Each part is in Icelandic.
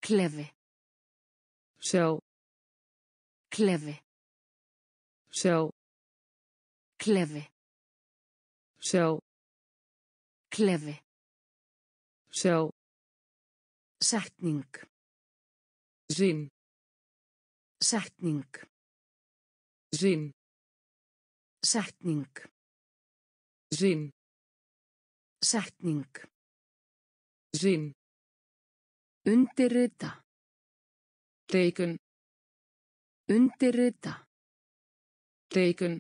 Klefi. Cel. Klefi. Cel. Klefi. Cel. Klefi. Cel. Setning. Zin. Setning. Zin. Setning. Zin. Setning. Zin. Undirrita. Teken. Undirrita. Teken.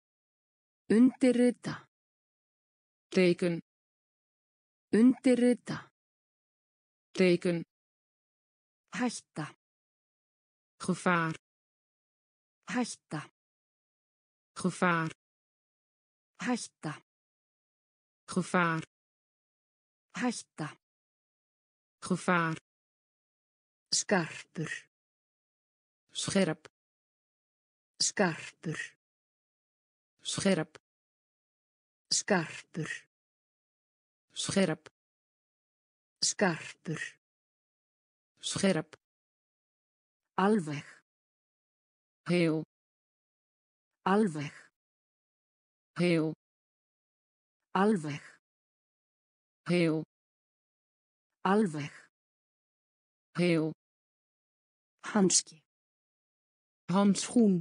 Undirrita. Teken. Undirrita. Teken. Hætta. Gevaar. Hætta. Gevaar. Hætta. Gevaar. Hætta. Gevaar. Skarpur. Scherp. Skarpur. Scherp. Skarpur. Scherp. Skarpur. Scherp. Alveg. Heel. Alveg. Heel. Alveg. Heel. Alveg. Heel. Hanski. Handschoen.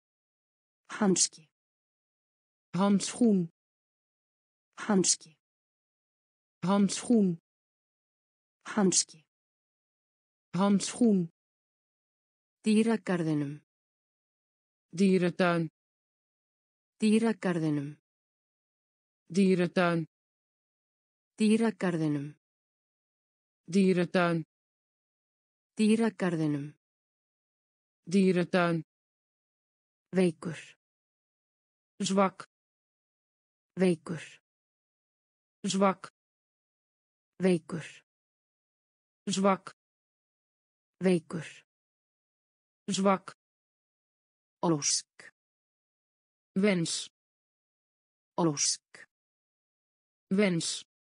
Hanski. Handschoen. Hanski. Handschoen. Hanski. Handschoen. Dýragarðinum. Dierentuin. Dýragarðinum. Dierentuin. Dýragarðinum. Dierentuin. Dýragarðinum. Dierentuin. Veikur. Zwak. Veikur. Zwak. Veikur. Zwak. Veikur. Zwak. Ósk. Wens. Ósk. Wens.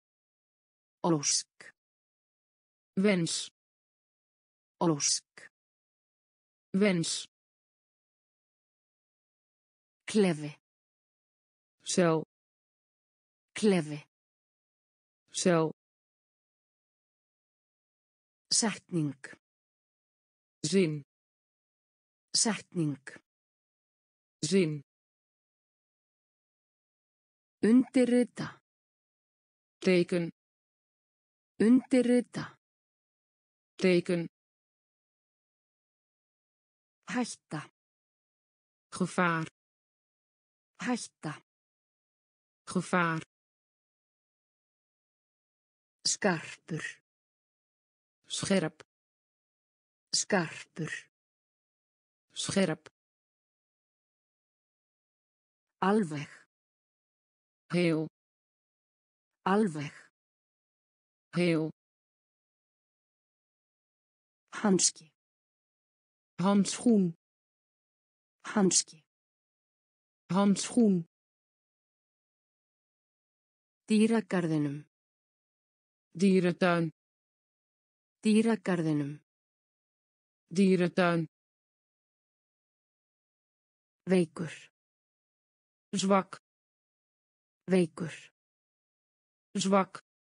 Ósk. Wens. Ósk. Wens. Klefi. Cel. Klefi. Cel. Setning. Zin. Setning. Zin. Undirrita. Teken. Undirrita. Teken. Hætta. Gevaar. Hætta. Gevaar. Skarpur. Scherp. Skarpur. Scherp. Alveg. Heel. Alveg. Heel. Hanski. Handschoen. Hanski. Handschoen. Dýragarðinum. Dierentuin. Dýragarðinum. Dierentuin. Veikur. Zwak. Veikur. Zwak.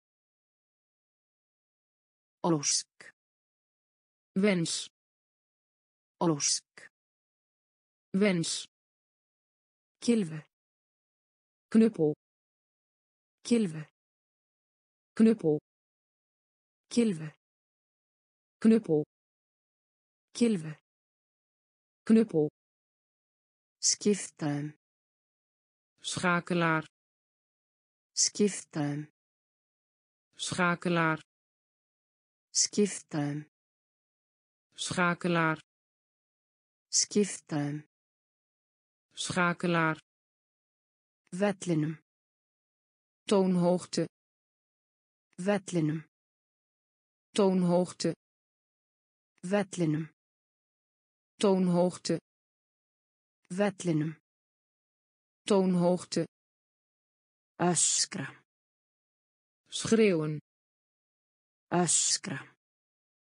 Ósk. Wens. Ósk. Wens. Kylfu. Knuppel. Kylfu. Knuppel. Kylfu. Knuppel. Kylfu. Knuppel. Skipta um. Schakelaar. Skipta um. Schakelaar. Skipta um. Schakelaar. Skipta um. Schakelaar. Vellinum. Toonhoogte. Vellinum. Toonhoogte. Vellinum. Toonhoogte. Vellinum. Toonhoogte. Öskra. Schreeuwen. Öskra.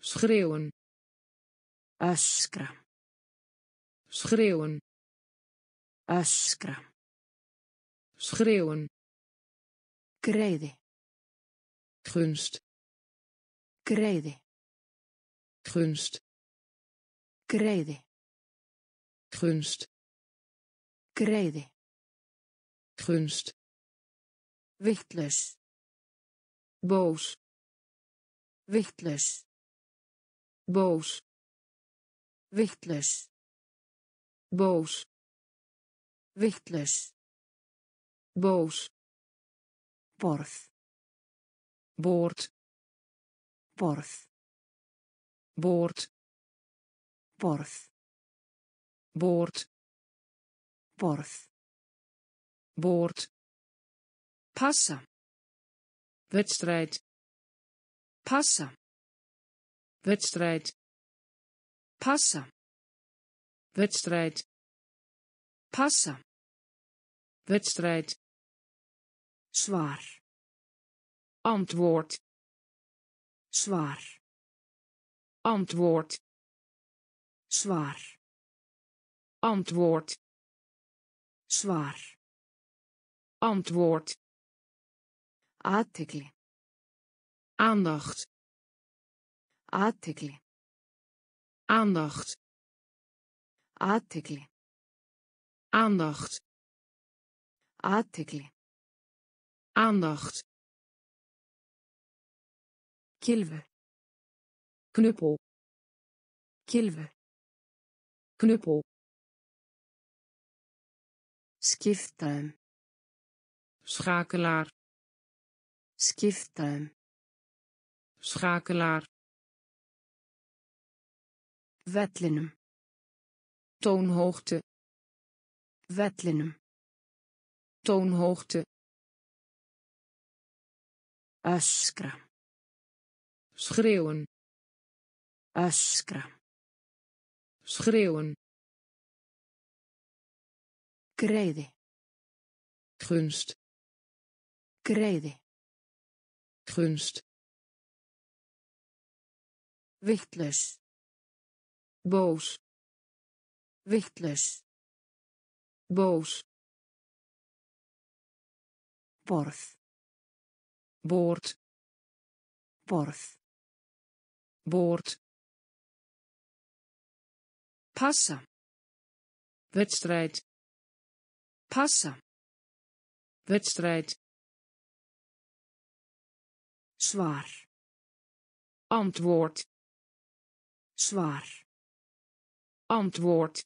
schreeuwen, Öskra. schreeuwen, Öskra. schreeuwen, Greiði. gunst, Greiði. gunst, Greiði. gunst, Greiði. gunst, Vittlaus. boos, Vittlaus. boos, Vittlaus. boos, Vittlaus. boos, Borð. boord, Borð. boord, Borð. boord, Borð. boord, Passa. wedstrijd, Passa. wedstrijd, Passa. wedstrijd, Passa. wedstrijd, Svar. antwoord, Svar. antwoord, Svar. antwoord, Svar. antwoord, Athygli. aandacht, Athygli. aandacht, Athygli. aandacht, Athygli. aandacht, Kylfu. knuppel, Kylfu. knuppel, Skipta um. schakelaar, Skipta um. schakelaar, Vellinum. toonhoogte, Vellinum. toonhoogte, Öskra. schreeuwen, Öskra. schreeuwen, Greiði. gunst, Greiði. gunst, Vittlaus. boos, Vittlaus. boos, Borð. boord, Borð. boord, Passa. wedstrijd, Passa. wedstrijd, Svar. antwoord, Svar. antwoord,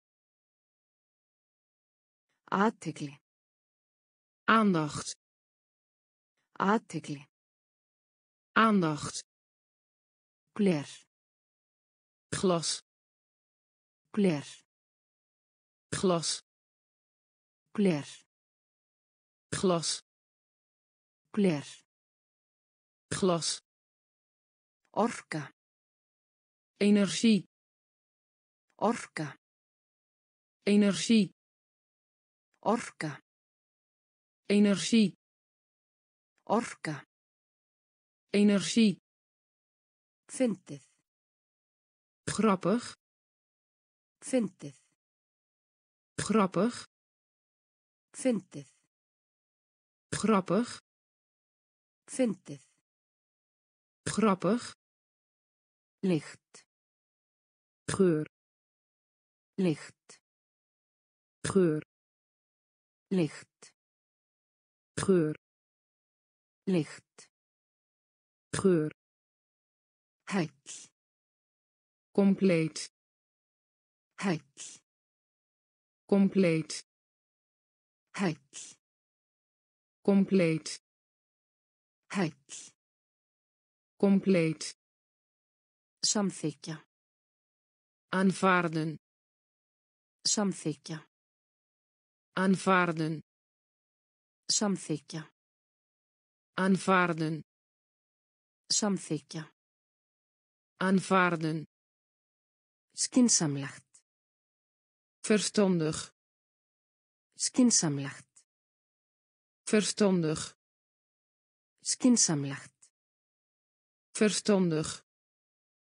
Athygli. aandacht, Athygli. aandacht, Gler. glas, Gler. glas, Gler. glas, Gler. glas, Orka. energie, Orka. energie, Orka. energie, Orka. energie, Fyndið. grappig, Fyndið. grappig, Fyndið. grappig, Fyndið. grappig, Lykt. geur, Lykt. geur, Lykt. geur, Lykt. geur, Heill. compleet, Heill. compleet, Heill. compleet, Heill. compleet, Samþykja. aanvaarden, Samþykja. aanvaarden, Samþykja. aanvaarden, Samþykja. aanvaarden, Skynsamlegt. verstandig, Skynsamlegt. verstandig, Skynsamlegt. verstandig,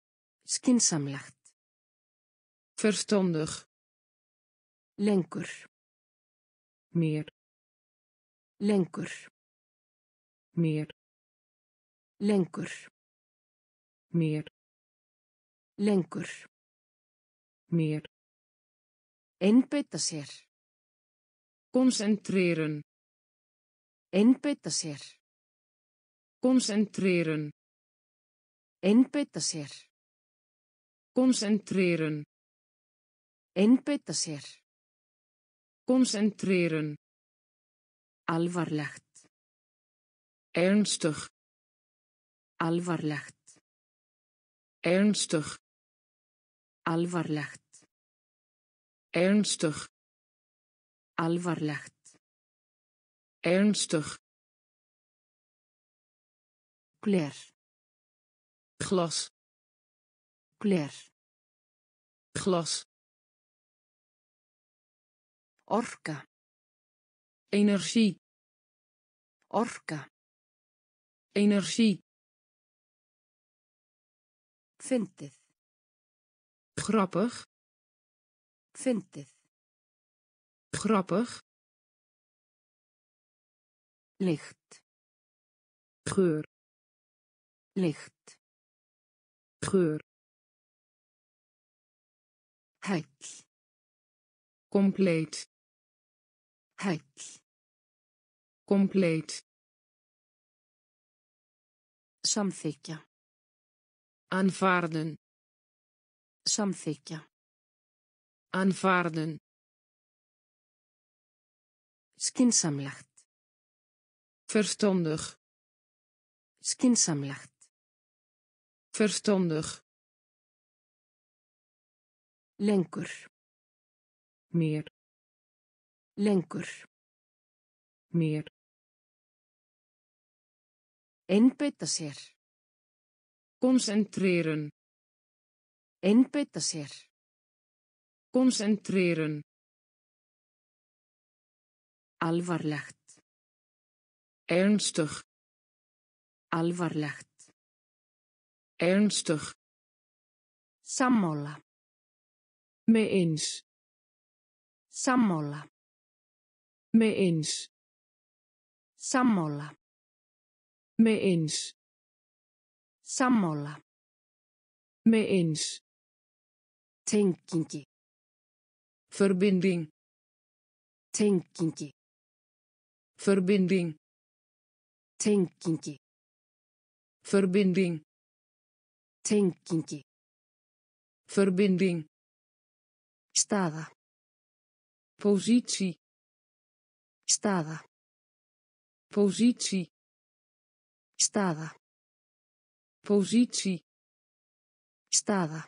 Skynsamlegt. Verstandig. Lengur. Meer. Lengur. Meer. Lengur. Meer. Lengur. Meer. Einbeita sér. Concentreren. Einbeita sér. Concentreren. Einbeita sér. Concentreren. Einbeita sér. Concentreren. Alvarlegt. Ernstig. Alvarlegt. Ernstig. Alvarlegt. Ernstig. Alvarlegt. Ernstig. Gler. Glas. Gler. Glas. Orka. Energie. Orka. Energie. Fyndið. Grappig. Fyndið. Grappig. Lykt. Geur. Lykt. Geur. Heill. Compleet. Heill. Compleet. Samþykja. Aanvaarden. Samþykja. Aanvaarden. Skynsamlegt. Verstandig. Skynsamlegt. Verstandig. Lengur. Meer. Lengur. Meer. Einbeita sér. Concentreren. Einbeita sér. Concentreren. Alvarlegt. Ernstig. Alvarlegt. Ernstig. Sammála. Mee eens. Sammála. Mee eens. Sammála. Mee eens. Sammála. Mee eens. Tengingi. Verbinding. Tengingi. Verbinding. Tengingi. Verbinding. Tengingi. Verbinding. Staða. Positie. Staða. Positie. Staða. Positie. Staða.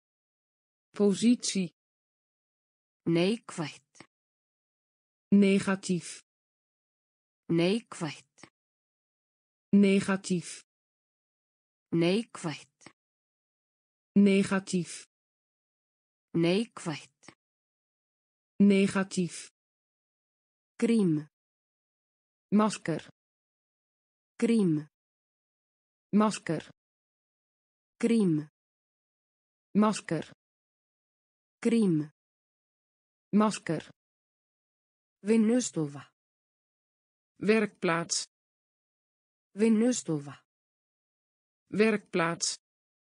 Positie. Neikvætt. Negatief. Neikvætt. Negatief. Neikvætt. Negatief. Neikvætt. Negatief. Grím. Masker. Grím. Masker. Grím. Masker. Grím. Masker. Vinnustofa. Werkplaats. Vinnustofa. Werkplaats.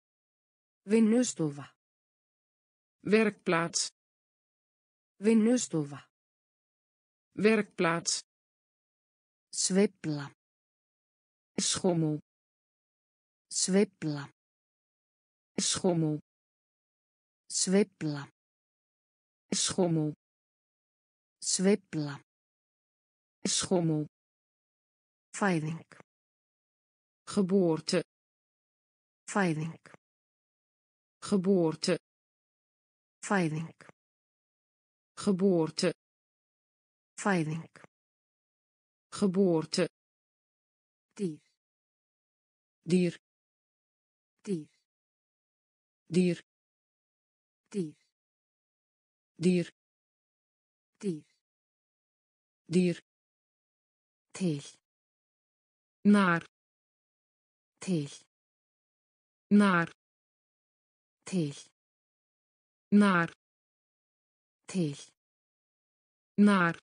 Vinnustofa. Werkplaats. Vinnustofa. Werkplaats. Sveifla. Schommel. Sveifla. Schommel. Sveifla. Schommel. Sveifla. Schommel. Fæðing. Geboorte. Fæðing. Geboorte. Fæðing. Geboorte. Fæðing. Geboorte. Dier. Dier. Dier. Dier. Dier. Dier. Dier. Dier. Til. Naar. Til. Naar. Til. Naar. Til. Naar.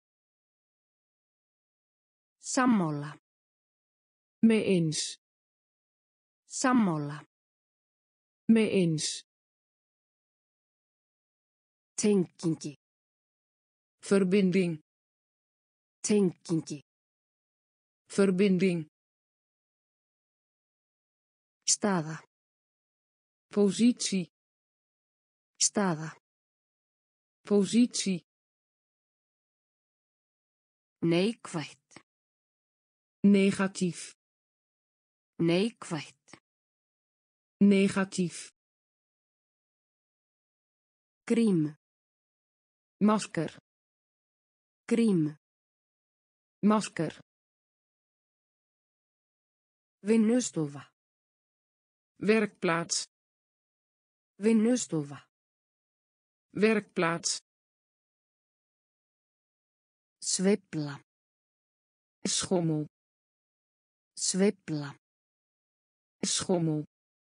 Sammála. Mee eens. Sammála. Mee eens. Tengingi. Verbinding. Tengingi. Verbinding. Staða. Positie. Staða. Positie. Neikvætt. Negatief. Neikvætt. Negatief. Grím. Masker. Grím. Masker. Vinnustofa. Werkplaats. Vinnustofa. Werkplaats. Sveifla. Schommel. Sveifla. Schommel.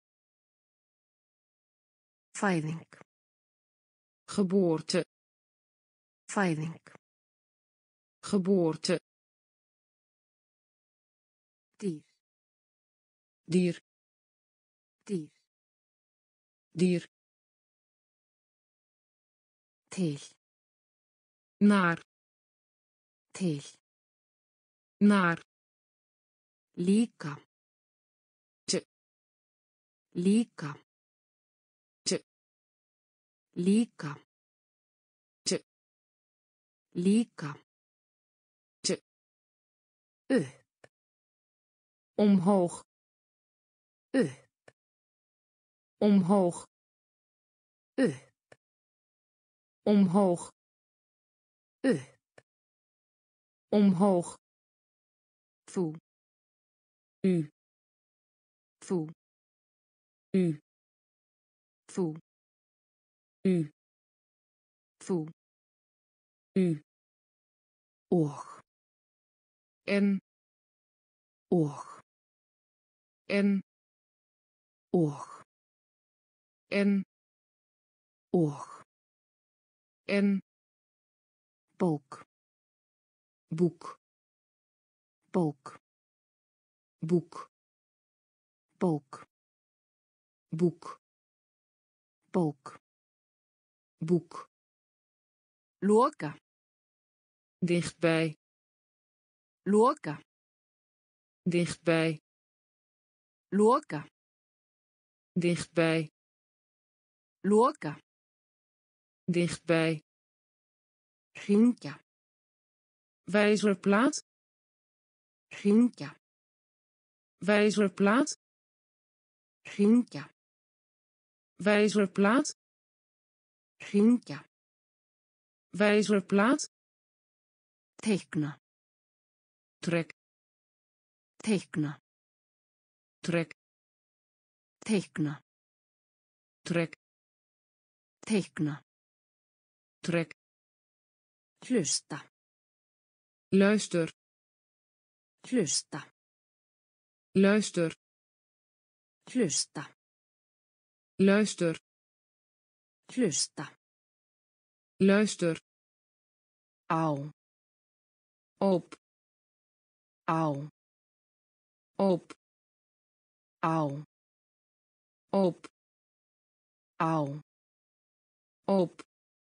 Fæðing. Geboorte. Fæðing. Geboorte. Dýr. Dier. Dýr. Dier. Til. Naar. Til. Naar. Líka. Te. Líka. Te. Líka. Te. Líka. Te. Upp. Omhoog. Upp. Omhoog. Upp. Omhoog. Upp. Omhoog. Þú. U. Þú. U. Þú. U. Þú. U. Og. En. Og. En. Og. En. Og. En. Bók. Boek. Bók. Boek. Bók. Boek. Bók. Boek. Loka. Dichtbij. Loka. Dichtbij. Loka. Dichtbij. Loka. Dichtbij. Hringja. Wijzerplaat. Hringja. Wijzerplaat. Hringja. Wijzerplaat. Hringja. Wijzerplaat. Teikna. Trek. Teikna. Trek. Teikna. Trek. Teikna. Trek. Hlusta. Luister. Hlusta. Luister. Hlusta. Luister. Hlusta. Luister. Á. Op. Á. Op. Á. Op. Á. Op.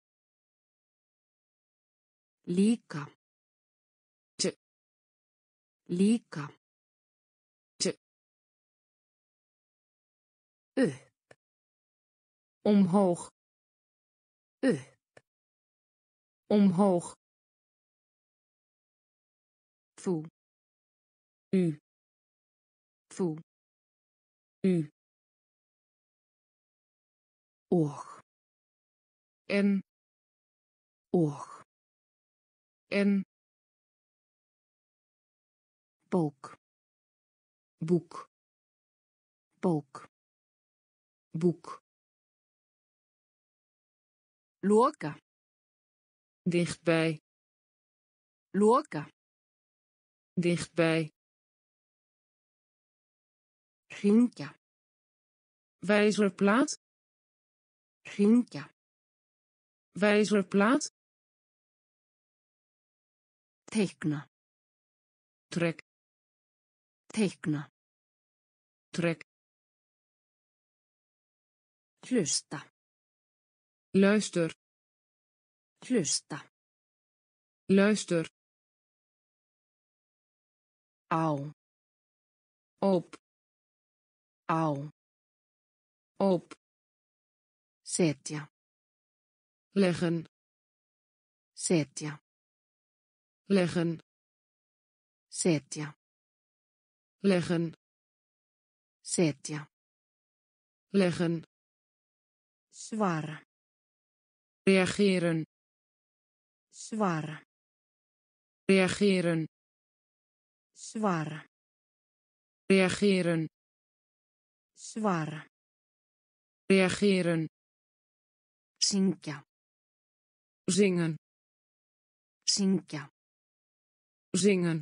Líka. Te. Líka. Te. Upp. Omhoog. Upp. Omhoog. Þú. U. Þú. U. Og. En. Og. En. Bók. Boek. Bók. Boek. Loka. Dichtbij. Loka. Dichtbij. Hringja. Wijzerplaat. Hringja. Wijzerplaat. Teikna. Trek. Teikna. Trek. Hlusta. Luister. Hlusta. Luister. Á. Op. Á. Op. Setja. Leggen. Setja. Leggen. Setja. Leggen. Setja. Leggen. Svara. Reageren. Svara. Reageren. Svara. Reageren. Svara. Reageren. Syngja. Zingen. Syngja. Zingen.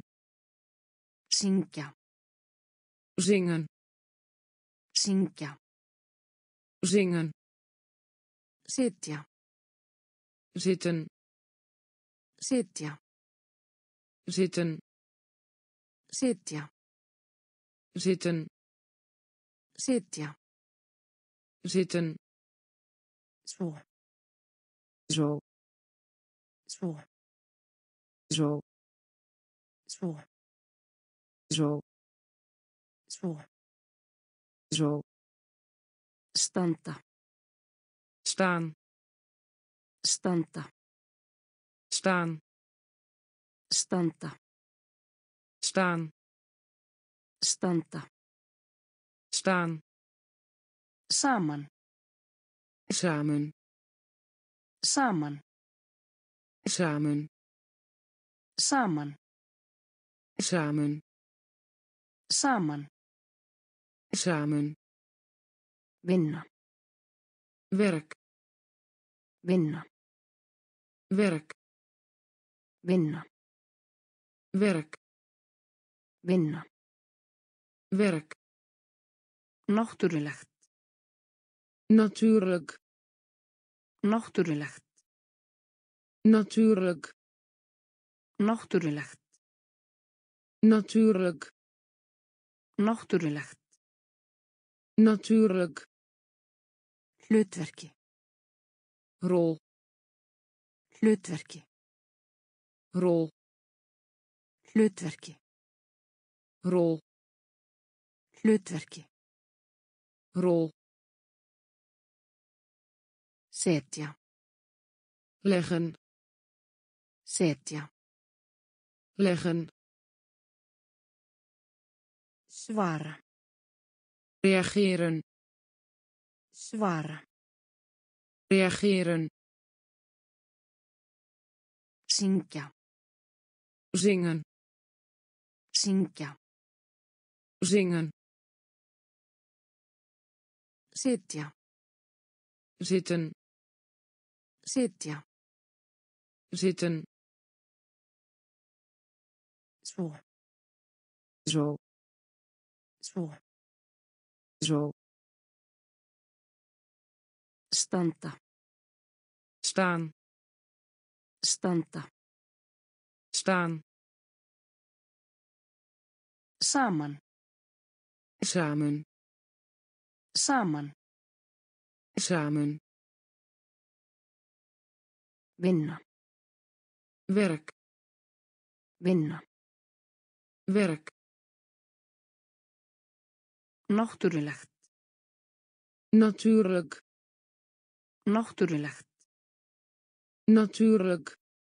Syngja. Zingen. Syngja. Zingen. Sitja. Zitten. Sitja. Zitten. Sitja. Zitten. Sitja. Zitten. Svo. Zo. Svo. Zo. Svo. Zo. Svo. Zo. Standa. Staan. Standa. Staan. Standa. Staan. Standa. Staan. Saman. Samen. Saman. Samen. Saman. Samen. Saman. Samen. Vinna. Werk. Vinna. Werk. Vinna. Werk. Vinna. Werk. Náttúrulegt. Natuurlijk. Náttúrulegt. Natuurlijk. Náttúrulegt. Natuurlijk. Náttúrulegt. Natuurlijk. Hlutverki. Rol. Hlutverki. Rol. Hlutverki. Rol. Hlutverki. Rol. Setja. Leggen. Setja. Leggen. Svara. Reageren. Svara. Reageren. Syngja. Zingen. Syngja. Zingen. Sitja. Zitten. Sitja. Zitten. Svo. Zo. Svo. Zo. Standa. Staan. Standa. Staan. Saman. Samen. Saman. Samen. Vinna. Werk. Vinna. Werk. Náttúrulegt. Natuurlijk. Náttúrulegt. Natuurlijk.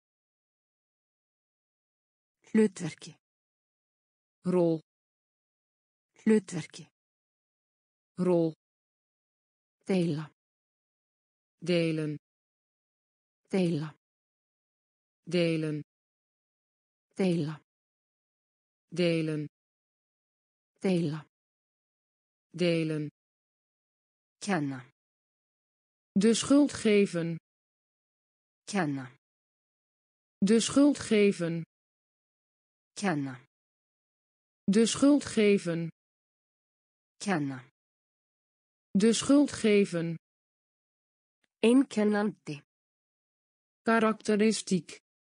Hlutverki. Rol. Hlutverki. Rol. Deila. Delen. Deila. Delen. Deila. Delen. Deila. Delen. Kenna. De schuld geven. Kenna. De schuld geven. Kenna. De schuld geven. Kenna. De schuld geven. Einkennandi. Karakteristiek.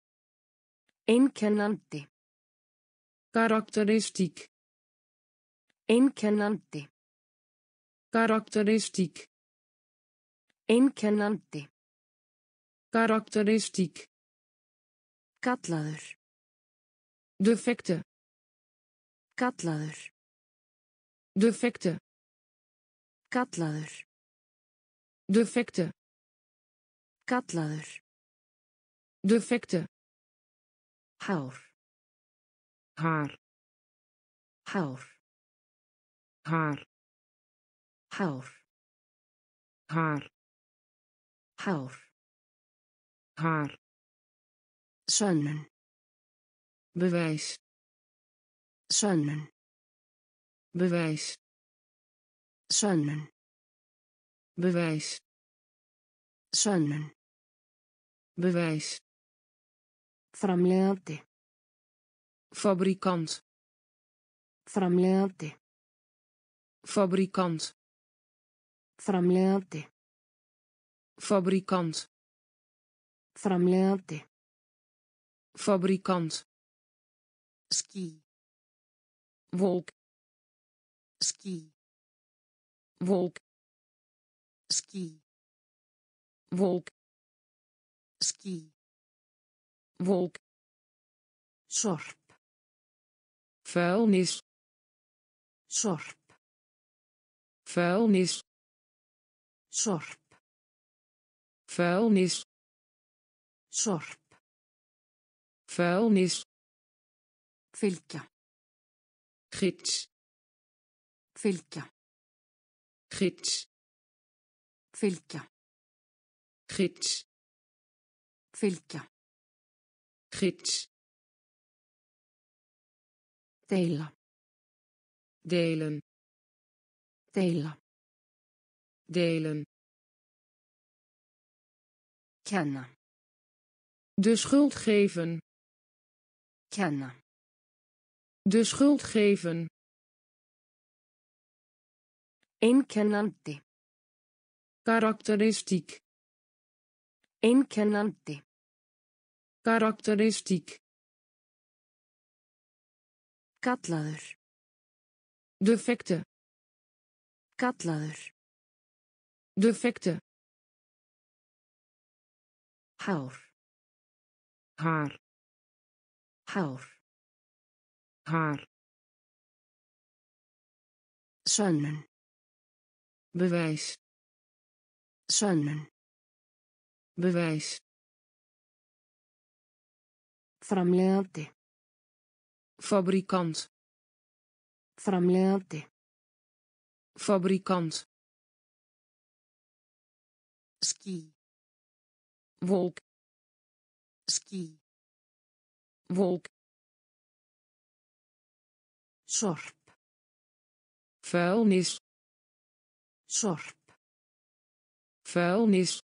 Einkennandi. Karakteristiek. Einkennandi. Karakteristiek. Einkennandi. Karakteristiek. Gallaður. Defecte. Gallaður. Defecte. Gallaður. Defecte. Gallaður. Defecte. Hár. Haar. Hár. Haar. Hár. Haar. Hár. Haar. Sönnun. Bewijs. Sönnun. Bewijs. Sönnun. Bewijs. Sönnun. Bewijs. Framleiðandi. Fabrikant. Framleiðandi. Fabrikant. Framleiðandi. Fabrikant. Framleiðandi. Fabrikant. Ský. Wolk. Ský. Wolk. Ský. Wolk. Ský. Wolk. Sorp. Vuilnis. Sorp. Vuilnis. Sorp. Vuilnis. Sorp. Vuilnis. Fylgja. Gids. Fylgja. Gids. Fylgja. Gids. Fylgja. Gids. Deila. Delen. Deila. Delen. Kenna. De schuld geven. Kenna. De schuld geven. Einkennandi. Karakteristiek. Einkennandi. Karakteristiek. Gallaður. Defecte. Gallaður. Defecte. Hár. Haar. Hár. Haar. Sönnun. Bewijs. Sönnun. Bewijs. Framleiðandi. Fabrikant. Framleiðandi. Fabrikant. Ský. Wolk. Ský. Wolk. Sorp. Vuilnis. Sorp. Vuilnis.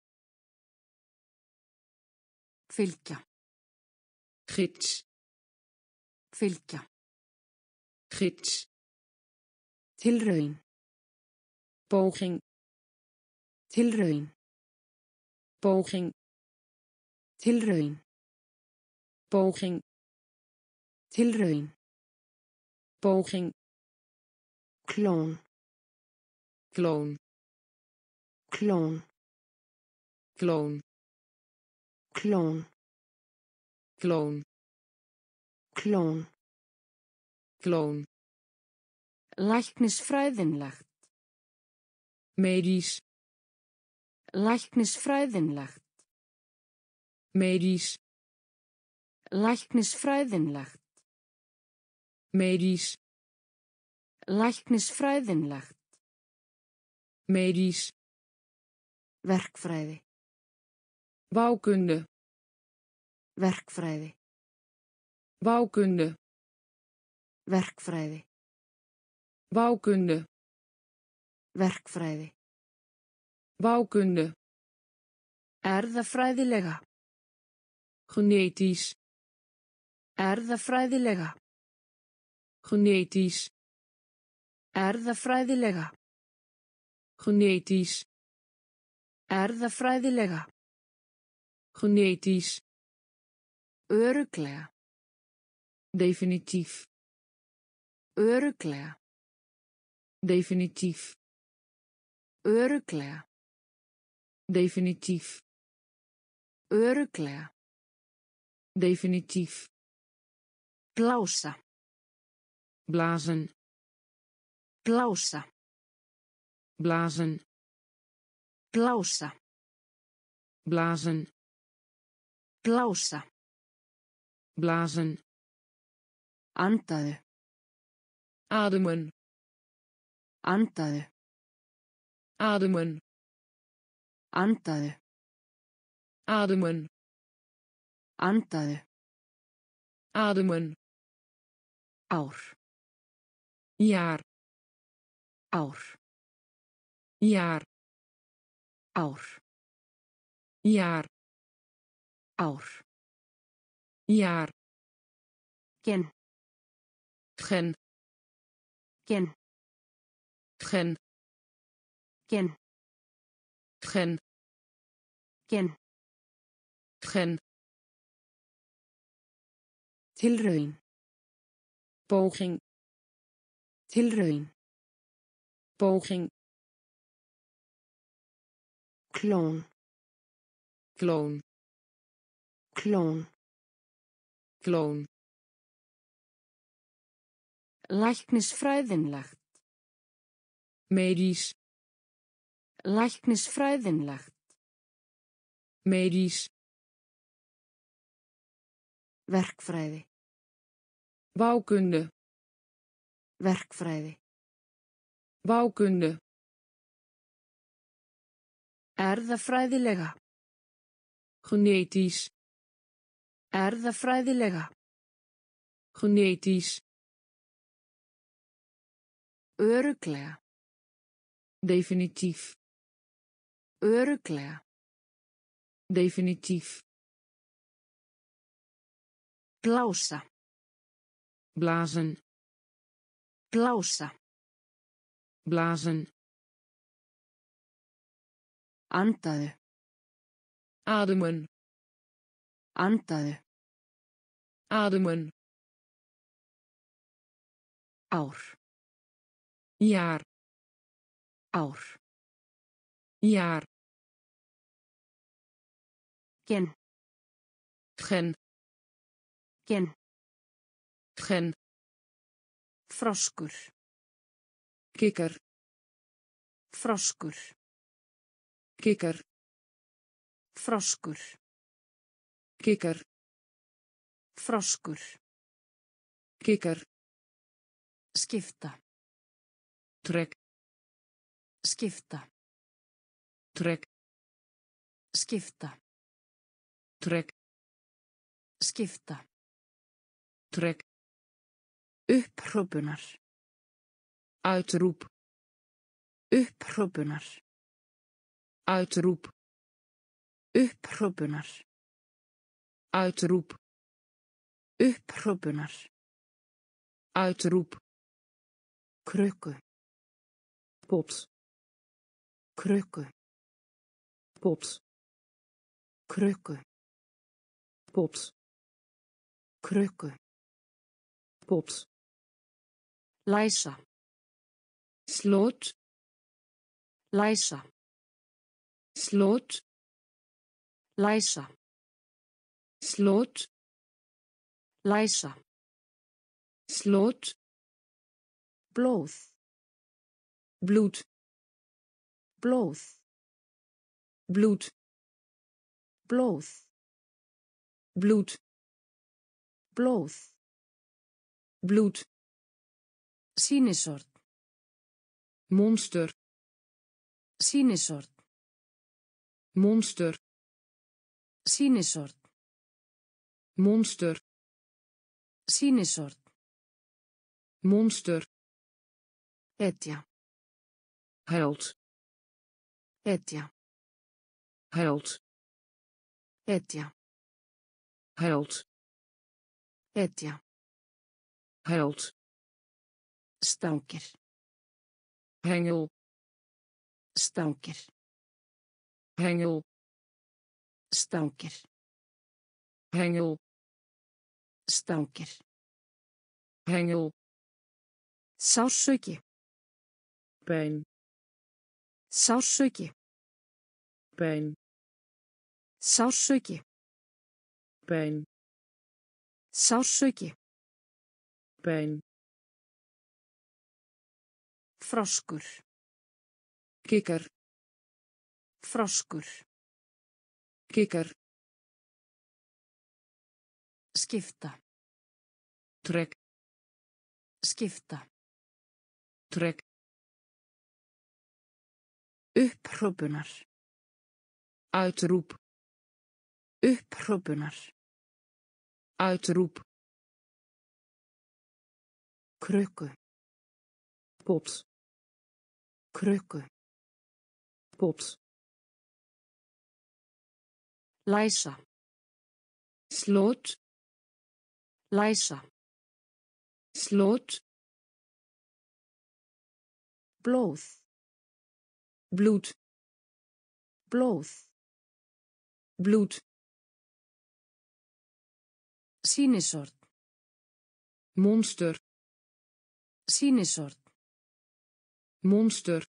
Fylgja. Gids. Fylgja. Gids. Tilraun. Poging. Tilraun. Poging. Tilraun. Poging. Tilraun. Poging. Klón. Kloon. Klón. Kloon. Klón. Kloon. Klón. Kloon. Læknisfræðinlegt. Medisch. Læknisfræðinlegt. Medisch. Læknisfræðinlegt. Medisch. Læknisfræðinlegt. Medisch. Verkfræði. Bouwkunde. Verkfræði. Bouwkunde. Verkfræði. Bouwkunde. Verkfræði. Bouwkunde. Erfðafræðilega. Genetisch. Erfðafræðilega. Genetisch. Erfðafræðilega. Genetisch. Erfðafræðilega. Genetisch. Örugglega. Definitief. Örugglega. Definitief. Örugglega. Definitief. Örugglega. Definitief. Blása. Blazen. Blása. Blazen. Blása. Blazen. Blása. Blazen. Andaðu. Ademen. Andaðu. Ademen. Andaðu. Ademen. Andaðu. Ademen. Ár. Jaar. Ár. Jaar. Ár. Jaar. Ár. Jaar. Gen. Gen. Gen. Gen. Gen. Gen. Gen. Gen. Tilraun. Poging. Tilraun. Poging. Klón. Kloon. Klón. Kloon. Læknisfræðinlegt. Medisch. Læknisfræðinlegt. Medisch. Verkfræði. Bouwkunde. Verkfræði. Bouwkunde. Erfðafræðilega. Genetisch. Erfðafræðilega. Genetisch. Örugglega. Definitief. Örugglega. Definitief. Blása. Blazen. Blása. Blazen. Andaðu. Ademen. Andaðu. Ademen. Ár. Jaar. Ár. Jaar. Gen. Gen. Gen. Gen. Froskur. Kikker. Froskur. Kikker. Froskur. Kikker. Froskur. Kikker. Skipta. Trek. Skipta. Trek. Skipta. Trek. Skipta. Trek. Upphrópunar. Uitroep. Upphrópunar. Uitroep. Upphrópunar. Uitroep. Upphrópunar. Uitroep. Krukku. Pot. Krukku. Pot. Krukku. Pot. Krukku. Pot. Læsa. Slot. Læsa. Slot. Læsa. Slot. Læsa. Slot. Blóð. Bloed. Blóð. Bloed. Blóð. Bloed. Blóð. Bloed. Sýnisort. Monster. Sýnisort. Monster. Sýnisort. Monster. Sýnisort. Monster. Etja. Held. Etja. Held. Etja. Held. Etja. Held. Stangir. Hengel. Stangir. hengel, stangir, hengel, stangir, hengel, sársauki, pijn, sársauki, pijn, sársauki, pijn, sársauki, pijn, froskur, kikker, froskur, kikker, skipta, trek, skipta, trek, upphrópunar, uitroep, upphrópunar, uitroep, krukku, pot, krukku, pot, læsa, slot, læsa, slot, blóð, bloed, blóð, bloed, sýnisorn, monster, sýnisorn, monster,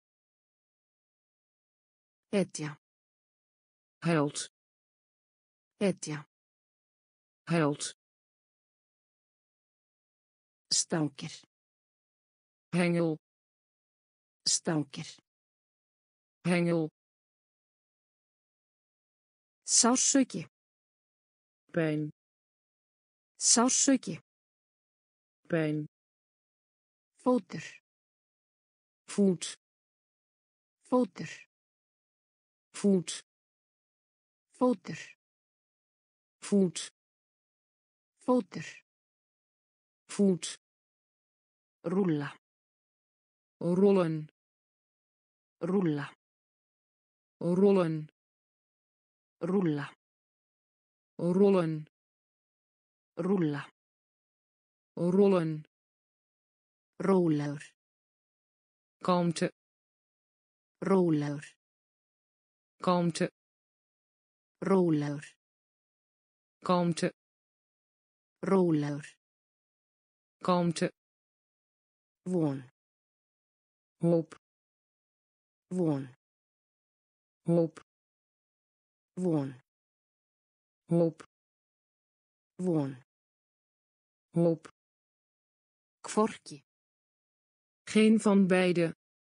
hetja, held, hetja, held, stangir, hengel, stangir, hengel, sársauki, pijn, sársauki, pijn, fótur, voet, fótur, voet, fótur, voet, fótur, voet, rúlla, rollen, rúlla, rollen, rúlla, rollen, rúlla, rollen, rólegur, kalmte, rólegur, kalmte, rólegur, kalmte, rólegur, kalmte, von, hoop, von, hoop, von, hoop, von, hoop, hvorki, geen van beide,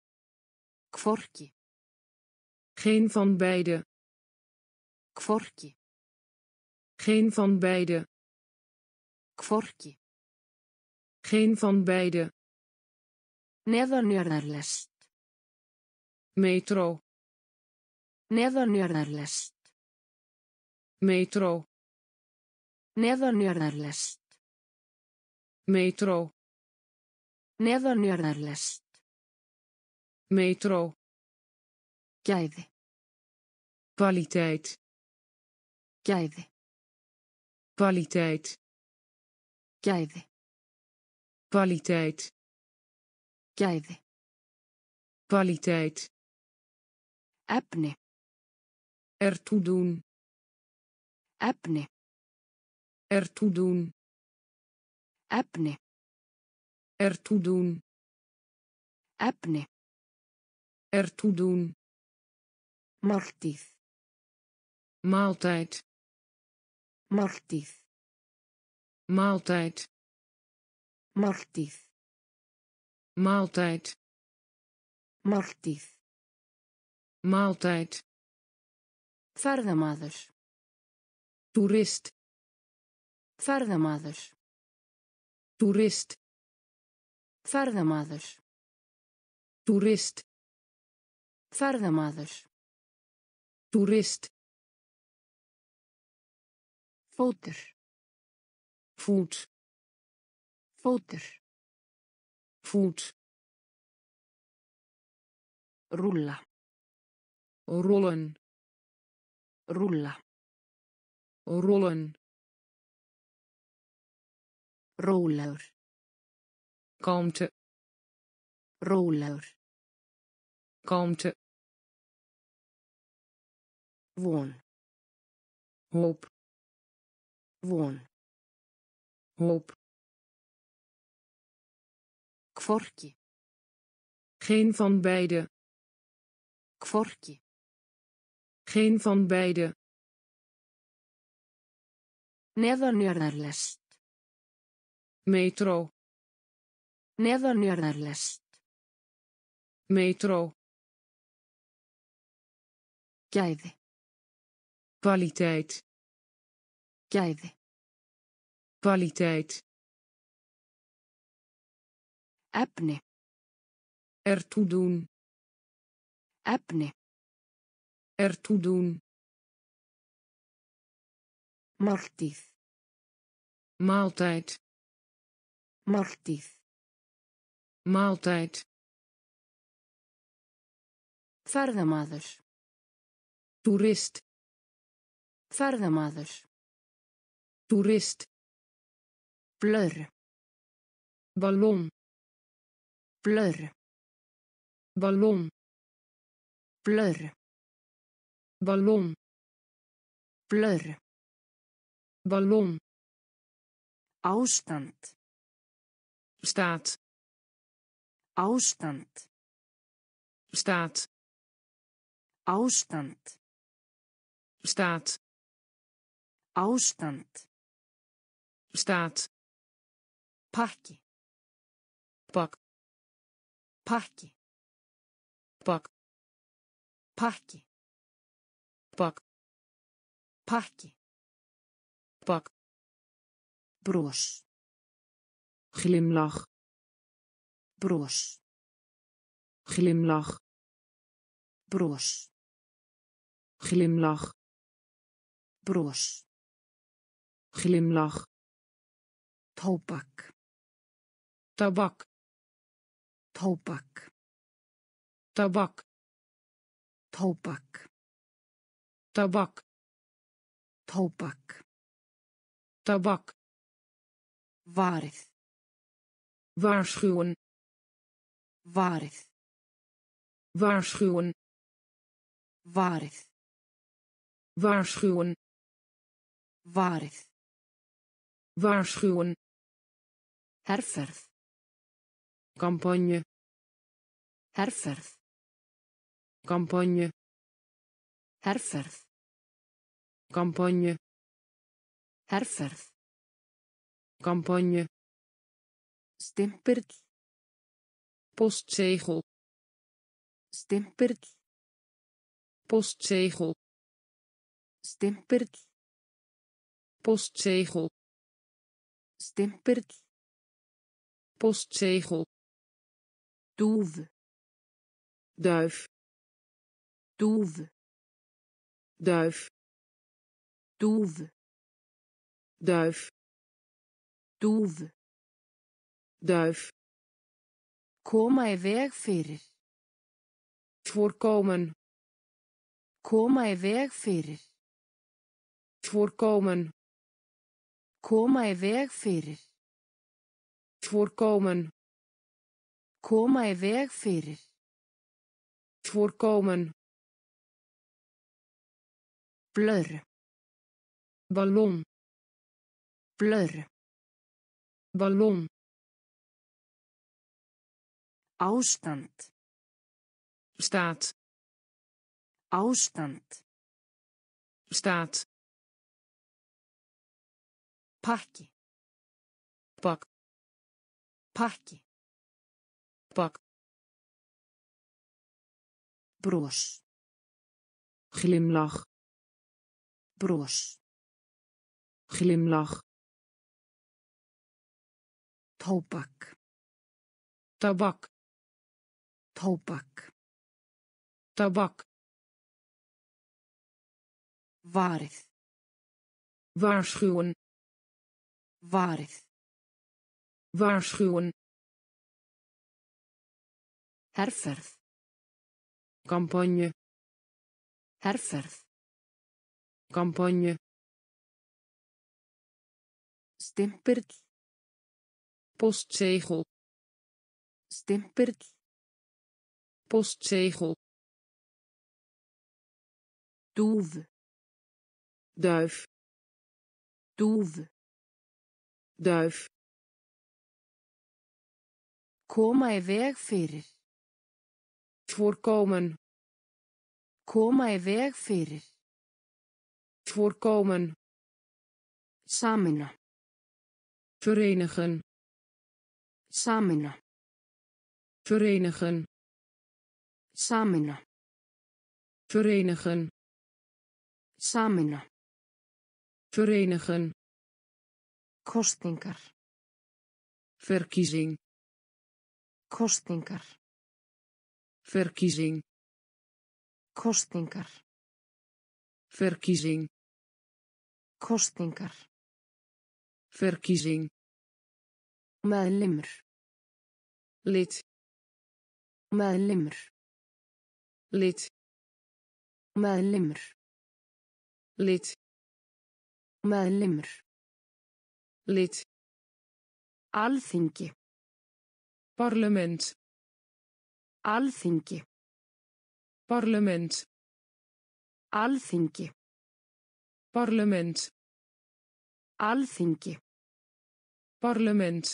hvorki, geen van beide, hvorki, geen van beide, hvorki, geen van beide, neðanjarðarlest, metro, neðanjarðarlest, metro, neðanjarðarlest, metro, neðanjarðarlest, metro, gæði, kwaliteit, gæði, kwaliteit, gæði, kwaliteit, gæði, kwaliteit, efni, ertoe doen, efni, ertoe doen, efni, ertoe doen, efni, ertoe doen, máltíð, maaltijd, máltíð, maaltijd, máltíð, maaltijd, máltíð, maaltijd, ferðamaður, toerist, ferðamaður, toerist, ferðamaður, toerist, ferðamaður, toerist, fótur, voet, fótur, voet, rúlla, rollen, rúlla, rollen, rólegur, kalmte, rólegur, kalmte, Von. Hoop. Von. Hoop. Hvorki. Geen van beide. Hvorki. Geen van beide. Neðanjarðarlest. Metro. Neðanjarðarlest. Metro. Gæði. Kwaliteit. Gæði. Kwaliteit. Efni. Ertoe doen. Efni. Ertoe doen. Máltíð. Maaltijd. Máltíð. Maaltijd. Ferðamaður. Toerist. Ferðamaður. Toerist. Blur. Ballon. Blur. Ballon. Blur. Ballon. Blur. Ballon. Ástand. Staat. Ástand. Staat. Ástand. Staat. Ástand. Staat. Pakki. Pak. Pakki. Pak. Pakki. Pak. Pakki. Pak. Bros. Glimlach. Bros. Glimlach. Bros. Glimlach. Bros. Glimlach. Tóbak. Tabak. Tóbak. Tabak. Tóbak. Tabak. Tóbak. Tabak. Varið. Waarschuwen. Varið. Waarschuwen. Varið. Waarschuwen. Varið. Waarschuwen. Herferð. Campagne. Herferð. Campagne. Herferð. Campagne. Herferð. Campagne. Stimpirll. Postzegel. Stimpirll. Postzegel. Stimpirll. Postzegel. Stimpirll. Postzegel. Dúf. Duif. Dúf. Duif. Dúf. Duif. Dúf. Duif. Koma í veg fyrir. Voorkomen. Koma í veg fyrir. Voorkomen. Koma í veg fyrir. Voorkomen. Koma í veg fyrir. Voorkomen. Blur. Ballon. Blur. Ballon. Ástand. Staat. Ástand. Staat. Pakki. Pak. Pakki. Pak. Bros. Glimlach. Bros. Glimlach. Tóbak. Tabak. Tóbak. Tabak. Varið. Waarschuwen. Varið. Waarschuwen. Herferð. Campagne. Herferð. Campagne. Stimpirll. Postzegel. Stimpirll. Postzegel. Dúf. Duif. Dúf. Duif. Koma í veg fyrir. Voorkomen. Koma í veg fyrir. Voorkomen. Sameina. Verenigen. Sameina. Verenigen. Sameina. Verenigen. Sameina. Verenigen. Kosningar. Verkiezing. Kosningar. Verkiezing. Kosningar. Verkiezing. Kosningar. Verkiezing. Meðlimur. Lid. Meðlimur. Lid. Meðlimur. Lid. Meðlimur. Lid. Alþingi. Parlement. Alþingi. Parlement. Alþingi. Parlement. Alþingi. Parlement.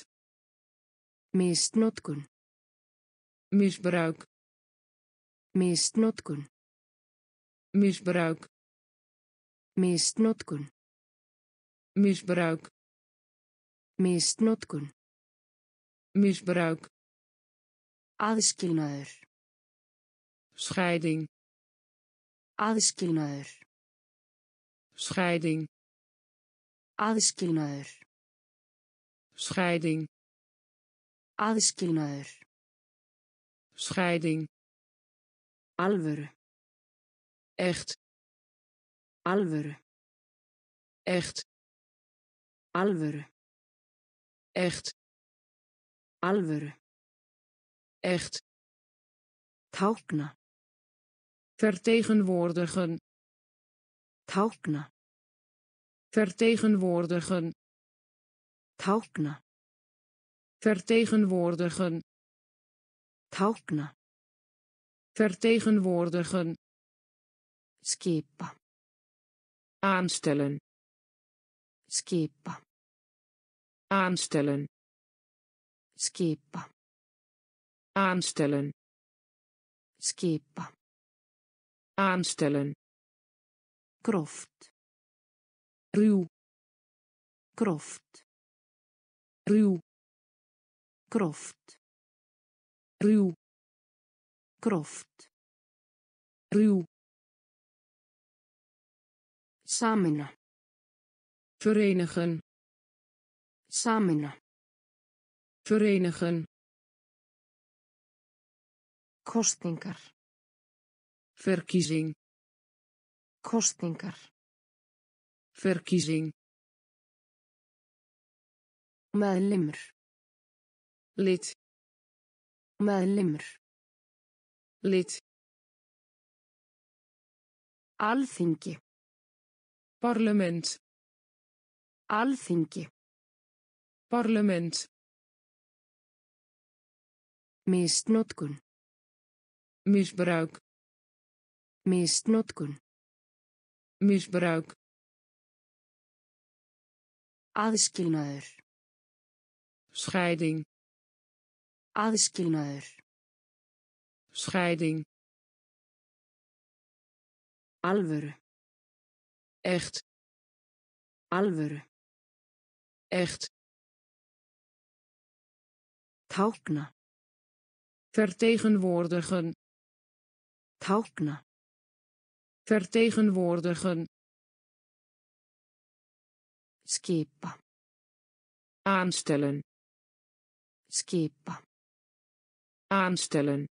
Misnotkun. Misbruik. Misnotkun. Misbruik. Misnotkun. Misbruik. Misnotkun. Misbruik. Aðskilnaður. Scheiding. Aðskilnaður. Scheiding. Aðskilnaður. Scheiding. Aðskilnaður. Scheiding. Alvöru. Echt. Alvöru. Echt. Alvöru. Echt. Alvöru. Echt. Tákna. Vertegenwoordigen. Tákna. Vertegenwoordigen. Tákna. Vertegenwoordigen. Tákna. Vertegenwoordigen. Skipa. Aanstellen. Skipa. Aanstellen. Skipa. Aanstellen. Skipa. Aanstellen. Gróft. Ruw. Gróft. Ruw. Gróft. Ruw. Gróft. Ruw. Sameina. Verenigen. Sameina. Verenigen. Kosningar. Verkiezing. Kosningar. Verkiezing. Meðlimur. Lid. Meðlimur. Lid. Alþingi. Parlement. Alþingi. Parlement. Misnotkun. Misbruik. Misnotkun. Misbruik. Aðskilnaður. Scheiding. Aðskilnaður. Scheiding. Alvöru. Echt. Alvöru. Echt. Tákna. Vertegenwoordigen. Tákna. Vertegenwoordigen. Skipa. Aanstellen. Skipa. Aanstellen.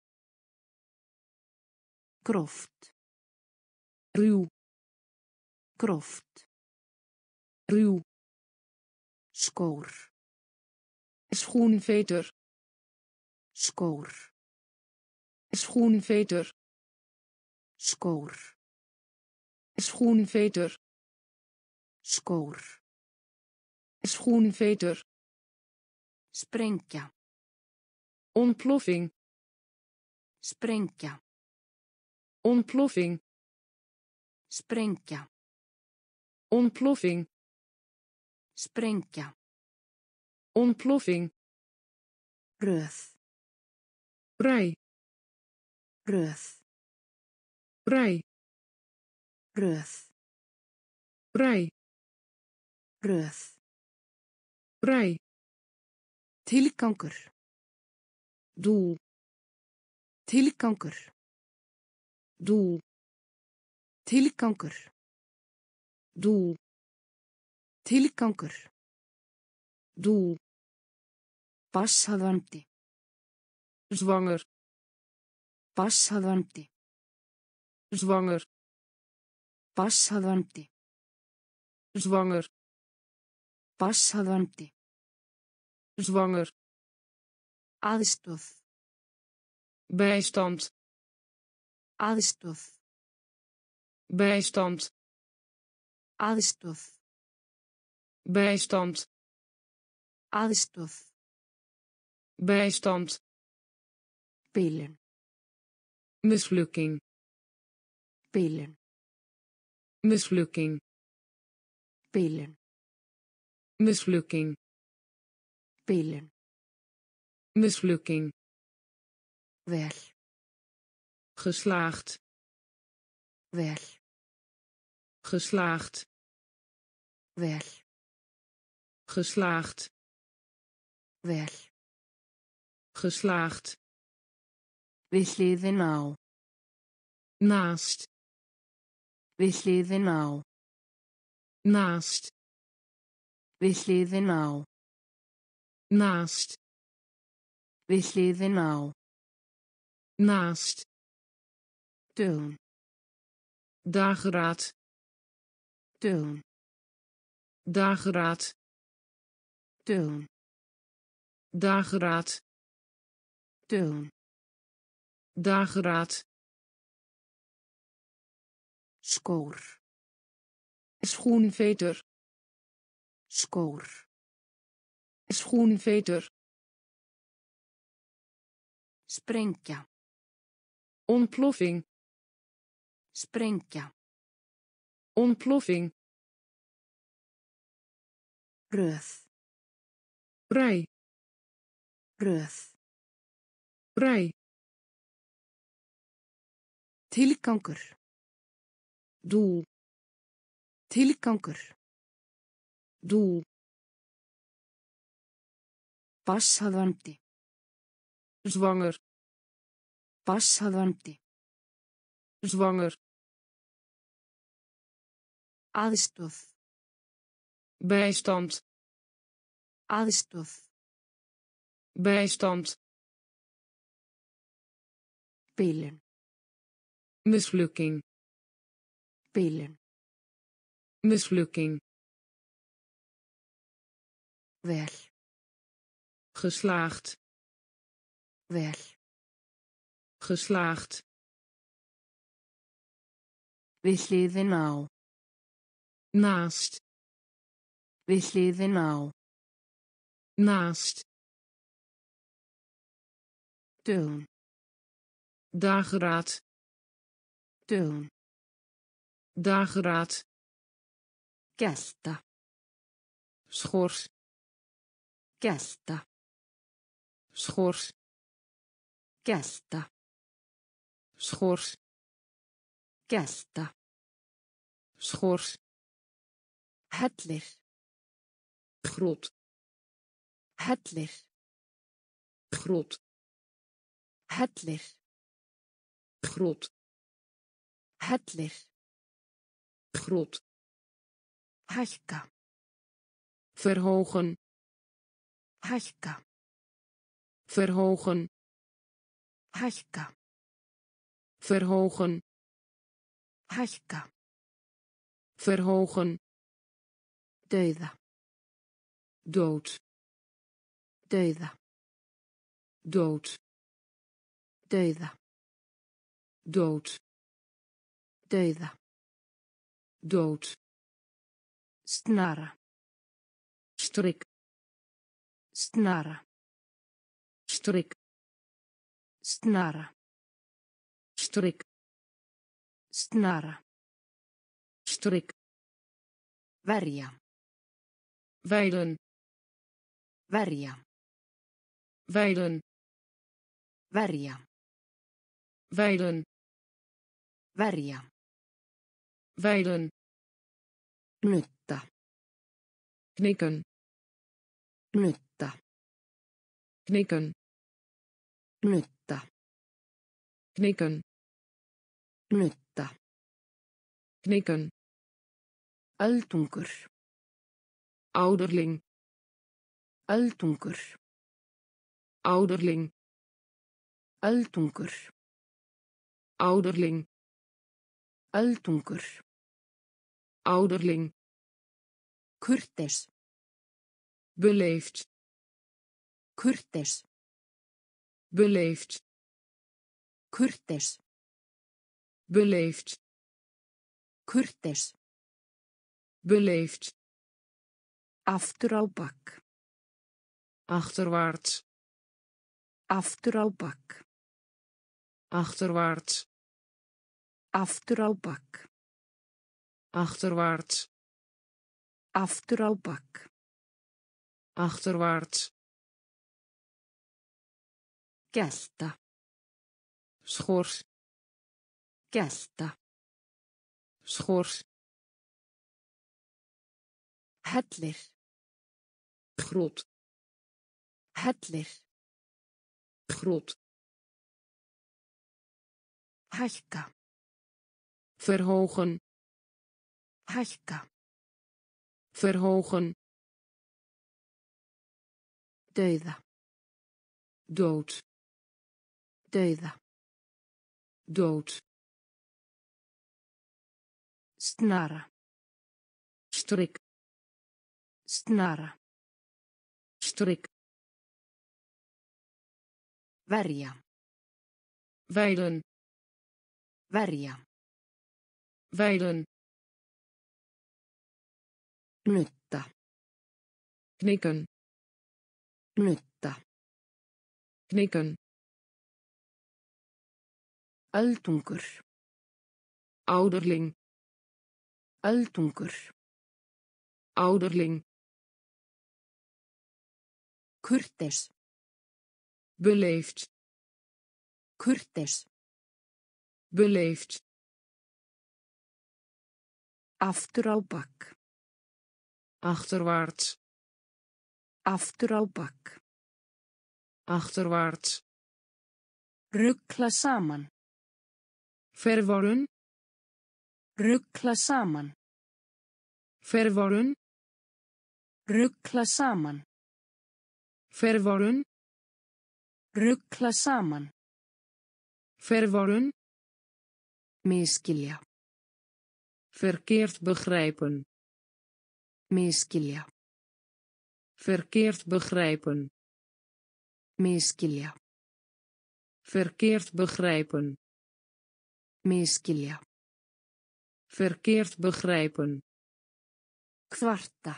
Gróft. Ruw. Gróft. Ruw. Skór. Schoenveter. Skór. Schoenveter. Skór. Schoenveter. Skór. Schoenveter. Sprengja. Ontploffing. Sprengja. Ontploffing. Sprengja. Ontploffing. Sprengja. Ontploffing. Röð. Rij. Röð. Rij. Röð. Rij. Röð. Rij. Tilgangur. Doel. Tilgangur. Doel. Tilgangur. Doel. Tilgangur. Doel. Barnshafandi. Zwanger. Barnshafandi. Zwanger. Barnshafandi. Zwanger. Barnshafandi. Zwanger. Aðstoð. Bijstand. Aðstoð. Bijstand. Aðstoð. Bijstand. Aðstoð. Bijstand. Bilun. Mislukking. Bilun. Mislukking. Bilun. Mislukking. Bilun. Mislukking. Vel. Geslaagd. Vel. Geslaagd. Vel. Geslaagd. Vel. Geslaagd. Við hliðina á. Naast. Við hliðina á. Naast. Við hliðina á. Naast. Við hliðina á. Naast. Dögun. Dageraad. Dögun. Dageraad. Dögun. Dageraad. Dögun. Dageraad. Skór. Schoenveter. Skór. Schoenveter. Sprengja. Ontploffing. Sprengja. Ontploffing. Röð. Rij. Röð. Rij. Tilgangur. Doel. Tilgangur. Doel. Barnshafandi. Zwanger. Barnshafandi. Zwanger. Aðstoð. Bijstand. Aðstoð. Bijstand. Bilun. Mislukking. Bilun. Mislukking. Vel. Geslaagd. Vel. Geslaagd. Við hliðina á. Naast. Við hliðina á. Naast. Dögun. Dageraad. Dögun. Dageraad. Gelta. Schors. Gelta. Schors. Gelta. Schors. Gelta. Schors. Hellir. Grot. Hellir. Grot. Hellir. Grot. Hellir. Grot. Hækka. Verhogen. Hækka. Verhogen. Hækka. Verhogen. Hækka. Verhogen. Dauða. Dood. Dauða. Dood. Dauða. Dood. Dauða. Dood. Snara. Strik. Snara. Strik. Snara. Strik. Snara. strik, Verja. wijlen, Verja. wijlen, Verja. wijlen, Verja. wijlen, Nutta. knikken, Nutta. knikken, Nutta. knikken, Nutta. knikken, Öldungur. ouderling, Öldungur. ouderling, Öldungur. ouderling, Öldungur. ouderling, Kurteis. beleefd, Kurteis. beleefd, Kurteis. beleefd, Kurteis. beleefd, Aftur á bak. achterwaarts, Aftur á bak. achterwaarts, Aftur á bak. achterwaarts, Aftur á bak. achterwaarts, Gelta. schors, Gelta. schors, Hellir. grot, Hellir. grot, Hækka. verhogen, Hækka. verhogen, Dauða. dood, Dauða. dood, Snara. strik, Snara. strik, Verja. wijlen, Verja. wijlen, Nutta. knikken, Nutta. knikken, Öldungur. ouderling, Öldungur. ouderling, Kurteis. beleefd, Kurteis. beleefd, Aftur á bak. achterwaarts, Aftur á bak. achterwaarts, Ruggla saman. verwarren, Ruggla saman. verwarren, Ruggla saman. verwarren, Ruggla saman. verwarren, Miskilja. verkeerd begrijpen, Miskilja. verkeerd begrijpen, Miskilja. verkeerd begrijpen, Miskilja. verkeerd begrijpen, Kvarta.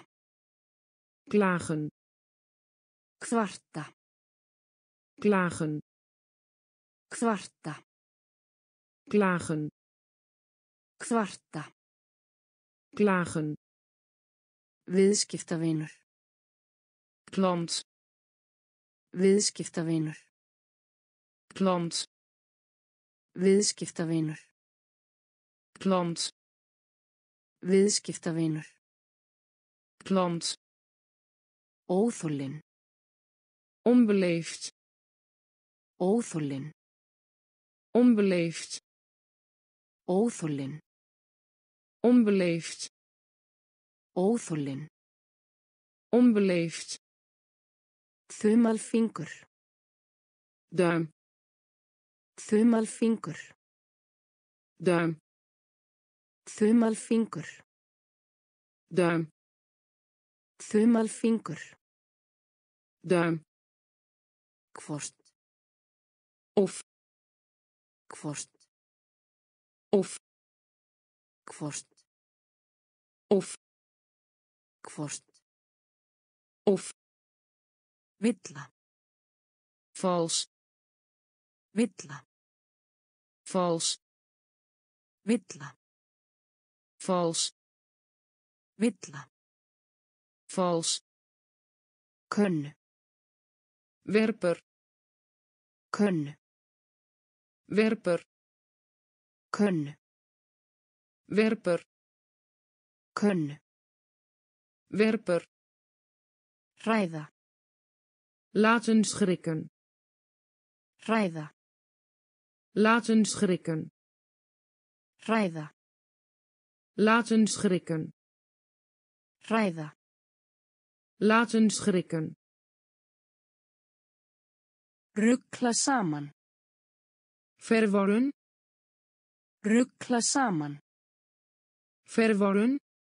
klagen, Kvarta. klagen, Kvarta. klagen, Kvarta. klagen, Viðskiptavinur. klant, Viðskiptavinur. klant, Viðskiptavinur. klant, Viðskiptavinur. klant, Óþollinn. onbeleefd, Óþollinn. onbeleefd, Óþollinn. onbeleefd, Óþollinn. onbeleefd, Þumalfingur. duim, Þumalfingur. duim, Þumalfingur. duim, Þumalfingur. duim, Hvort. of, Hvort. of, Hvort. of, Hvort. of, Villa. vals, Villa. vals, Villa. vals, Villa. vals, Könnu. werper, Könnu. werper, Könnu. werper, Könnu. werper, Hræða. laten schrikken, Hræða. laten schrikken, Hræða. laten schrikken, Hræða. laten schrikken, Rugla saman. verwarren, Rugla saman. verwarren,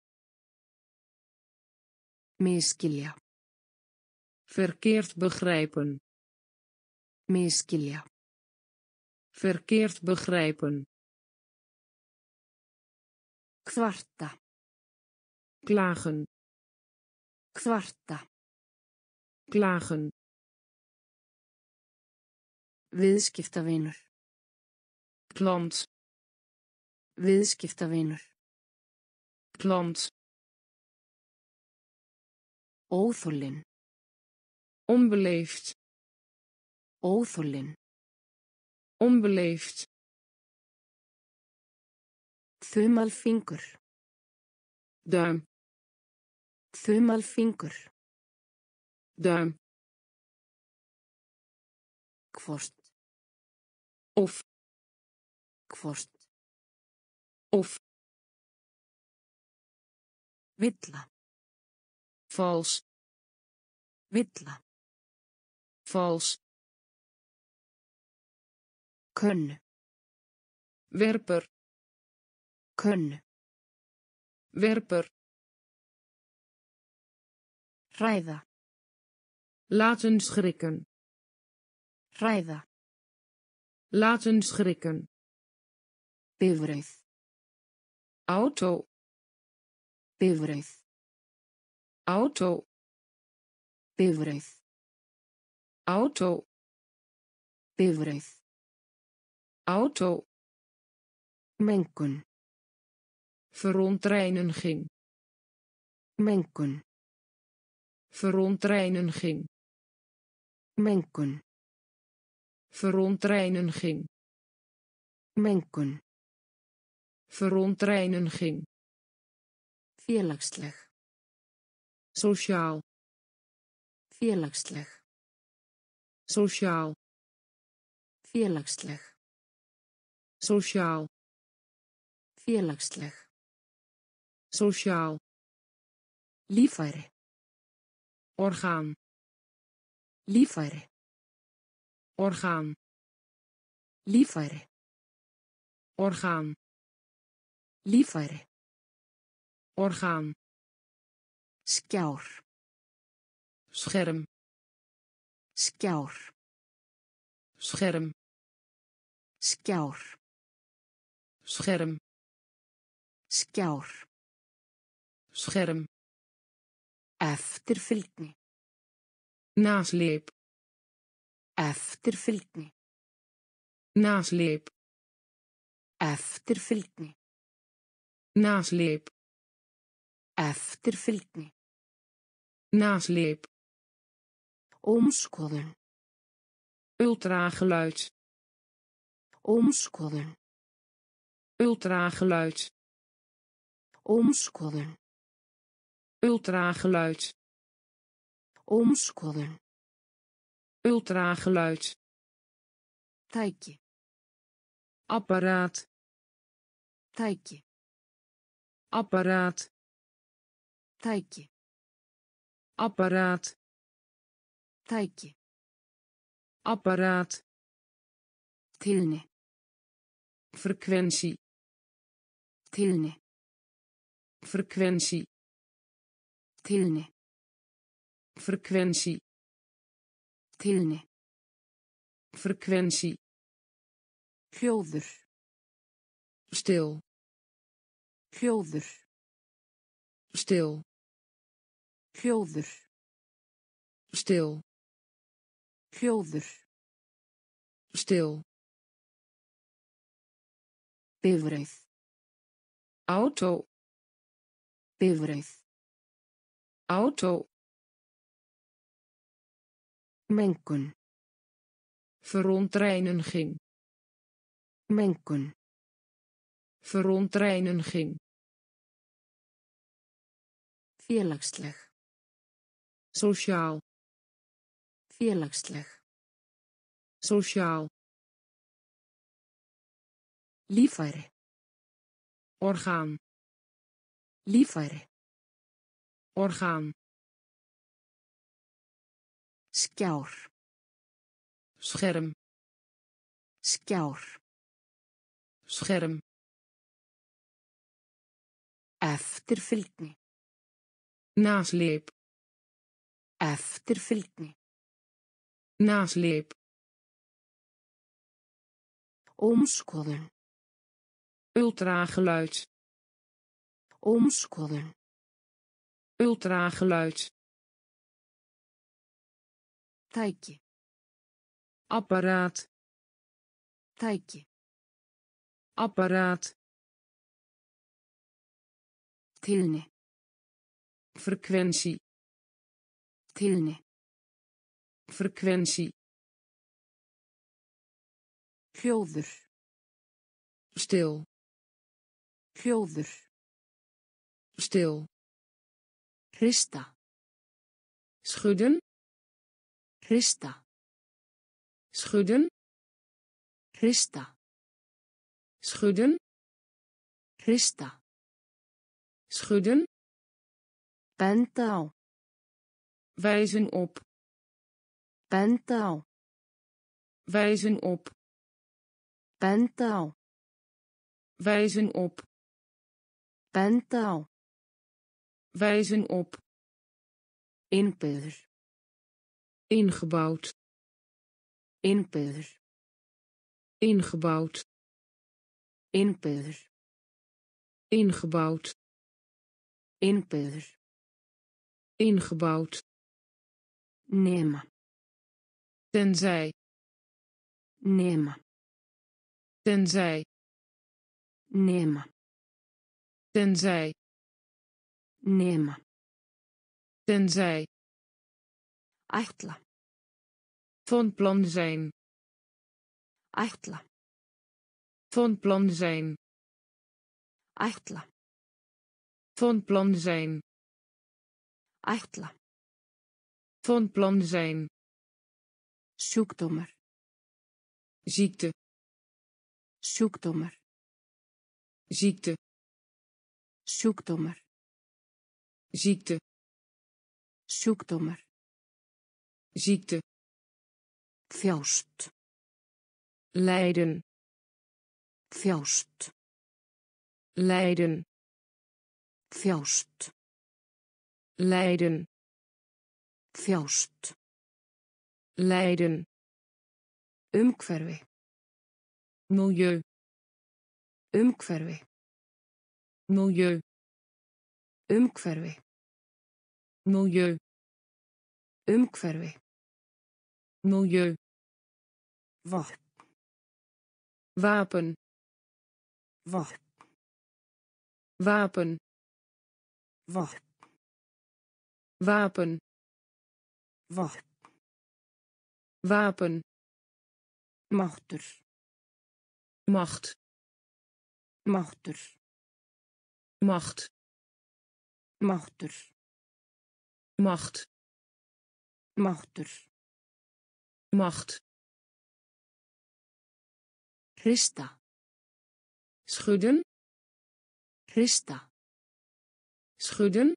Misskilja. verkeerd begrijpen, Misskilja. verkeerd begrijpen, Kvarta. klagen, Kvarta. klagen, Viðskiptavinur. klant, Viðskiptavinur. klant, Óþollinn. onbeleefd, Óþollinn. onbeleefd, Þumalfingur. duim, Þumalfingur. duim, Hvort. of, Hvort. of, Villa. vals, Villa. vals, Könnu. werper, Könnu. werper, Hræða. laten schrikken, Hræða. laten schrikken, Bifreið. auto, Bifreið. auto, Bifreið. auto, Bifreið. auto, Mengun. verontreiniging, Mengun. verontreiniging, Mengun. verontreiniging, Mengun. verontreiniging, Félagsleg. sociaal, Félagsleg. sociaal, Félagsleg. sociaal, Félagsleg. sociaal, Líffæri. orgaan, Líffæri. orgaan, Líffæri. orgaan, Líffæri. orgaan, Skjár. scherm, Skjár. scherm, Skjár. scherm, Skjár. scherm, Eftirfylgni. nasleep, Eftirfylgni. nasleep, Eftirfylgni. nasleep, Eftirfylgni. nasleep, Ómskoðun. ultrageluid, Ómskoðun. ultrageluid, Ómskoðun. ultrageluid, Ómskoðun. ultrageluid, Tæki. apparaat, Tæki. apparaat, Tæki. apparaat, Tæki. apparaat, Tíðni. frequentie, Tíðni. frequentie, Tíðni. frequentie, Tíðni. frequentie, Hljóður. stil, Hljóður. stil, Hljóður. stil, Hljóður. stil, Bifreið. auto, Bifreið. Auto. Mengun. Verontreiniging. Mengun. Verontreiniging. Félagsleg. Sociaal. Félagsleg. Sociaal. Líffæri. Orgaan. Líffæri. Orgaan. Skjár. Scherm. Skjár. Scherm. Eftirfylgni. Nasleep. Eftirfylgni. Nasleep. Omskoðun. Ultrageluid. Omskoðun. Ultrageluid. Tæki. Apparaat. Tæki. Apparaat. Tíðni. Frequentie. Tíðni. Frequentie. Hljóður. Stil. Hljóður. Stil. Hrista. Schudden. Hrista. Schudden. Hrista. Schudden. Hrista. Schudden. Benda á. Wijzen op. Benda á. Wijzen op. Benda á. Wijzen op. Benda á. Wijzen op. Innbyggður. Ingebouwd. Innbyggður. Ingebouwd. Innbyggður. Ingebouwd. Innbyggður. Ingebouwd. Nema. Tenzij. Nema. Tenzij. Nema. Tenzij. Nema. Tenzij. Ætla. Van plan zijn. Ætla. Van plan zijn. Ætla. Van plan zijn. Ætla. Van plan zijn. Sjúkdómar. Ziekte. Sjúkdómar. Ziekte. Sjúkdómar. Ziekte. Sjúkdómar. Ziekte. Þjást. Lijden. Þjást. Lijden. Þjást. Lijden. Þjást. Lijden. Umhverfi. Milieu. Umhverfi. Milieu. Umhverfi. Milieu. Umhverfi. Milieu. Vopn. Wapen. Vopn. Wapen. Vopn. Wapen. Vopn. Wapen. Máttur. Macht. Máttur. Macht. Máttur. Macht. Máttur. Macht. Hrista. Schudden. Hrista. Schudden.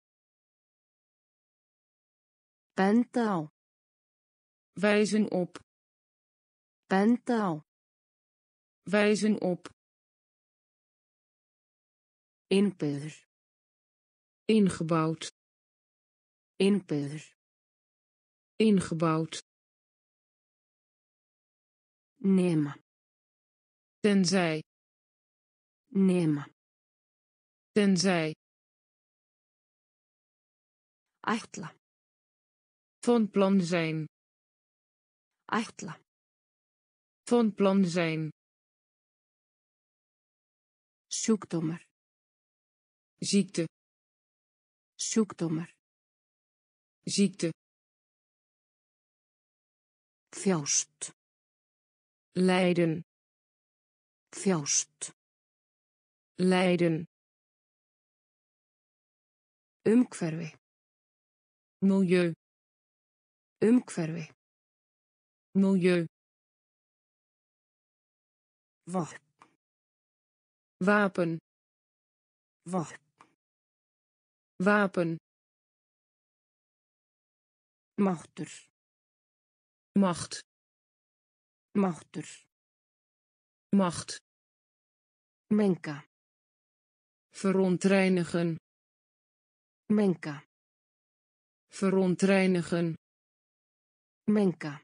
Benda á. Wijzen op. Benda á. Wijzen op. Innbyggður. Ingebouwd. Innbyggður. Ingebouwd. Nema. Tenzij. Nema. Tenzij. Ætla. Van plan zijn. Ætla. Van plan zijn. Sjúkdómar. Ziekte. Sjúkdómar. ziekte, Þjást. lijden, Þjást. lijden, Umhverfi. milieu, Umhverfi. milieu, Vopn. wapen, Vopn. wapen, Máttur. macht, Máttur. macht, Menga. verontreinigen, Menga. verontreinigen, Menga.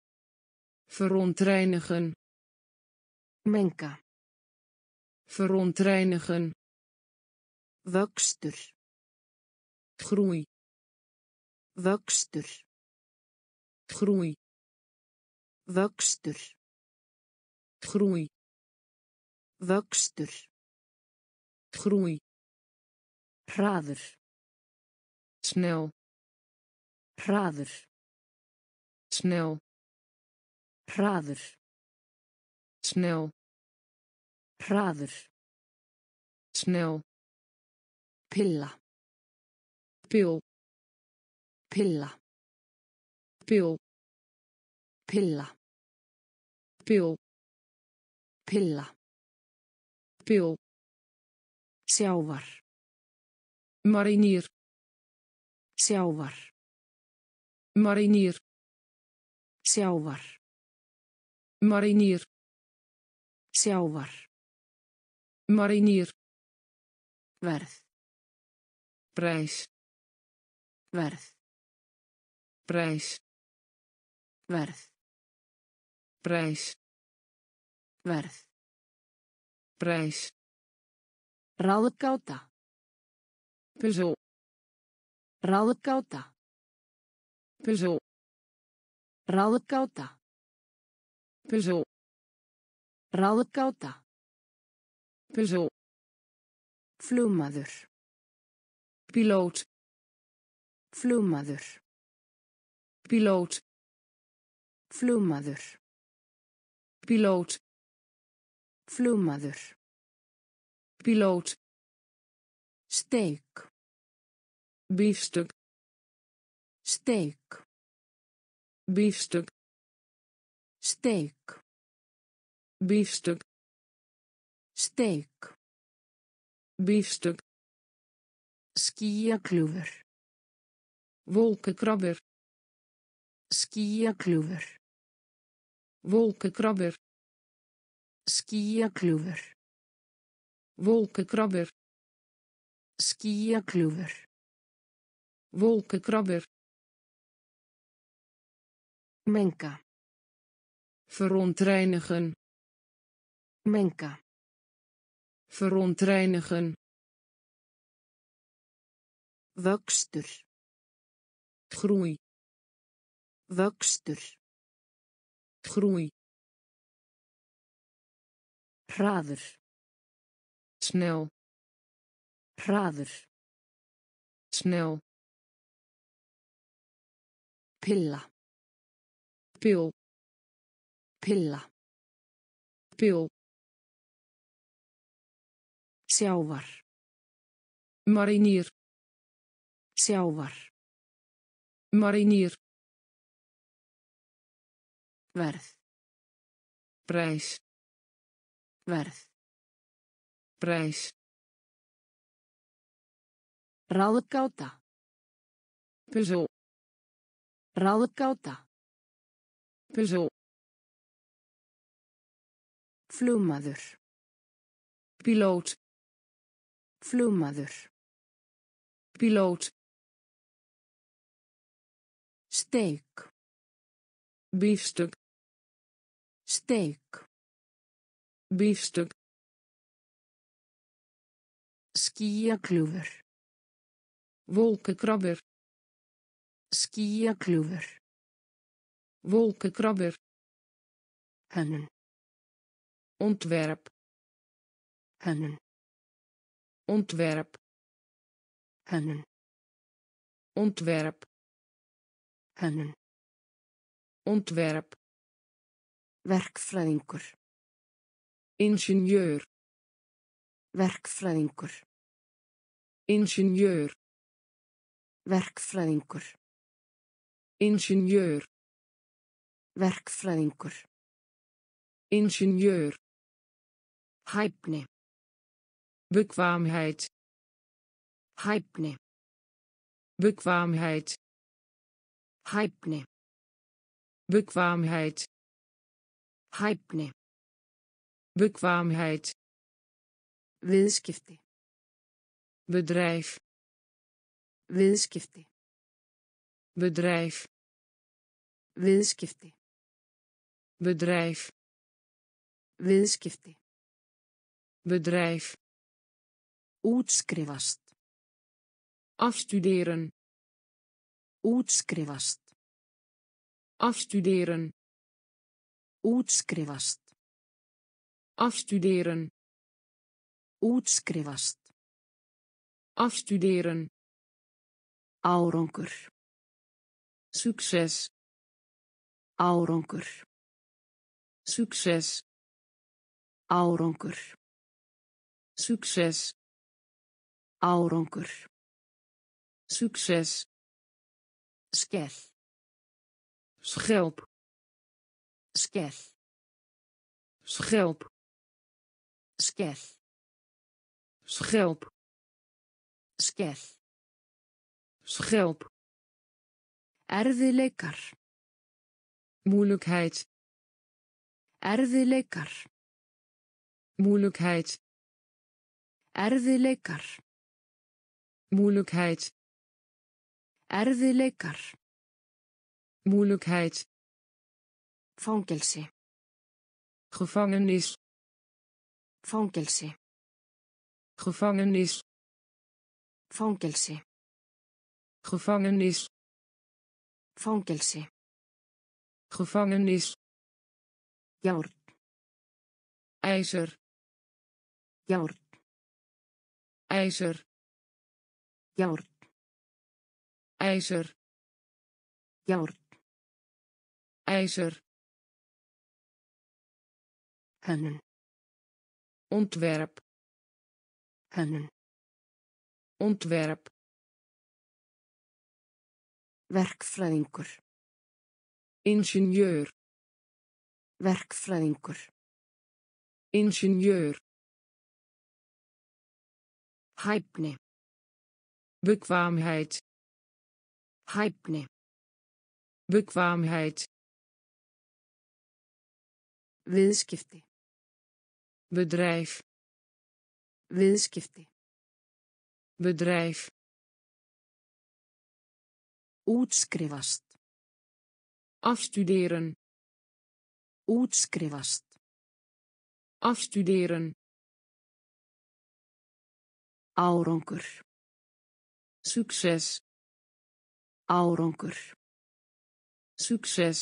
verontreinigen, Menga. verontreinigen, Vöxtur. groei, Vöxtur. groei, Vöxtur. groei, Vöxtur. groei, Hraður. snel, Hraður. snel, Hraður. snel, Hraður. snel, Pilla. pil, Pilla. pil, Pilla. pil, Pilla. pil, Sjávar. marinier, Sjávar. marinier, Sjávar. marinier, Sjávar. marinier, Verð. prijs, Verð. prijs, Verð. prijs, Verð. prijs, Ráðgáta. puzzel, Ráðgáta. puzzel, Ráðgáta. puzzel, Ráðgáta. puzzel, Flugmaður. piloot, Flugmaður. piloot, Flugmaður. piloot, Flugmaður. piloot, Steak. biefstuk, Steak. biefstuk, Steak. biefstuk, Steak. biefstuk, Skýjakljúfur. wolkenkrabber, Skýjakljúfur. wolkenkrabber, Skýjakljúfur. wolkenkrabber, Skýjakljúfur. wolkenkrabber, Menga. verontreinigen, Menga. verontreinigen, Vöxtur. groei, Vöxtur. groei, Hraður. snel, Hraður. snel, Pilla. pil, Pilla. pil, Sjávar. marinier, Sjávar. marinier, Verð. prijs, Verð. prijs, Ráðgáta. puzzel, Ráðgáta. puzzel, Flugmaður. piloot, Flugmaður. piloot, Steak. biefstuk, Steak. biefstuk, Skýjakljúfur. wolkenkrabber, Skýjakljúfur. wolkenkrabber, Hönnun. ontwerp, Hönnun. ontwerp, Hönnun. Ontwerp. Hönnun. Ontwerp. Verkfræðingur. Ingenieur. Verkfræðingur. Ingenieur. Verkfræðingur. Ingenieur. Verkfræðingur. Ingenieur. Hæfni. Bekwaamheid. Hæfni. Bekwaamheid. Hæfni. Bekwaamheid. Hæfni. Bekwaamheid. Viðskipti. Bedrijf. Viðskipti. Bedrijf. Viðskipti. Bedrijf. Viðskipti. Bedrijf. Útskrifast. Afstuderen. Útskrifast. Afstuderen. Útskrifast. Afstuderen. Útskrifast. Afstuderen. Árangur. Succes. Árangur. Succes. Árangur. Succes. Árangur. Succes. Skell. Schelp. Skell. Schelp. Skell. Schelp. Skell. Schelp. Erfiðleikar. Moeilijkheid. Erfiðleikar. Moeilijkheid. Erfiðleikar. Moeilijkheid. Erfiðleikar. Moeilijkheid. Fangelsi. Gevangenis. Fangelsi. Gevangenis. Fangelsi. Gevangenis. Fangelsi. Gevangenis. Járn. IJzer. Járn. IJzer. Járn. IJzer. Járn. IJzer. Hönnun. Ontwerp. Hönnun. Ontwerp. Verkfræðingur. Ingenieur. Verkfræðingur. Ingenieur. Hæfni. Bekwaamheid. Hæfni. Bekwaamheid. Viðskipti. Bedrijf. Viðskipti. Bedrijf. Útskrifast. Afstuderen. Útskrifast. Afstuderen. Árangur. Succes. Árangur. Succes.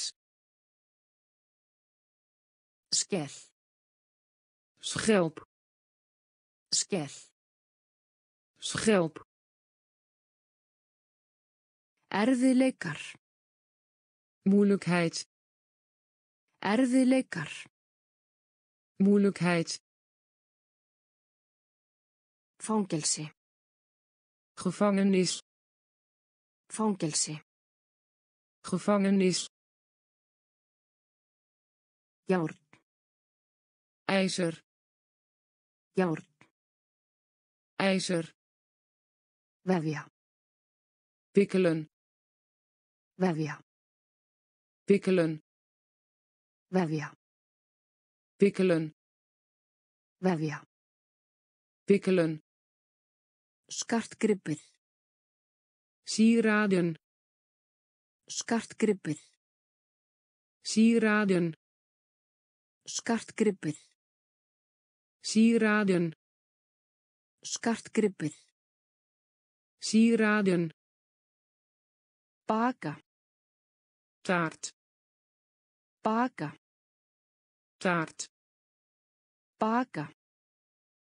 Skell. Schelp. Skell. Schelp. Erfiðleikar. Moeilijkheid. Erfiðleikar. Moeilijkheid. Fangelsi. Gevangenis. Fangelsi. Gevangenis. Járn. IJzer. Járn. IJzer. Vefja. Wikkelen. Vefja. Wikkelen. Vefja. Wikkelen. Vefja. Wikkelen. Skartgripir. Sieraden. Skartgripir. Sieraden. Skartgripir. Sieraden. Skartgripir. Sieraden. Baka. Taart. Baka. Taart. Baka.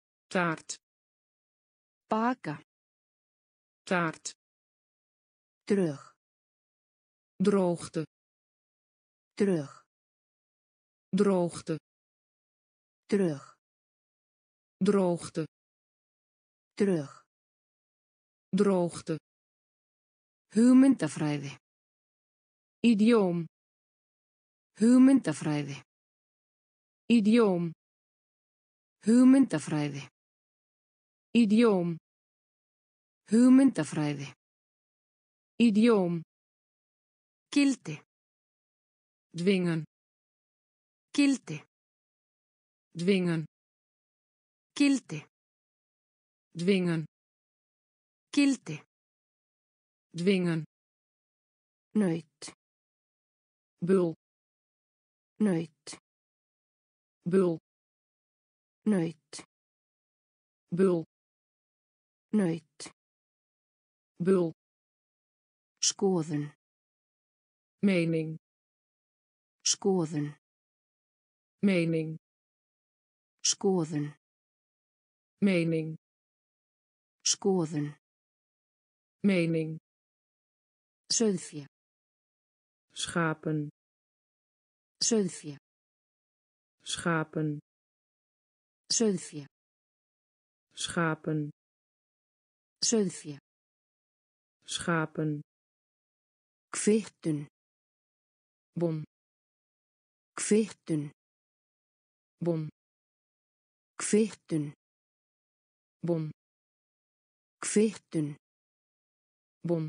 Taart. Baka. Taart. terug, droogte, terug, droogte, terug, droogte, terug. droogte, Hugmyndafræði. idioom, Hugmyndafræði. idioom, Hugmyndafræði. idioom, Hugmyndafræði. idioom, Gildi. dwingen, Gildi. dwingen, Gildi. dwingen, Gildi. dwingen, Naut. bul, Naut. bul, Naut. bul, Naut. bul, Skoðun. mening, Skoðun. mening, Skoðun. mening, Skoðun. mening, Sauðfé. schapen, Sauðfé. schapen, Sauðfé. schapen, Sauðfé. schapen, Kvittun. bon, Kvittun. bon, Kvittun. bon, Kvittun. bon,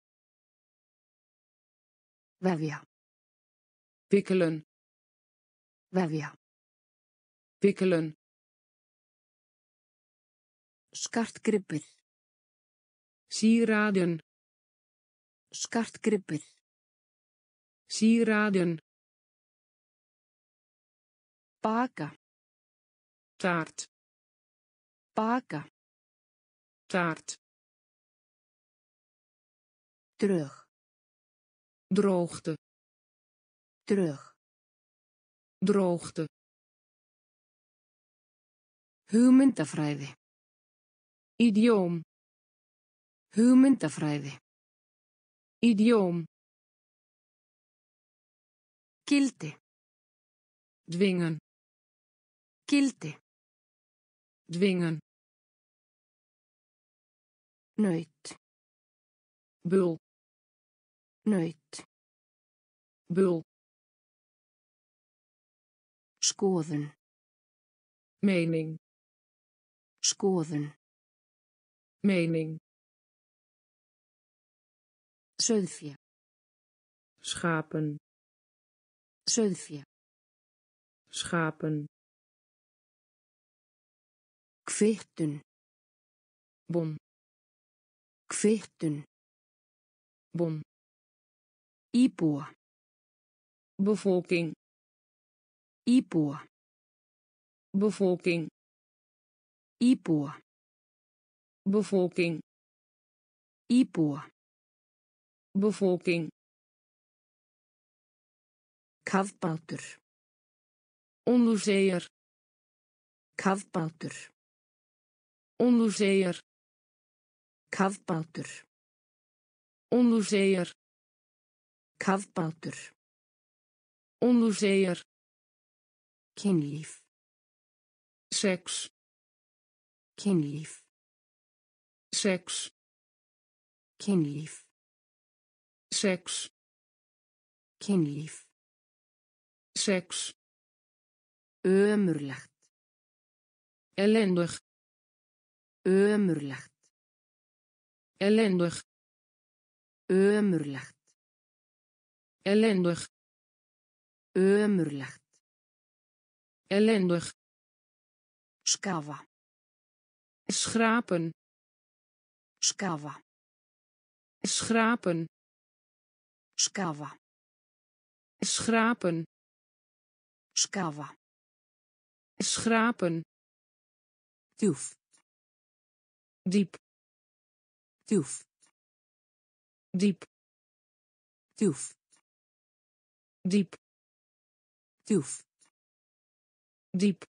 Vefja. wikkelen, Vefja. wikkelen, Skartgripir. sieraden, Skartgripir. sieraden, Baka. taart, Baka. taart, Terug. droogte, Terug. droogte, Hugmyndafræði. idioom, Hugmyndafræði. idioom, Gildi. dwingen, Gildi. dwingen, Naut. bul, Naut. bul, Skoðun. mening, Skoðun. mening, Sauðfé. schapen, Sauðfé. schapen, Kvittun. bon, Kvittun. bon, Íbúa. bevolking, Íbúa. bevolking, Íbúa. bevolking, Íbúa. bevolking, Kafbátur. onderzeeër, Kafbátur. onderzeeër, Kafbátur. onderzeeër, Kafbátur. onderzeeër, Kynlíf. seks, Kynlíf. seks, Kynlíf. seks, Kynlíf. seks, Ömurlegt. ellendig, Ömurlegt. ellendig, Ömurlegt. ellendig, Ömurlegt. ellendig, Skafa. schrapen, Skafa. schrapen, Skafa. schrapen, Skafa. schrapen, Djúpt. diep, Djúpt. diep, Djúpt. diep, Djúpt. diep,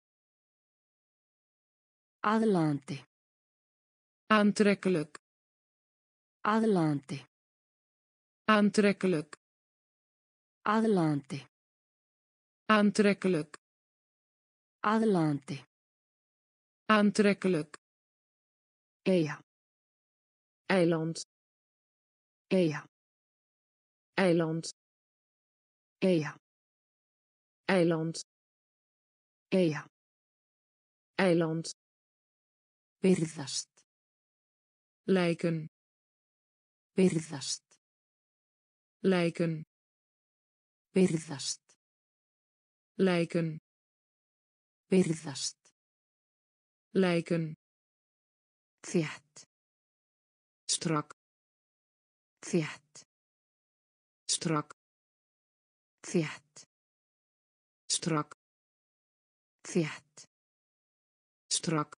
Aðlaðandi. aantrekkelijk, Aðlaðandi. Aantrekkelijk. Adelante. Aantrekkelijk. Adelante. Aantrekkelijk. Ella. Eiland. Ella. Eiland. Ella. Eiland. Ella. Eiland. Virðast. Lijken. Virðast. Lijken. Virðast. Lijken. Virðast. Lijken. Þétt. Strak. Þétt. Strak. Þétt. Strak. Þétt. Strak.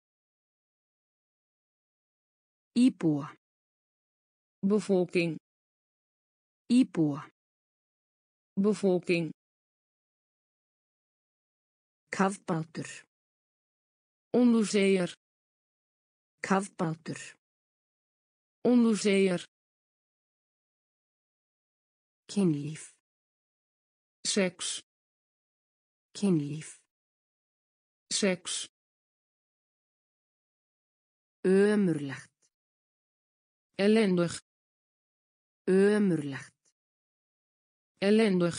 Íbúa. Bevolking. Íbúa. Bevolking. Kafbátur. Onderzeeër. Kafbátur. Onderzeeër. Kynlíf. Seks. Kynlíf. Seks. Ömurlegt. Ellendig. Ömurlegt. Ellendig.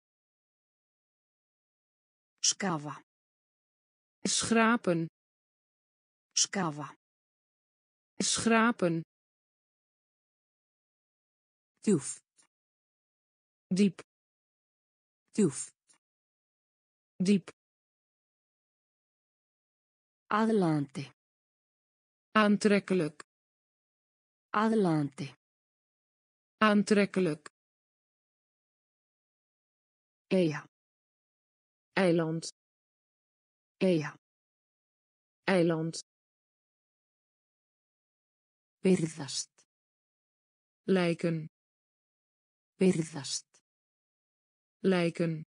Skafa. Schrapen. Skafa. Schrapen. Djúpt. Diep. Djúpt. Diep. Adelante. Aantrekkelijk. Adelante. Aantrekkelijk. Ella. Eiland. Ella. Eiland. Virðast. Lijken. Virðast. Lijken.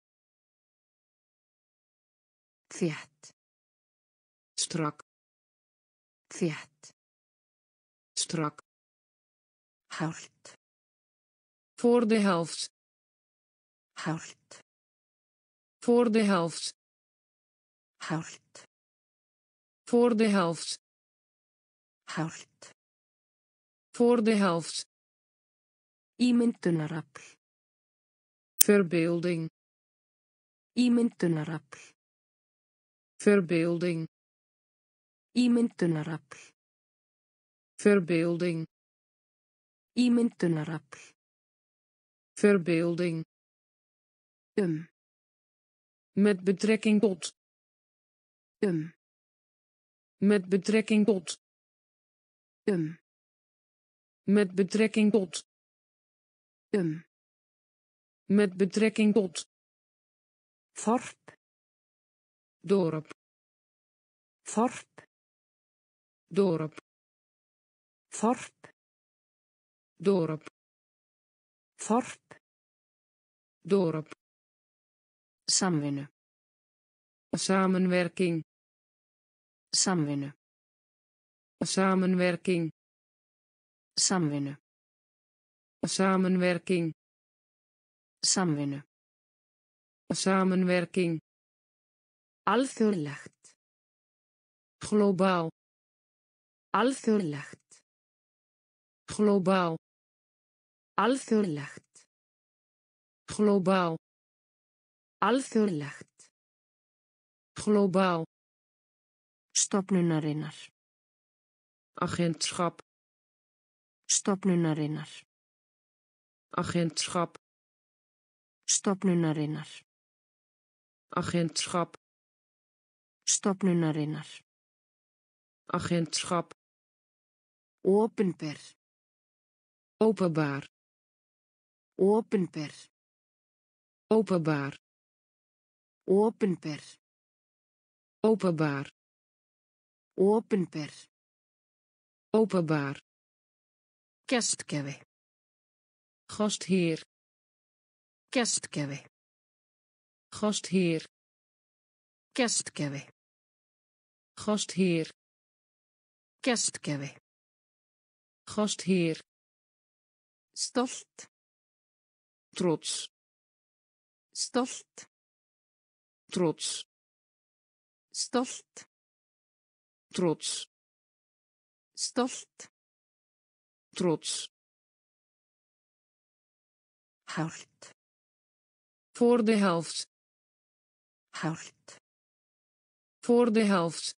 Þétt. Strak. Þétt. Strak. Hálft. Voor de helft. Hálft. Voor de helft. Hálft. Voor de helft. Hálft. Voor de helft. Ímyndunarafl. Verbeelding. Ímyndunarafl. Verbeelding. Ímyndunarafl. Verbeelding. Ímyndunarafl. Verbeelding. Met betrekking tot. Met betrekking tot. Met betrekking tot. Met betrekking tot. Þorp. Dorp. Þorp. Dorp. Þorp. Dorp. Þorp. Dorp. Samvinnu. Samenwerking. Samvinnu. Samenwerking. Samvinnu. Samenwerking. Samvinnu. Samenwerking. Alþjóðlegt. Globaal. Alþjóðlegt. Globaal. Alþjóðlegt. Globaal. Alþjóðlegt. Globaal. Stofnunarinnar. Agentschap. Stofnunarinnar. Agentschap. Stofnunarinnar. Agentschap. Stofnunarinnar. Agentschap. Opinber. Openbaar. Opinber. Openbaar. Opinber. Openbaar. Opinber. Openbaar. Gestgjafi. Gastheer. Gestgjafi. Gastheer. Gestgjafi. Gastheer. Gestgjafi. Gastheer. Stolt. trots, Stolt. trots, Stolt. trots, Stolt. trots. Hálft. Voor de helft, Hálft. voor de helft.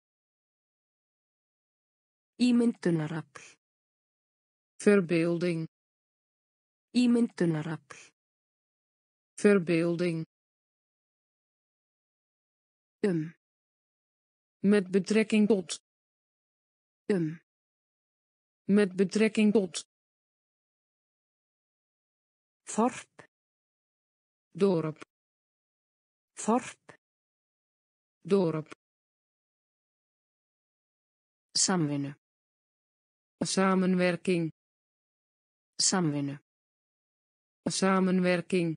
Ímyndunarafl. Verbeelding, Ímyndunarafl. verbeelding. Met betrekking tot, met betrekking tot. Þorp. Dorp, Þorp. dorp. Samvinnu. Samenwerking, Samvinnu. samenwerking.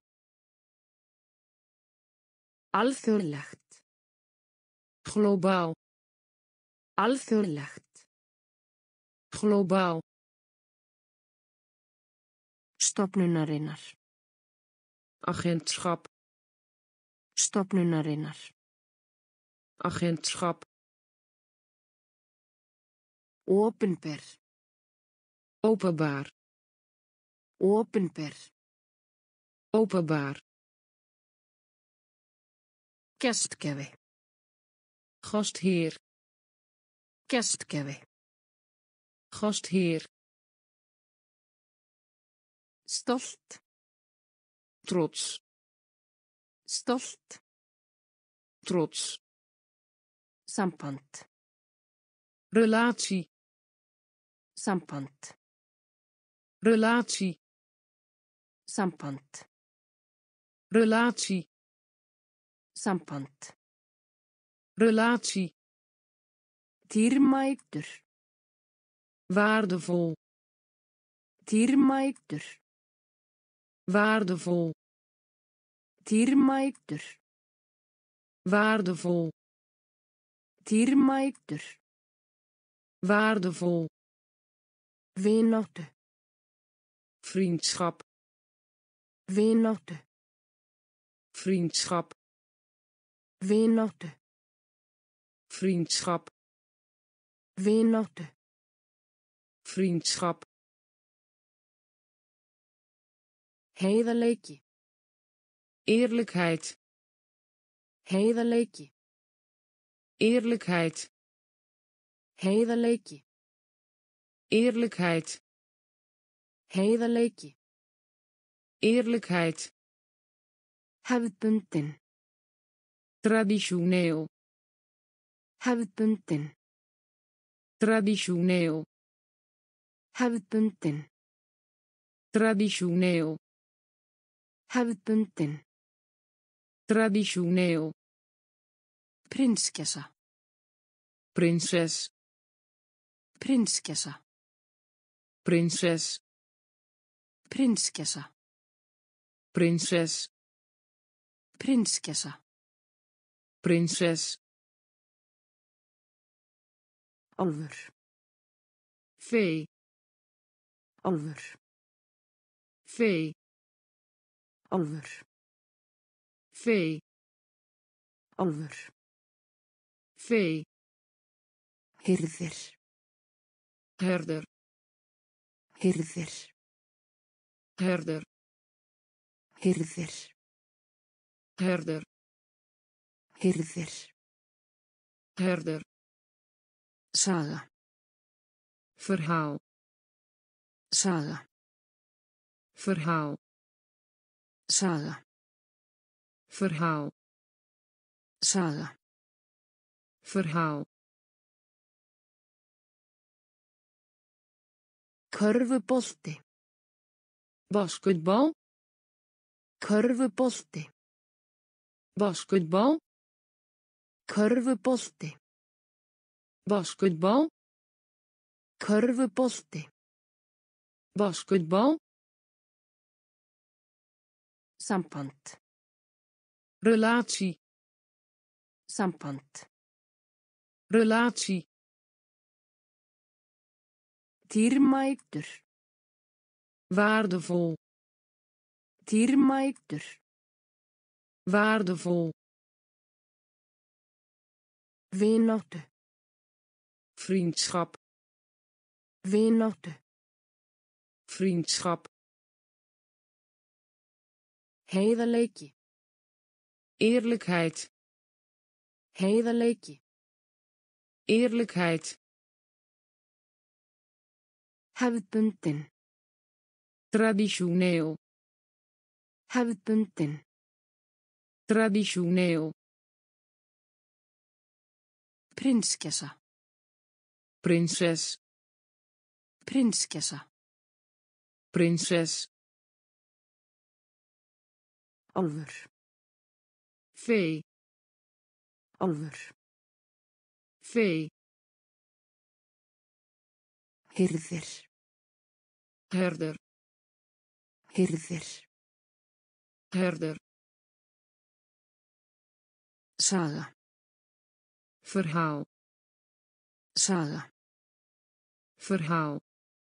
Alþjóðlegt. Globaal, Alþjóðlegt. globaal. Stofnunarinnar. Agentschap, Stofnunarinnar. agentschap. Opinber. Openbaar, Opinber. openbaar. Gestgjafi. Gastheer, Gestgjafi. gastheer. Stolt. Trots, Stolt. trots. Samband. Relatie, Samband. relatie, Samband. relatie, Samband. relatie. Dýrmætur. Waardevol, Dýrmætur. waardevol, Dýrmætur. waardevol, Dýrmætur. waardevol. Vináttu. Vriendschap, Vináttu. vriendschap, Vináttu. vriendschap, Vináttu. vriendschap. Heiðarleiki. Eerlijkheid, Heiðarleiki. eerlijkheid, Heiðarleiki. eerlijkheid, Heiðarleiki. eerlijkheid. Hefðbundin. Traditioneel, Hefðbundin. traditioneel, Hefðbundin. traditioneel, Hefðbundin. traditioneel. Prinskessa. Prinses, Prinskessa. prinses, Prinskessa. prinses, Prinskessa. prinses. Álfur. Vee, Álfur. vee, Álfur. vee, Álfur. vee. Hirðir. Herder, Hirðir. herder, Hirðir. herder, Hirðir. herder. Saga. Verhaal, Saga. verhaal, Saga. verhaal, Saga. verhaal. Körfubolti. Basketbal, Körfubolti. basketbal, Körfubolti. basketbal, Körfubolti. basketbal. Samband. Relatie, Samband. relatie. Dýrmætur. Waardevol, Dýrmætur. Waardevol. Vináttu. Vriendschap. Vináttu. Vriendschap. Heiðarleiki. Eerlijkheid. Heiðarleiki. Eerlijkheid. Hefðbundin. Traditioneel. Hefðbundin. Traditioneel. Prinskessa. Prinses. Prinskessa. Prinses. Álfur. Vee. Álfur. Vee. Hirðir. Herder. Hirðir. Herder. Saga. Verhaal. Saga. Verhaal.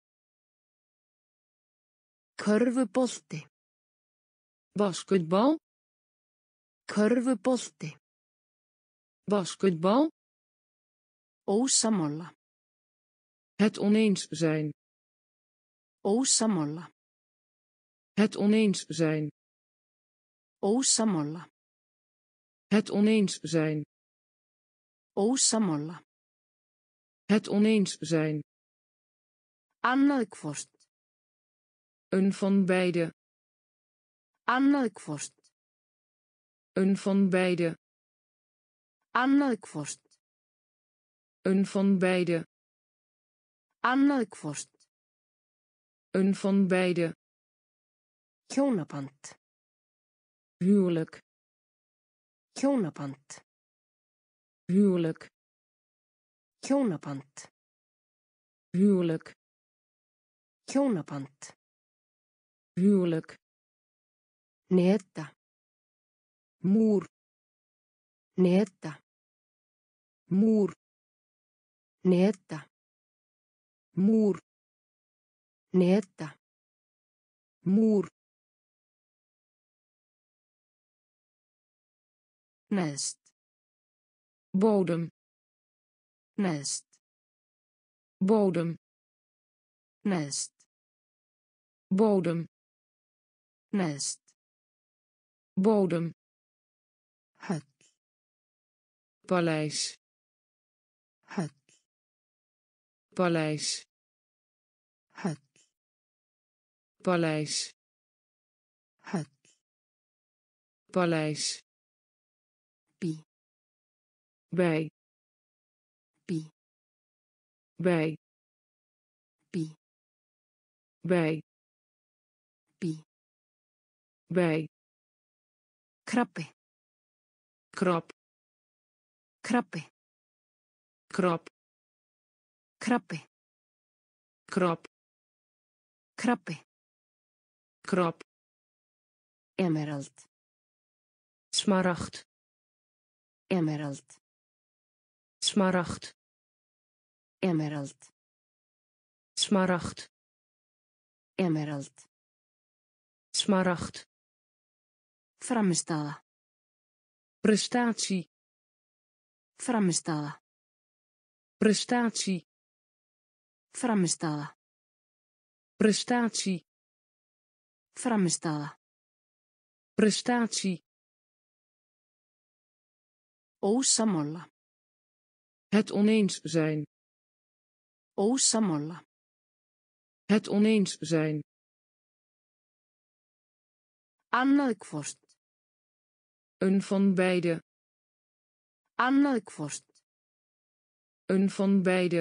Körfubolti. Basketbal. Körfubolti. Basketbal. Ósammála. Het oneens zijn. Ósammála. Het oneens zijn. Ósammála. Het oneens zijn. Ósammála. Het oneens zijn. Annað hvort. Een van beide. Annað hvort. Een van beide. Annað hvort. Een van beide. Annað hvort. Een van beide. Hjónaband. Huwelijk. Hjónaband. Huwelijk. Hjónaband. Huwelijk. Hjónaband. Huwelijk. Neta. Moer. Neta. Moer. Neta. Moer. Neta. Moer. Neðst. Bodem. Neðst. Bodem. Neðst. Bodem. Neðst. Bodem. Höll. Paleis. Höll. Paleis. Höll. Paleis. Höll. Paleis. Bí. Bij. Bí. Bij. Bí. Bij. Bí. Bij. Krabbi. Krab. Krabbi. Krab. Krabbi. Krab. Krabbi. Krab. Emerald. Smaragd. Emerald. Smaragd. Emerald. Smaragd. Emerald. Smaragd. Frammistaða. Prestatie. Frammistaða. Prestatie. Frammistaða. Prestatie. Frammistaða. Prestatie. Ósammála. Het oneens zijn. Ósammála. Het oneens zijn. Annað hvort. Een van beide. Annað hvort. Een van beide.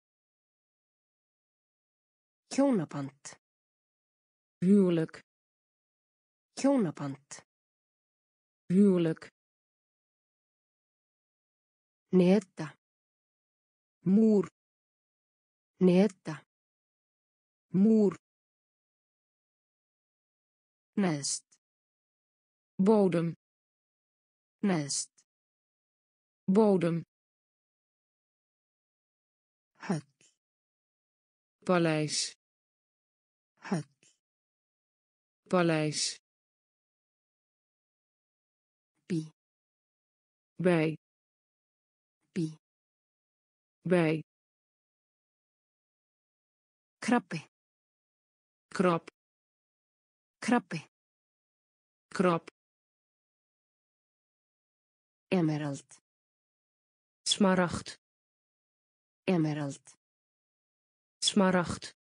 Hjónaband. Huwelijk. Hjónaband. Huwelijk. Neta. Moer. Neta. Moer. Neðst. Bodem. Neðst. Bodem. Höll. Paleis. Höll. Paleis. bij, Bí. bij, Krabbi. krab, Krabbi. krab, Emerald. smaragd, Emerald. smaragd,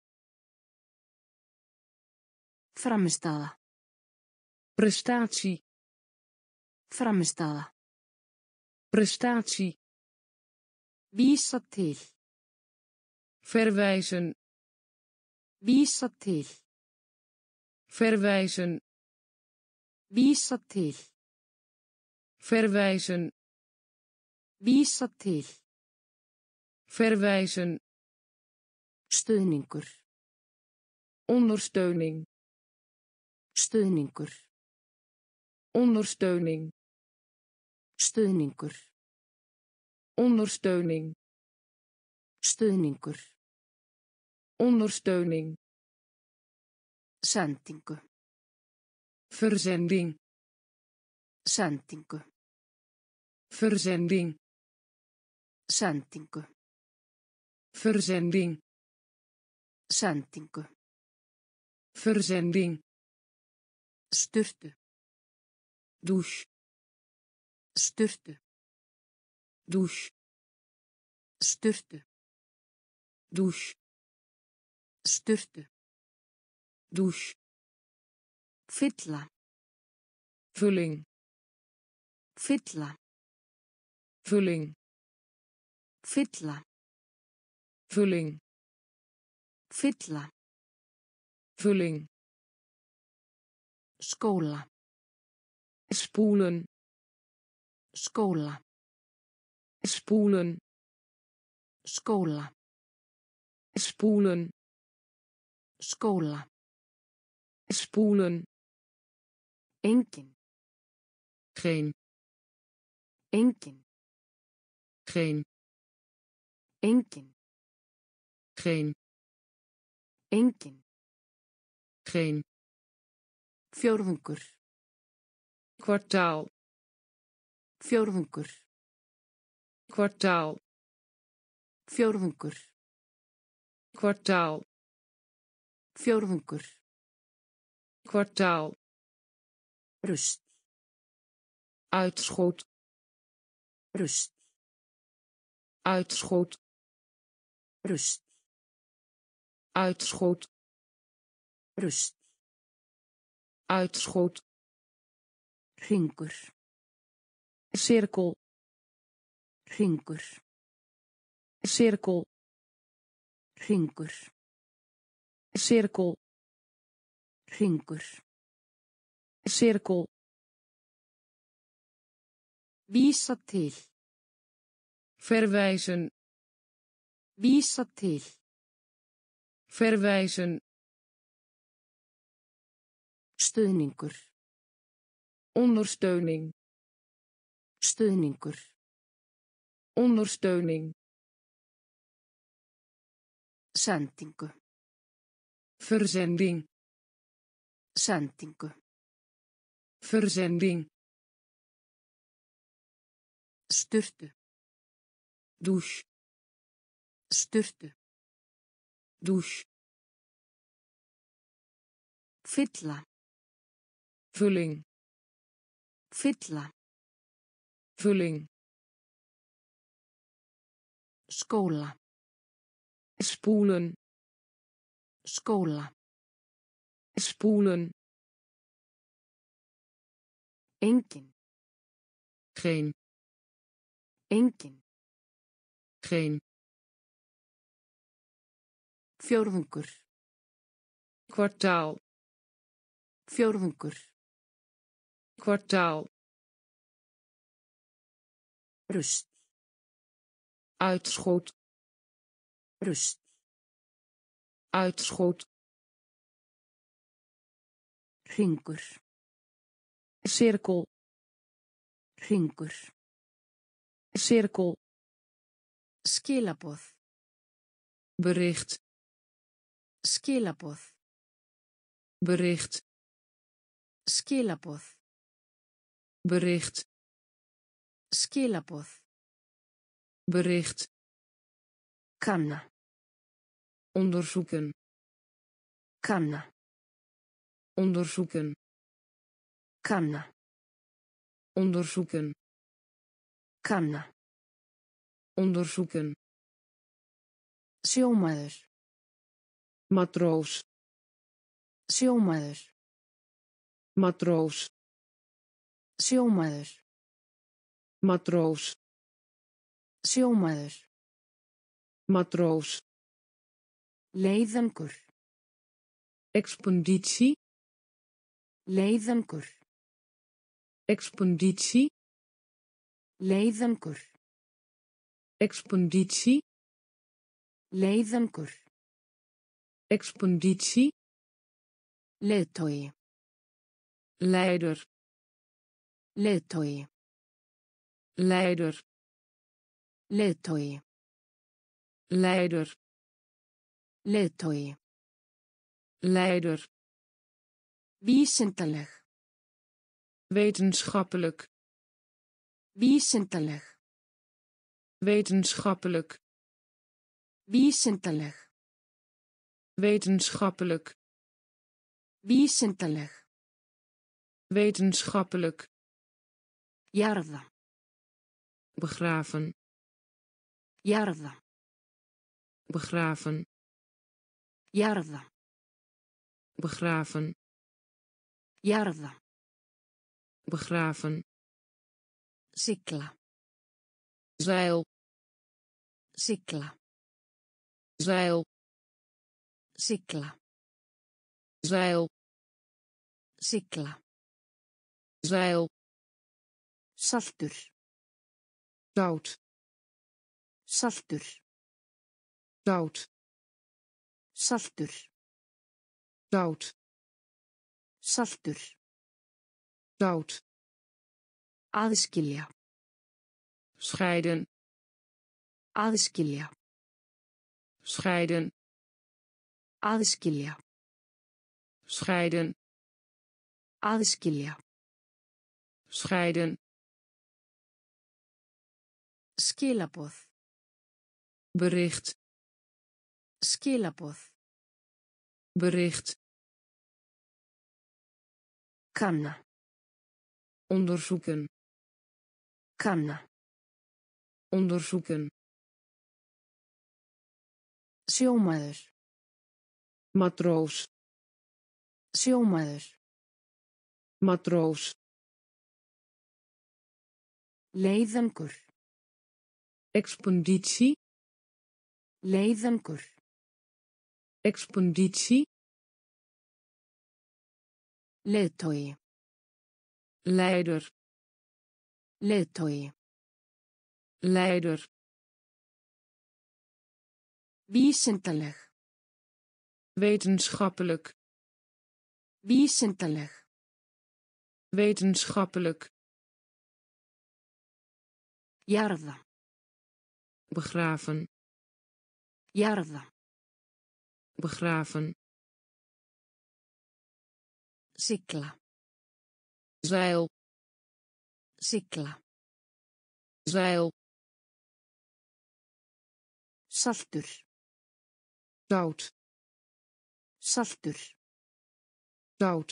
Frammistaða. prestatie, Frammistaða. prestatie, Vísa til. verwijzen, Vísa til. verwijzen, Vísa til. verwijzen, Vísa til. verwijzen, Stuðningur. ondersteuning, Stuðningur. ondersteuning, Stuðningur. ondersteuning, Stuðningur. ondersteuning, Sendingu. verzending, Sendingu. verzending, Sendingu. verzending, Sendingu. verzending, Sturtu. douche, Sturtu. douche, Sturtu. douche, Sturtu. douche, Fylla. vulling, Fylla. vulling, Fylla. vulling, Fylla. vulling, Skóla. spoelen, Skóla. spoelen, Skóla. spoelen, Skóla. spoelen, Engin. geen, Engin. geen, Engin. geen, Engin. geen, Fjórðungur. kwartaal, Fjórðungur. kwartaal, Fjórðungur. kwartaal, Fjórðungur. kwartaal, Rust. uitschot, Rust. uitschot, Rust. uitschot, Rust. uitschot, Hringur. cirkel, Hringur. cirkel, Hringur. cirkel, Hringur. cirkel, Vísa til. verwijzen, Vísa til. verwijzen, Stuðningur. ondersteuning, Stuðningur. ondersteuning, Sendingu. verzending, Sendingu. verzending, Sturtu. douche, Sturtu. douche, Fylla. vulling, Fylla. vulling, Skóla. spoelen, Skóla. spoelen, Engin. geen, Engin. geen, Fjórðungur. kwartaal, Fjórðungur. kwartaal, Rust. uitschot, Rust. uitschot, Hringur. cirkel, Hringur. cirkel, Skilaboð. bericht, Skilaboð. bericht, Skilaboð. bericht, Skilaboð. Bericht. Kanna. Onderzoeken. Kanna. Onderzoeken. Kanna. Onderzoeken. Kanna. Onderzoeken. Sjómaður. Matroos. Sjómaður. Matroos. Sjómaður. Matroos. Sjómaður. Matroos. Leiðangur. Expeditie. Leiðangur. Expeditie. Leiðangur. Expeditie. Leiðangur. Expeditie. Leiðtogi. Leider. Leiðtogi. Leider. Leiðtogi. Leider. Leiðtogi. Leider. Vísindaleg. Wetenschappelijk. Vísindaleg. Wetenschappelijk. Vísindaleg. Wetenschappelijk. Vísindaleg. Wetenschappelijk. Jarða. Begraven. Jarða. Begraven. Jarða. Begraven. Jarða. Begraven. Sigla. Zeil. Sigla. Zeil. Sigla. Zeil. Sigla. Zeil. Saltur. Zout. Saltur. Zout. Saltur. Zout. Saltur. Zout. Aðskilja. Scheiden. Aðskilja. Scheiden. Aðskilja. Scheiden. Aðskilja. Scheiden. Skilaboð. Bericht. Skilaboð. Bericht. Kanna. Onderzoeken. Kanna. Onderzoeken. Sjómaður. Matroos. Sjómaður. Matroos. Leiðangur. Expeditie. Leiðangur. Expeditie. Leiðtogi. Leider. Leiðtogi. Leider. Vísindaleg. Wetenschappelijk. Vísindaleg. Wetenschappelijk. Jarða. Begraven. Jarða. Begraven. Sigla. Zeil. Sigla. Zeil. Saltur. Zout. Saltur. Zout.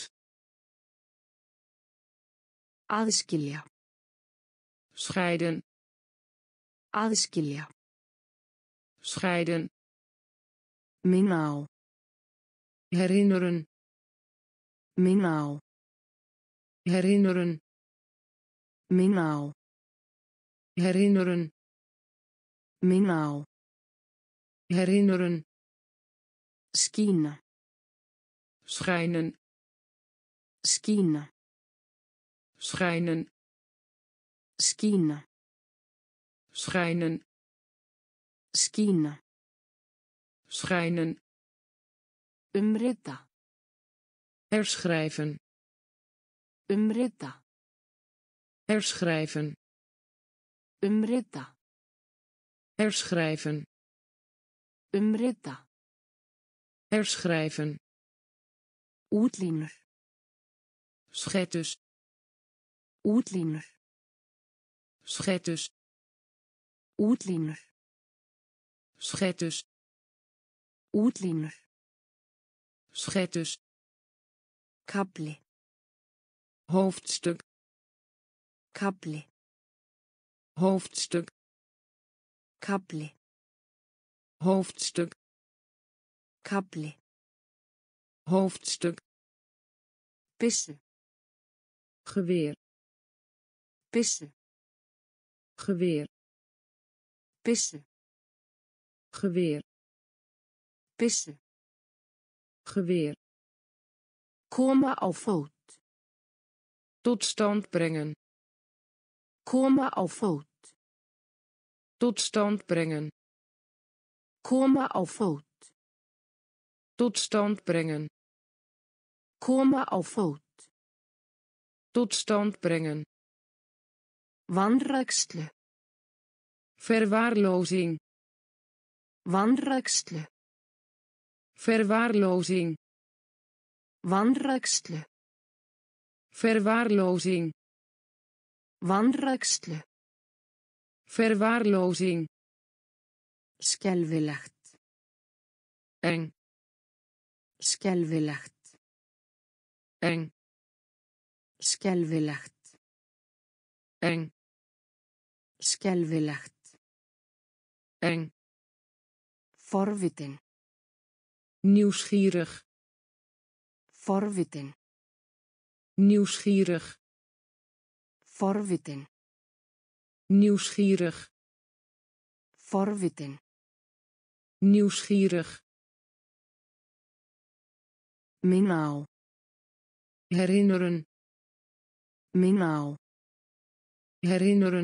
Aðskilja. Scheiden. Aðskilja. Scheiden. Minna á. Herinneren. Minna á. Herinneren. Minna á. Herinneren. Minna á. Herinneren. Skína. Schijnen. Skína. Schijnen. Skína. Schijnen. Skína. Schijnen. Umrita. Herschrijven. Umrita. Herschrijven. Umrita. Herschrijven. Umrita. Herschrijven. Útlínur. Schetus. Útlínur. Schetus. Útlínur. Schetus. Útlínur. Schetus. Kafli. Hoofdstuk. Kafli. Hoofdstuk. Kafli. Hoofdstuk. Kafli. Hoofdstuk. Byssu. Geweer. Byssu. Geweer. Byssu. Geweer. Byssu. Geweer. Koma á fót. Tot stand brengen. Koma á fót. Tot stand brengen. Koma á fót. Tot stand brengen. Koma á fót. Tot stand brengen. Vanrækslu. Verwaarlozing. Vanrækslu. Verwaarlozing. Vanrækslu. Verwaarlozing. Vanrækslu. Verwaarlozing. Skelfilegt. Eng. Skelfilegt. Eng. Skelfilegt. Eng. Skelfilegt. Eng. Forvitin. Nieuwsgierig. Forvitin. Nieuwsgierig. Forvitin. Nieuwsgierig. Forvitin. Nieuwsgierig. Minna á. Herinneren. Minna á. Herinneren.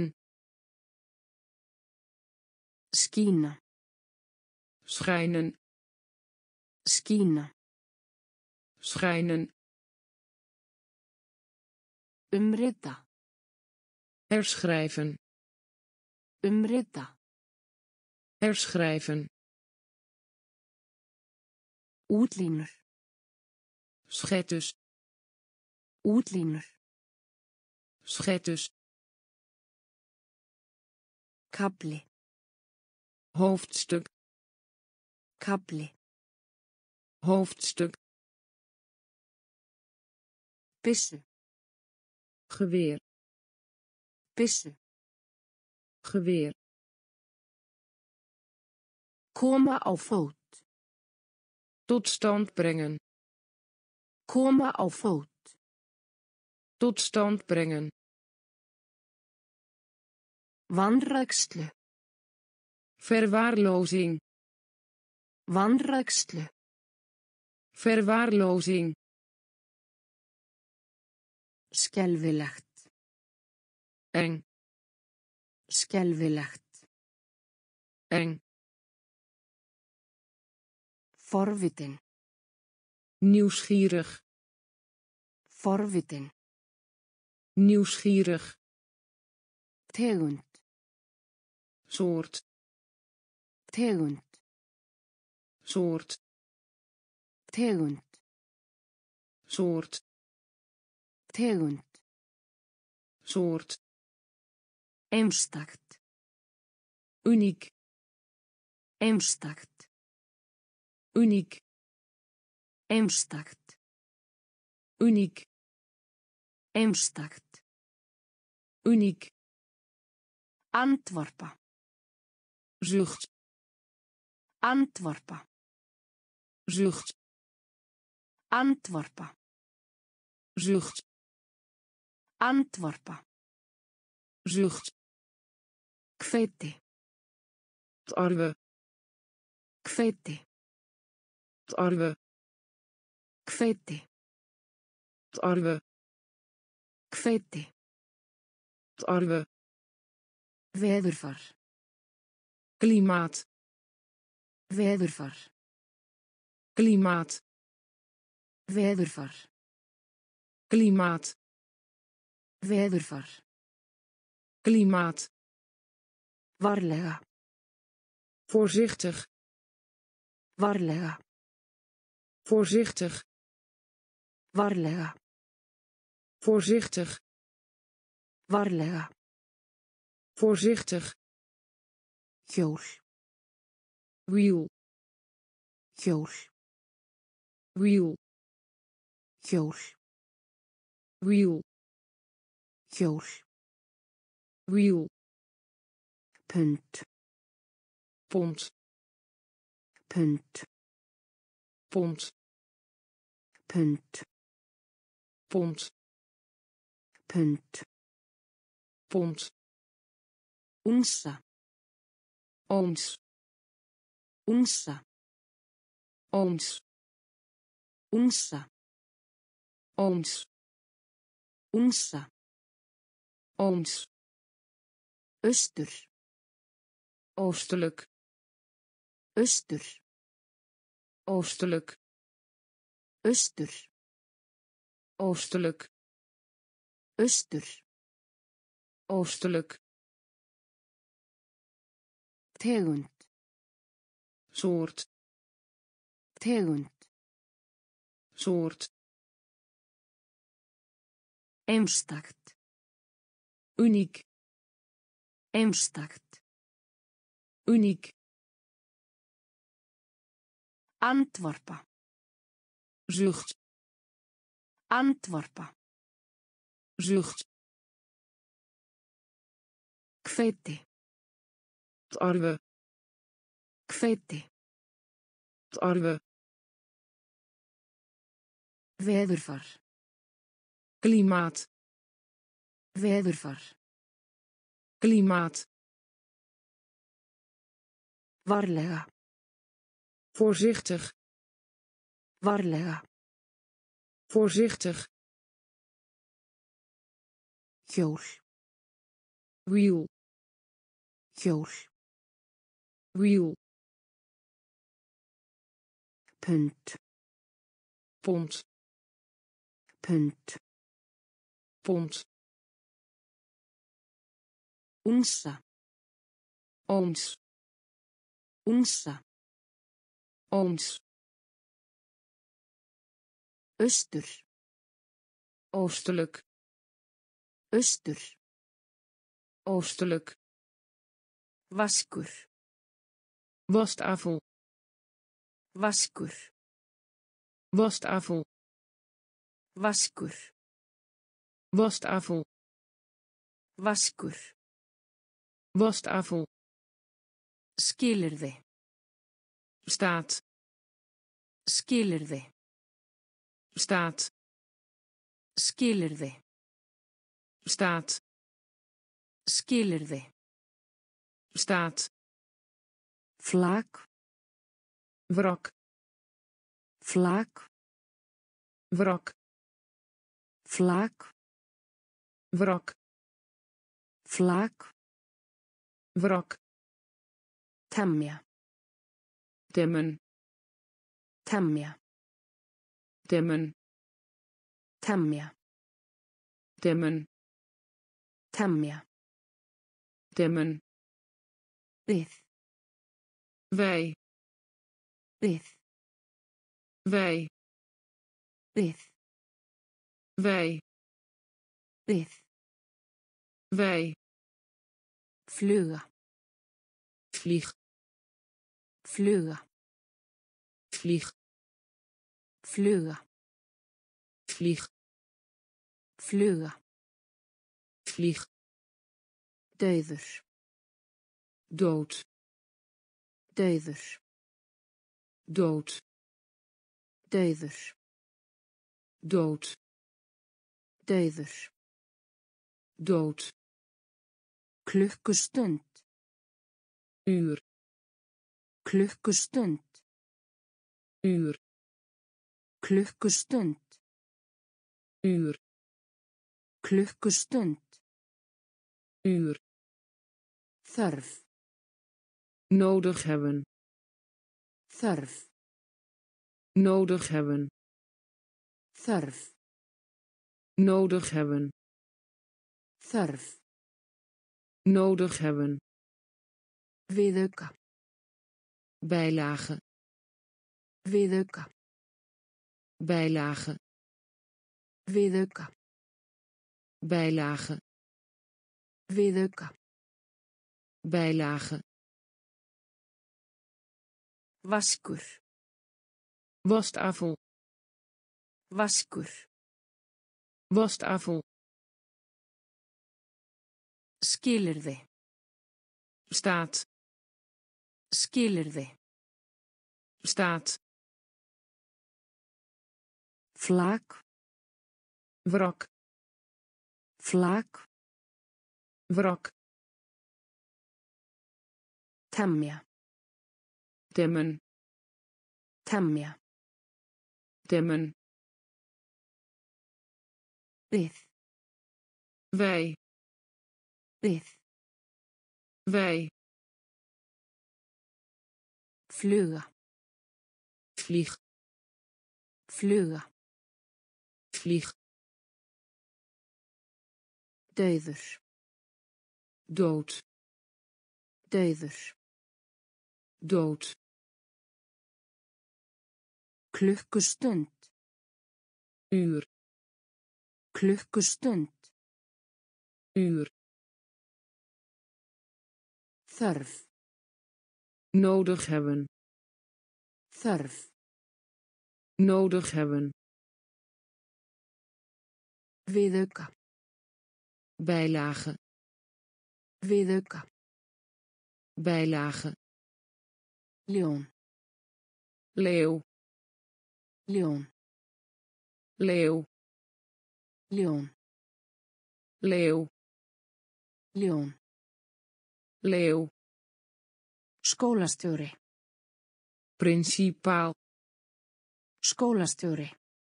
Skína. Schijnen. Skína. Schijnen. Umrita. Herschrijven. Umrita. Herschrijven. Útlínur. Schetus. Útlínur. Schetus. Kafli. Hoofdstuk. Kafli. Hoofdstuk. Byssu. Geweer. Byssu. Geweer. Koma á fót. Tot stand brengen. Koma á fót. Tot stand brengen. Vanrækslu. Verwaarlozing. Vanrækslu. Verwaarlozing. Skelfilegt. Eng. Skelfilegt. Eng. Forvitin. Nieuwsgierig. Forvitin. Nieuwsgierig. Tegund. Soort. Tegund. Soort. Tegund. Soort. Tegund. Soort. Einstakt. Uniek. Einstakt. Uniek. Einstakt. Uniek. Einstakt. Uniek. Antworpa. Zucht. Antworpa. Zucht. Antworpa. Zucht. Antworpa. Zucht. Hveiti. Tarwe. Hveiti. Tarwe. Hveiti. Tarwe. Hveiti. Tarwe. Veðurfar. Klimaat. Veðurfar. Klimaat. Veðurfar. Klimaat. Veðurfar. Klimaat. Varlega. Voorzichtig. Varlega. Voorzichtig. Varlega. Voorzichtig. Varlega. Voorzichtig. Hjól. Wiel. Hjól. Wiel. Hjól. Wiel. Hjól. Wiel. Pund. Pond. Pund. Pond. Pund. Pond. Pund. Pond. Unsa. Ons. Unsa. Ons. Unsa. Ons. Unsa. Ons. Östur. Oostelijk. Östur. Oostelijk. Östur. Oostelijk. Östur. Oostelijk. Tegund. Soort. Tegund. Soort. Einstakt. Uniek. Einstakt. Uniek. Antworpa. Zucht. Antworpa. Zucht. Hveiti. Tarwe. Hveiti. Tarwe. Veðurfar. Klimaat. Veðurfar. Klimaat. Varlega. Voorzichtig. Varlega. Voorzichtig. Hjól. Wiel. Hjól. Wiel. Pund. Pond. Pund. Pond. Unsa. Ons. Unsa. Ons. Östur. Oostelijk. Östur. Oostelijk. Vaskur. Wastafel. Vaskur. Wastafel. Vaskur. Wastafel. Vaskur. Wastafel. Skilyrði. Staat. Skilyrði. Staat. Skilyrði. Staat. Skilyrði. Staat. Flak. Wrak. Flak. Wrak. Flak. Wrak. Flak. Wrak. Temja. Temmen. Temja. Temmen. Temja. Temmen. Temja. Temmen. Við. Wij. Við. Wij. Við. Wij. Við. Wij. Fluga. Vlieg. Fluga. Vlieg. Fluga. Vlieg. Fluga. Vlieg. Dauður. Dood. Dauður. Dood. Dauður. Dood. Dauður. Dood. Klukkustund. Uur. Klukkustund. Uur. Klukkustund. Uur. Klukkustund. Uur. Þörf. Nodig hebben. Þörf. Nodig hebben. Þörf. Nodig hebben. Þörf. Nodig hebben. Viðauka. Bijlage. Viðauka. Bijlage. Viðauka. Bijlage. Viðauka. bijlage, Vaskur. wastafel, Vaskur. wastafel, Skilyrði. staat, Skilyrði. staat, Flak. wrak, Flak. wrak, Temja. temmen, Temja. temmen, Við. wij, Við. wij, Fluga. vlieg, Fluga. vlieg, Dauður. dood, Dauður. dood, Klukkustund. uur, Klukkustund. uur, Þörf. nodig hebben, Þörf. nodig hebben, Viðauka. bijlage, Viðauka. bijlage, Ljón. leeuw, Ljón. leeuw, Ljón. leeuw, Ljón. leeuw, Skólastjóri. principaal, Skólastjóri.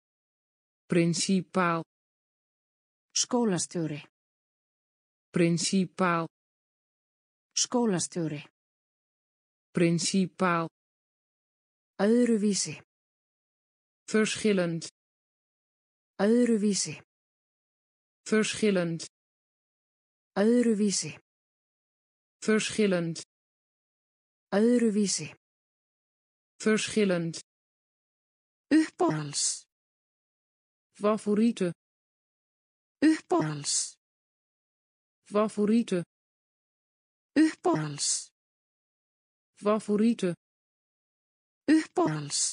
principaal, Skólastjóri. principaal, Skólastjóri. principaal, Öðruvísi. verschillend, Öðruvísi. verschillend, Öðruvísi. verschillend, Öðruvísi. verschillend, Uppáhalds. favoriete, Uppáhalds. favoriete, Uppáhalds. favoriete, Uppáhalds.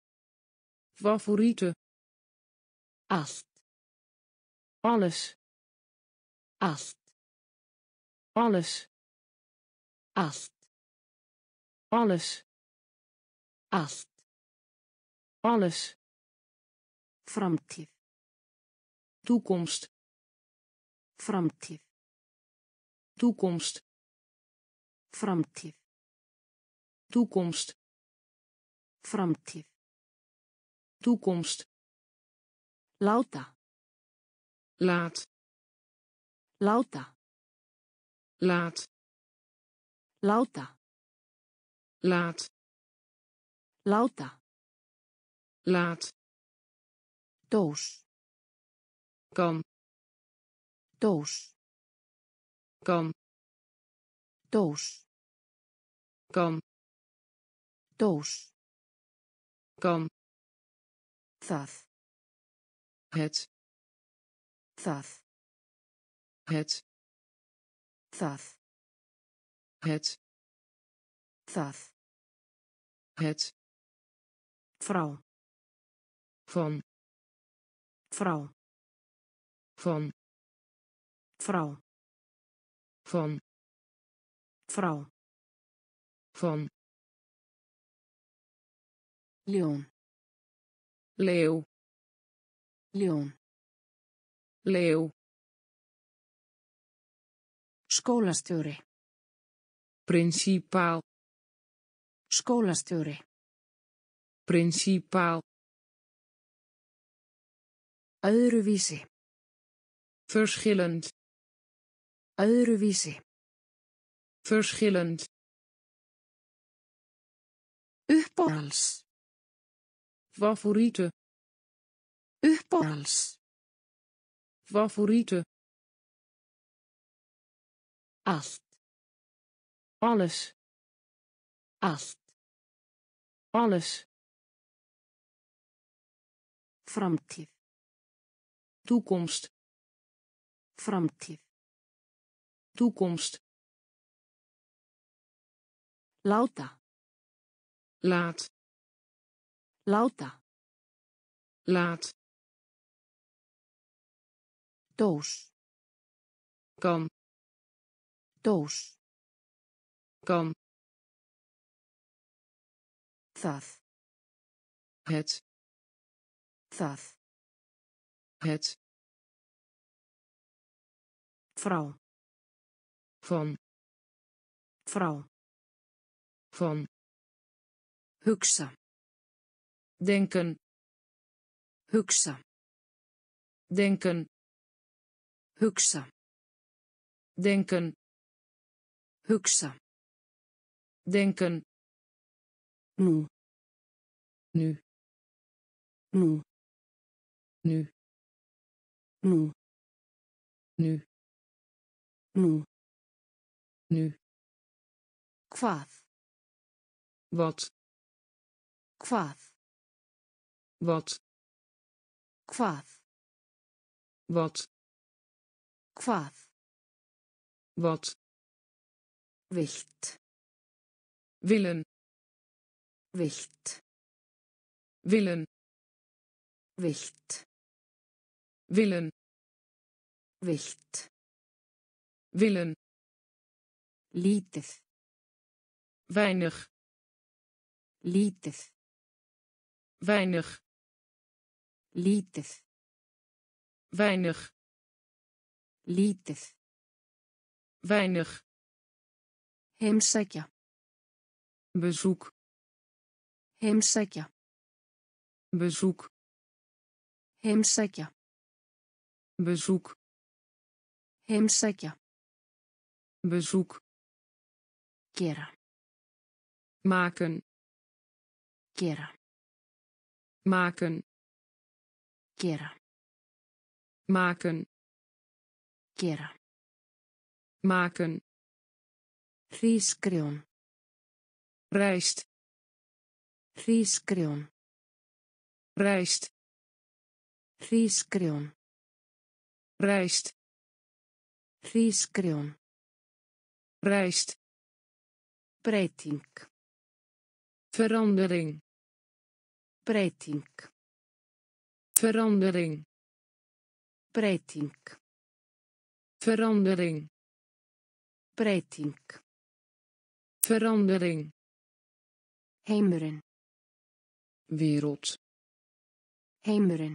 favoriete, Allt. alles, Allt. alles, Allt. alles, Allt. alles, Framtíð. toekomst, Framtíð. toekomst, Framtíð. toekomst, Framtíð. toekomst, Láta. laat, Láta. laat, Láta. laat, Láta. laat, Dós. kan, Dós. kan, Dós. kan, Dós. kan, Það. het, Það. het, Það. het, Það. het, Vrouw. van, Vrouw. van, Vrouw. van, Vrouw. van, Ljón. leeuw, Ljón. leeuw, Skólastjóri. principaal, Skólastjóri. principaal, Öðruvísi. verschillend, Öðruvísi. verschillend, Uppáhalds. favoriete, Uppáhalds. favoriete, Allt. alles, Allt. alles, Framtíð. toekomst, Framtíð. toekomst, Láta. Laat. Láta. Laat. Doos. Kan. Doos. Kan. Það. Het. Það. Het. Vrouw. Van. Vrouw. Van. Hugsa. Denken. Hugsa. Denken. Hugsa. Denken. Hugsa. Denken. Nú. Nu. Nú. Nu. Nú. Nu. Nú. Nu. Hvað. Wat. Hvað. Wat. Hvað. Wat. Hvað. Wat. Vilt. Willen. Vilt. Willen. Vilt. Willen. Vilt. Willen. Lítið. Weinig. Lítið. Weinig. Lítið. Weinig. Lítið. Weinig. Heimsækja. Bezoek. Heimsækja. Bezoek. Heimsækja. Bezoek. Heimsækja. Bezoek. Gera. Maken. Gera. Maken. Gera. Maken. Gera. Maken. Hrísgrjón. Rijst. Hrísgrjón. Rijst. Hrísgrjón. Rijst. Hrísgrjón. Rijst. Breyting. Verandering. Breyting. Verandering. Breyting. Verandering. Breyting. Verandering. Heimurinn. Wereld. Heimurinn.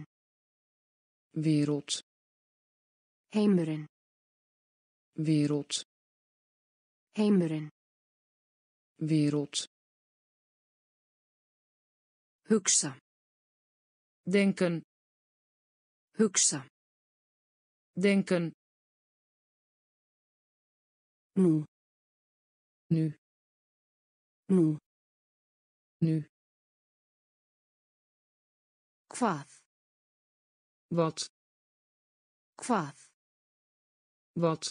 Wereld. Heimurinn. Wereld. Heimurinn. Wereld. Hugsa. Denken. Hugsa. Denken. Nú. Nu. Nú. Nu. Hvað. Wat. Hvað. Wat.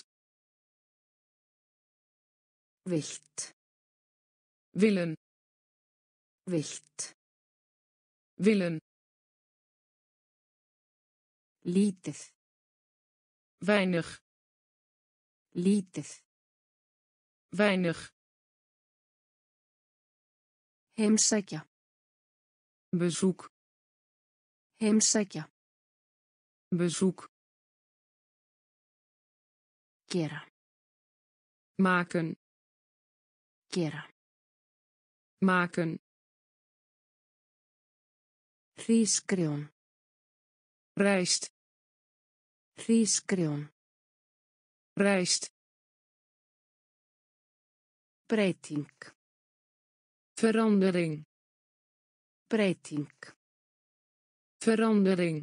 Vilt. Willen. Vilt. Willen. Lítið. Weinig. Lítið. Weinig. Heimsækja. Bezoek. Heimsækja. Bezoek. Gera. Maken. Gera. Maken. Hrísgrjón. Rijst. Hrísgrjón. Rijst. Breyting. Verandering. Breyting. Verandering.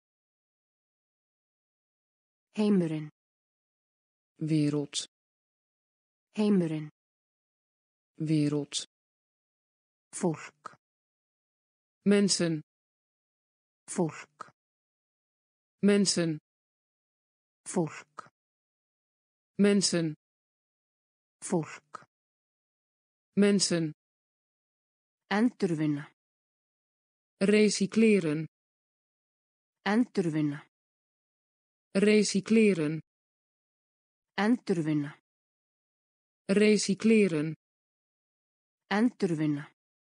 Heimurinn. Wereld. Heimurinn. Wereld. Fólk. Mensen. Fólk. Mensen. Fólk. Mensen. Fólk. Mensen. Endurvinna. Recycleren. Endurvinna. Recycleren. Endurvinna. Recycleren. Endurvinna.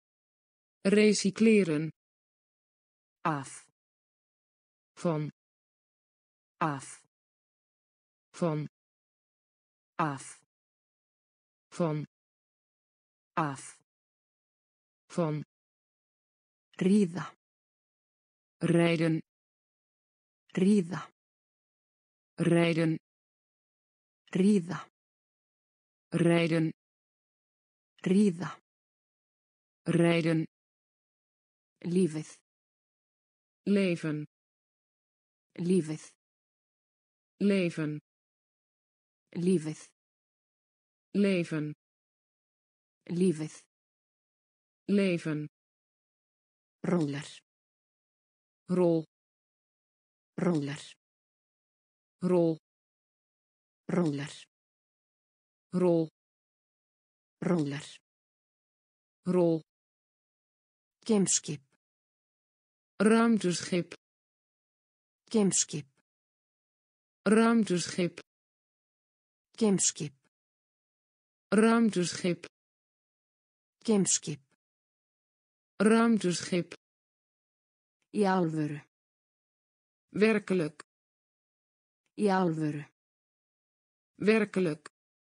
Recycleren. Af. Van. Af. Van. Af. Van. Af. Van. Ríða. Rijden. Ríða. Rijden. Ríða. Rijden. Ríða. Rijden. Lífið. Leven. Lífið. Leven. Lífið. Leven. Lífið. Leven. Róler. Rol. Róler. Rol. Róler. Rol. Róler. Rol. Geimskip. Ruimteschip. Geimskip. Ruimteschip. Geimskip. Ruimteschip. Geimskip. Ruimteschip. Í alvöru. Werkelijk. Í alvöru. Werkelijk.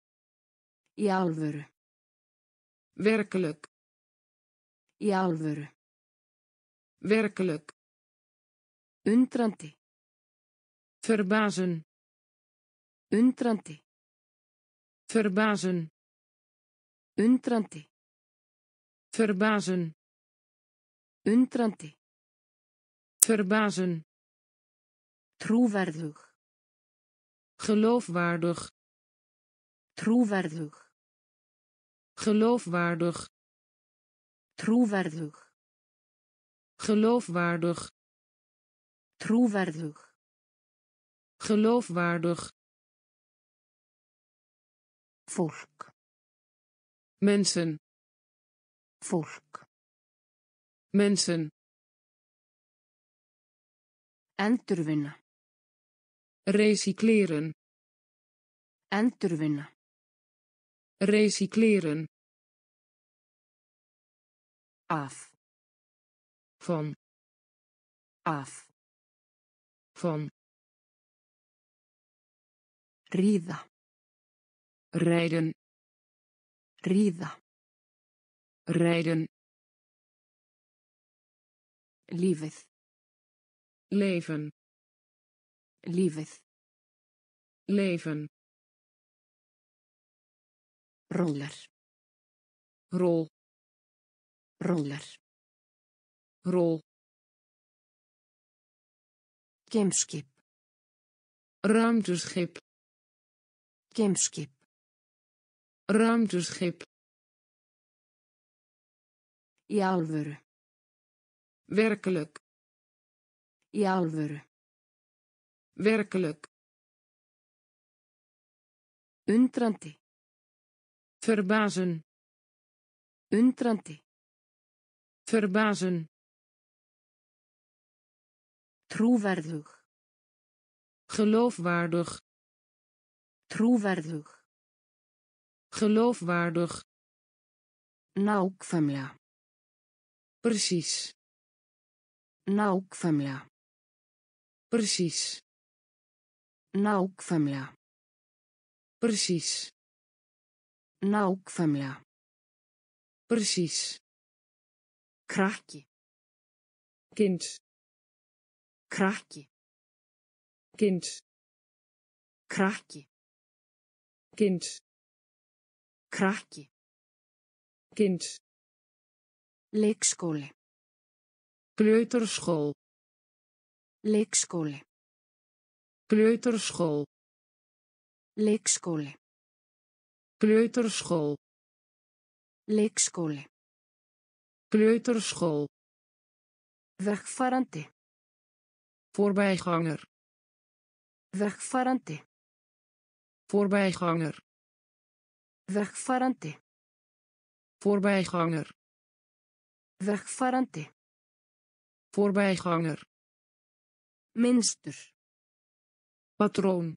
Í alvöru. Werkelijk. Í alvöru. Werkelijk. Undrandi. Verbazen. Undrandi. Verbazen. Undrandi. Verbazen. Undrandi. Verbazen. Trúverðug. Geloofwaardig. Trúverðug. Geloofwaardig. Trúverðug. Geloofwaardig. Trúverðug. Geloofwaardig. Fólk. Mensen. Fólk. Mensen. Endurvinna. Recycleren. Endurvinna. Recycleren. Af. Van. Af. Van. Ríða. Rijden. Ríða. Rijden. Lífið. Leven. Lífið. Leven. Róler. Rol. Róler. Rol. Geimskip. Ruimteschip. Geimskip. Ruimteschip. Í alvöru. Werkelijk. Í alvöru. Werkelijk. Undrandi. Verbazen. Undrandi. Verbazen. Trúverðug. Geloofwaardig. Trúverðug. Geloofwaardig. Nákvæmlega. Precies. Nákvæmlega. Precies. Nákvæmlega. Precies. Nákvæmlega. Precies. Krakki. Kind. Krakki. Kind. Krakki. Kind. Krakki. Kind. Leikskóli. Kleuterschool. Leikskóli. Kleuterschool. Leikskóli. Kleuterschool. Leikskóli. Kleuterschool. Wegvarandi. Voorbijganger. Wegvarandi. Voorbijganger. Wegvarandi. Voorbijganger. Wegvarandi. Voorbijganger. Minster. Patroon.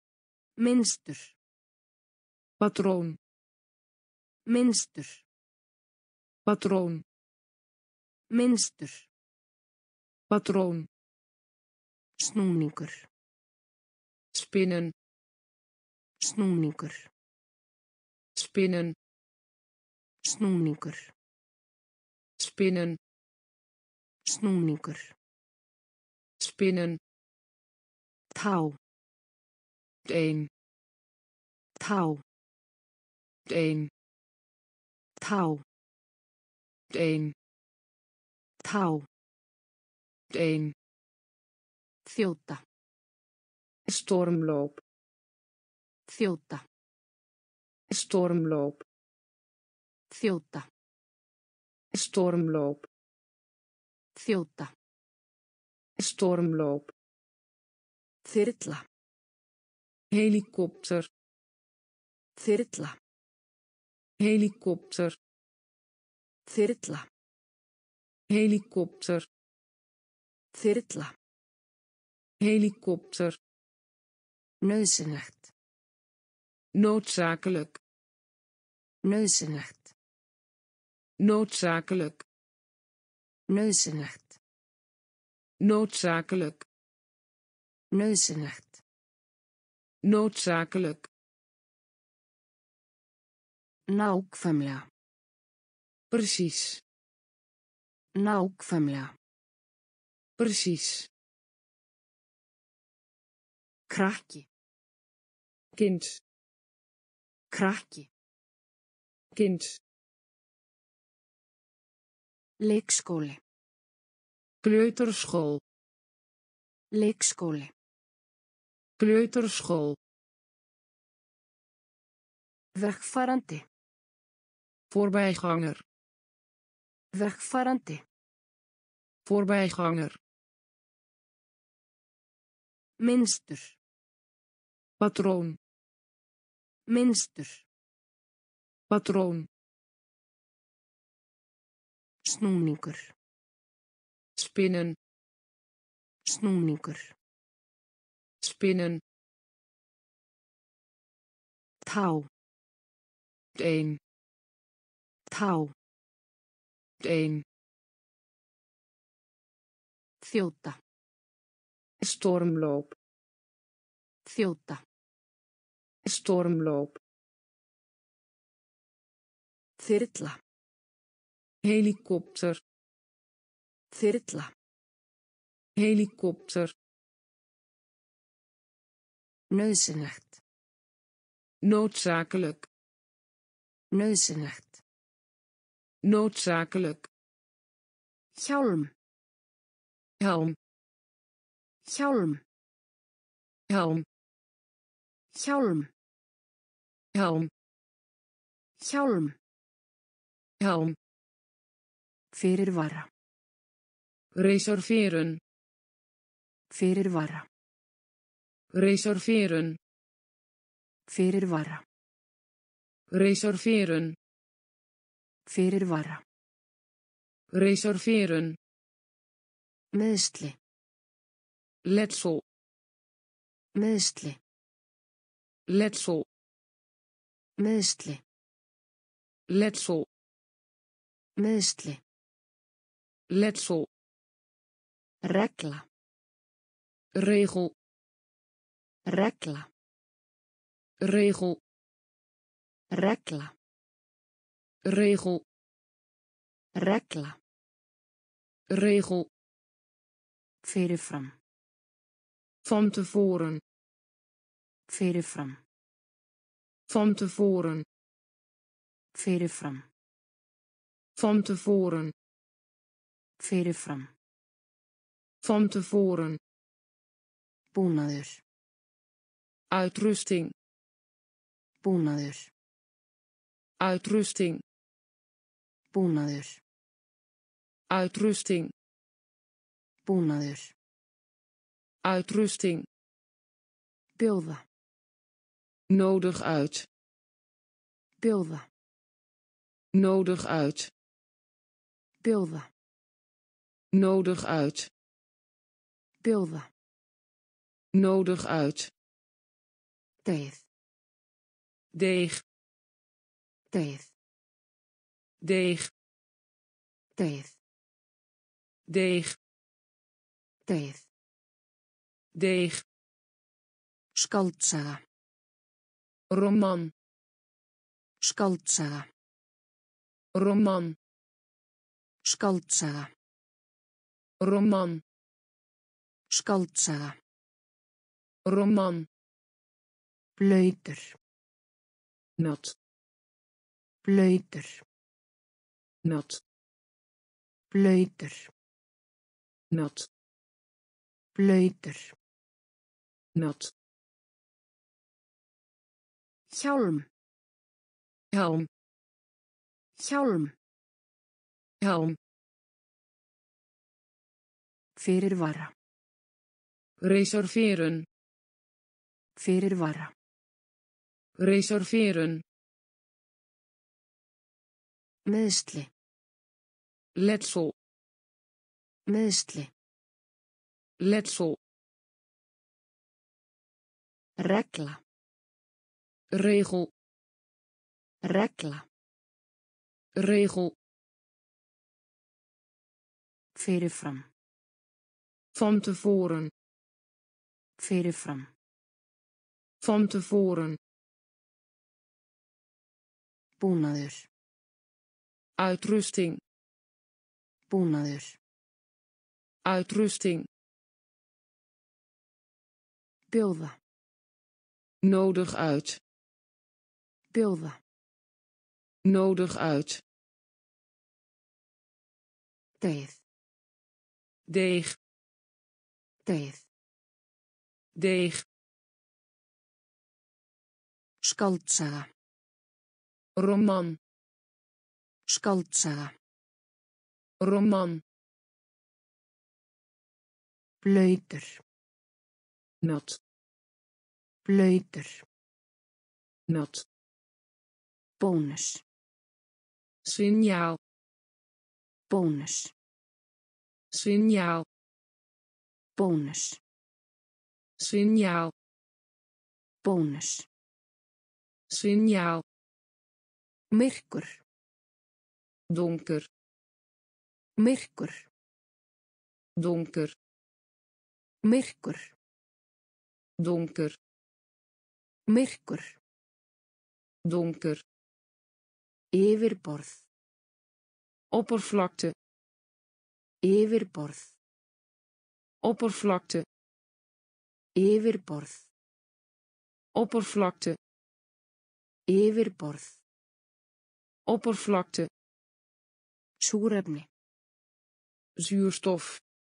Minster. Patroon. Minster. Patroon. Mynstur. Patroon. Snúningur. Spinnen. Snúningur. Spinnen. Snúningur. Spinnen. Snúningur. Spinnen. Tá. Een. Tá. Een. Tá. Een. Tá. Een. Þjóta. Stormloop. Þjóta. Stormloop. Þjóta. Stormloop. Þjóta. Stormloop. Þyrla. Helikopter. Þyrla. Helikopter. Þyrla. Helikopter. Þyrla. Helikopter. Nauðsynlegt. Noodzakelijk. Nauðsynlegt. Noodzakelijk. Nauðsynlegt. Noodzakelijk. Nauðsynlegt. Noodzakelijk. Nákvæmlega. Precies. Nákvæmlega. Precies. Krakki. Kind. Krakki. Kind. Leikskóli. Kleuterschool. Leikskóli. Kleuterschool. Wegfarandi. Voorbijganger. Wegfarandi. Voorbijganger. Mynstur. Patroon. Mynstur. Patroon. Snúningur. Spinnen. Snúningur. Spinnen. Tá. Een. Tá. Een. Þjóta. Stormloop. Þjóta. Stormloop. Þyrla. Helikopter. Þyrla. Helikopter. Nauðsynlegt. Noodzakelijk. Nauðsynlegt. Noodzakelijk. Hjálm. Helm. Hjálm. Helm. Hjálm. Helm. Hjálm. Helm. Fyrirvara. Reserveren. Fyrirvara. Reserveren. Fyrirvara. Reserveren. Fyrirvara. Reserveren. Meiðsli. Letsel. Meiðsli. Letsel. Meiðsli. Letsel. Meiðsli. Letsel. Regla. Regel. Regla. Regel. Regla. Regel. Regla. Regel. Fyrirfram. Van tevoren. Fyrirfram. Van tevoren. Fyrirfram. Van tevoren. Fyrirfram. Van tevoren. Búnaður. Uitrusting. Búnaður. Uitrusting. Búnaður. Uitrusting. Búnaður. Uitrusting. Bjóða. Nodig uit. Bjóða. Nodig uit. Bjóða. Nodig uit. Bjóða. Nodig uit. Deeg. Deeg. Deeg. Deeg. Deið. Deeg. Deið. Deeg. Skáldsaga. Roman. Skáldsaga. Roman. Skáldsaga. Roman. Skáldsaga. Roman. Blautur. Nat. Blautur. Nat. Blautur. Nat. Blautur. Nat. Hjálm. Helm. Hjálm. Helm. Fyrirvara. Reserveren. Fyrirvara. Reserveren. Meiðsli. Letsel. Meiðsli. Letsel. Regla. Regel. Regla. Regel. Fyrirfram. Van tevoren. Fyrirfram. Van tevoren. Búnaður. Uitrusting. Búnaður. Uitrusting. Bjóða. Nodig uit. Bjóða. Nodig uit. Deið. Deeg. Deið. Deeg. Skáldsaga. Roman. Skáldsaga. Roman. Blautur. Nat. Blautur. Nat. Bónus. Signaal. Bónus. Signaal. Bónus. Signaal. Bónus. Signaal. Myrkur. Donker. Myrkur. Donker. Myrkur. Donker. Myrkur. Donker. Yfirborð. Oppervlakte. Yfirborð. Oppervlakte. Yfirborð. Oppervlakte. Yfirborð. Oppervlakte. Súrefni. Zuurstof.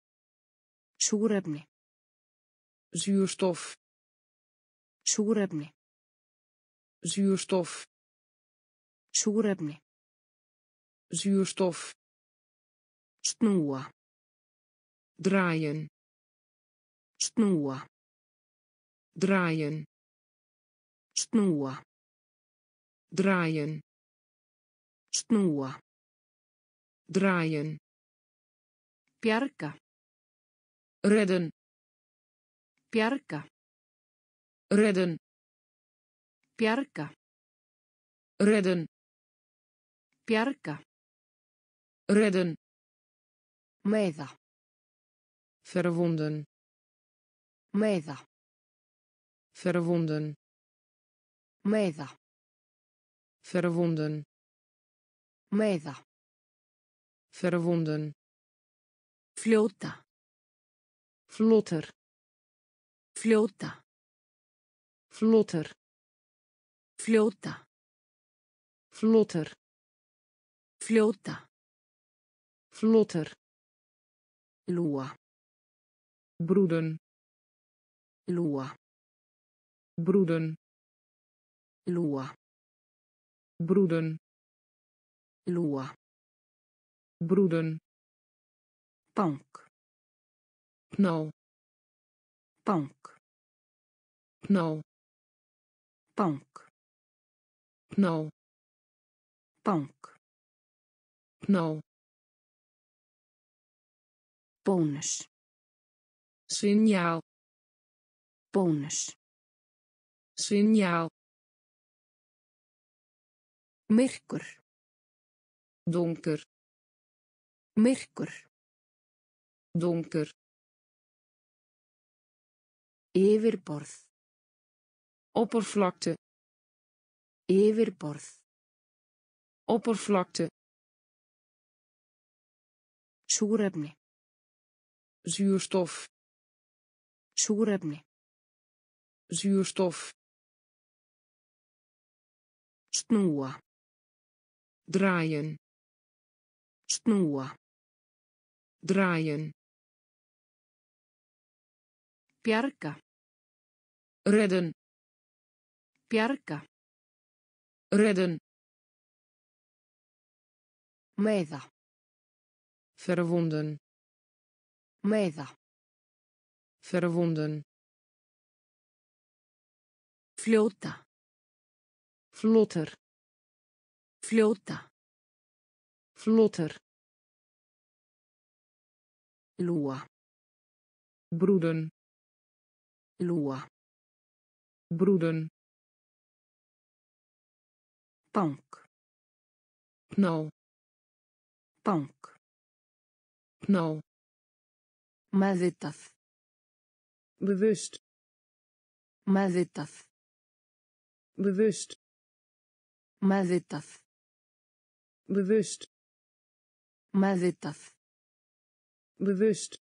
Súrefni. Zuurstof. Súrefni. Zuurstof. Súrefni. Zuurstof. Snúa. Draaien. Snúa. Draaien. Snúa. Draaien. Snúa. Draaien. Bjarga. Redden. Bjarga. Redden. Bjarga. Redden. Bjarga. Redden. Meiða. Verwonden. Meiða. Verwonden. Meiða. Verwonden. Meiða. Verwonden. Fljóta. Vlotter. Fljóta. Vlotter. Fljóta. Vlotter. Fljóta. Vlotter. Lúa. Broeden. Lúa. Broeden. Lúa. Broeden. Lúa. Broeden. Bank. Knal. Bank. Knal. Bank. Knal. Bank. Knal. Bónus. Signaal. Bónus. Signaal. Myrkur. Donker. Myrkur. donker, Yfirborð. oppervlakte, Yfirborð. oppervlakte, Súrefni. zuurstof, Súrefni. zuurstof, Snúa. draaien, Snúa. draaien, Bjarga. redden, Bjarga. redden, Meiða. verwonden, Meiða. verwonden, Fljóta. vlotter, Fljóta. vlotter, Lúa. broeden, Lúa. broeden, Bank. knal, Bank. knal, Meðvitað. bewust, Meðvitað. bewust, Meðvitað. bewust, Meðvitað. bewust,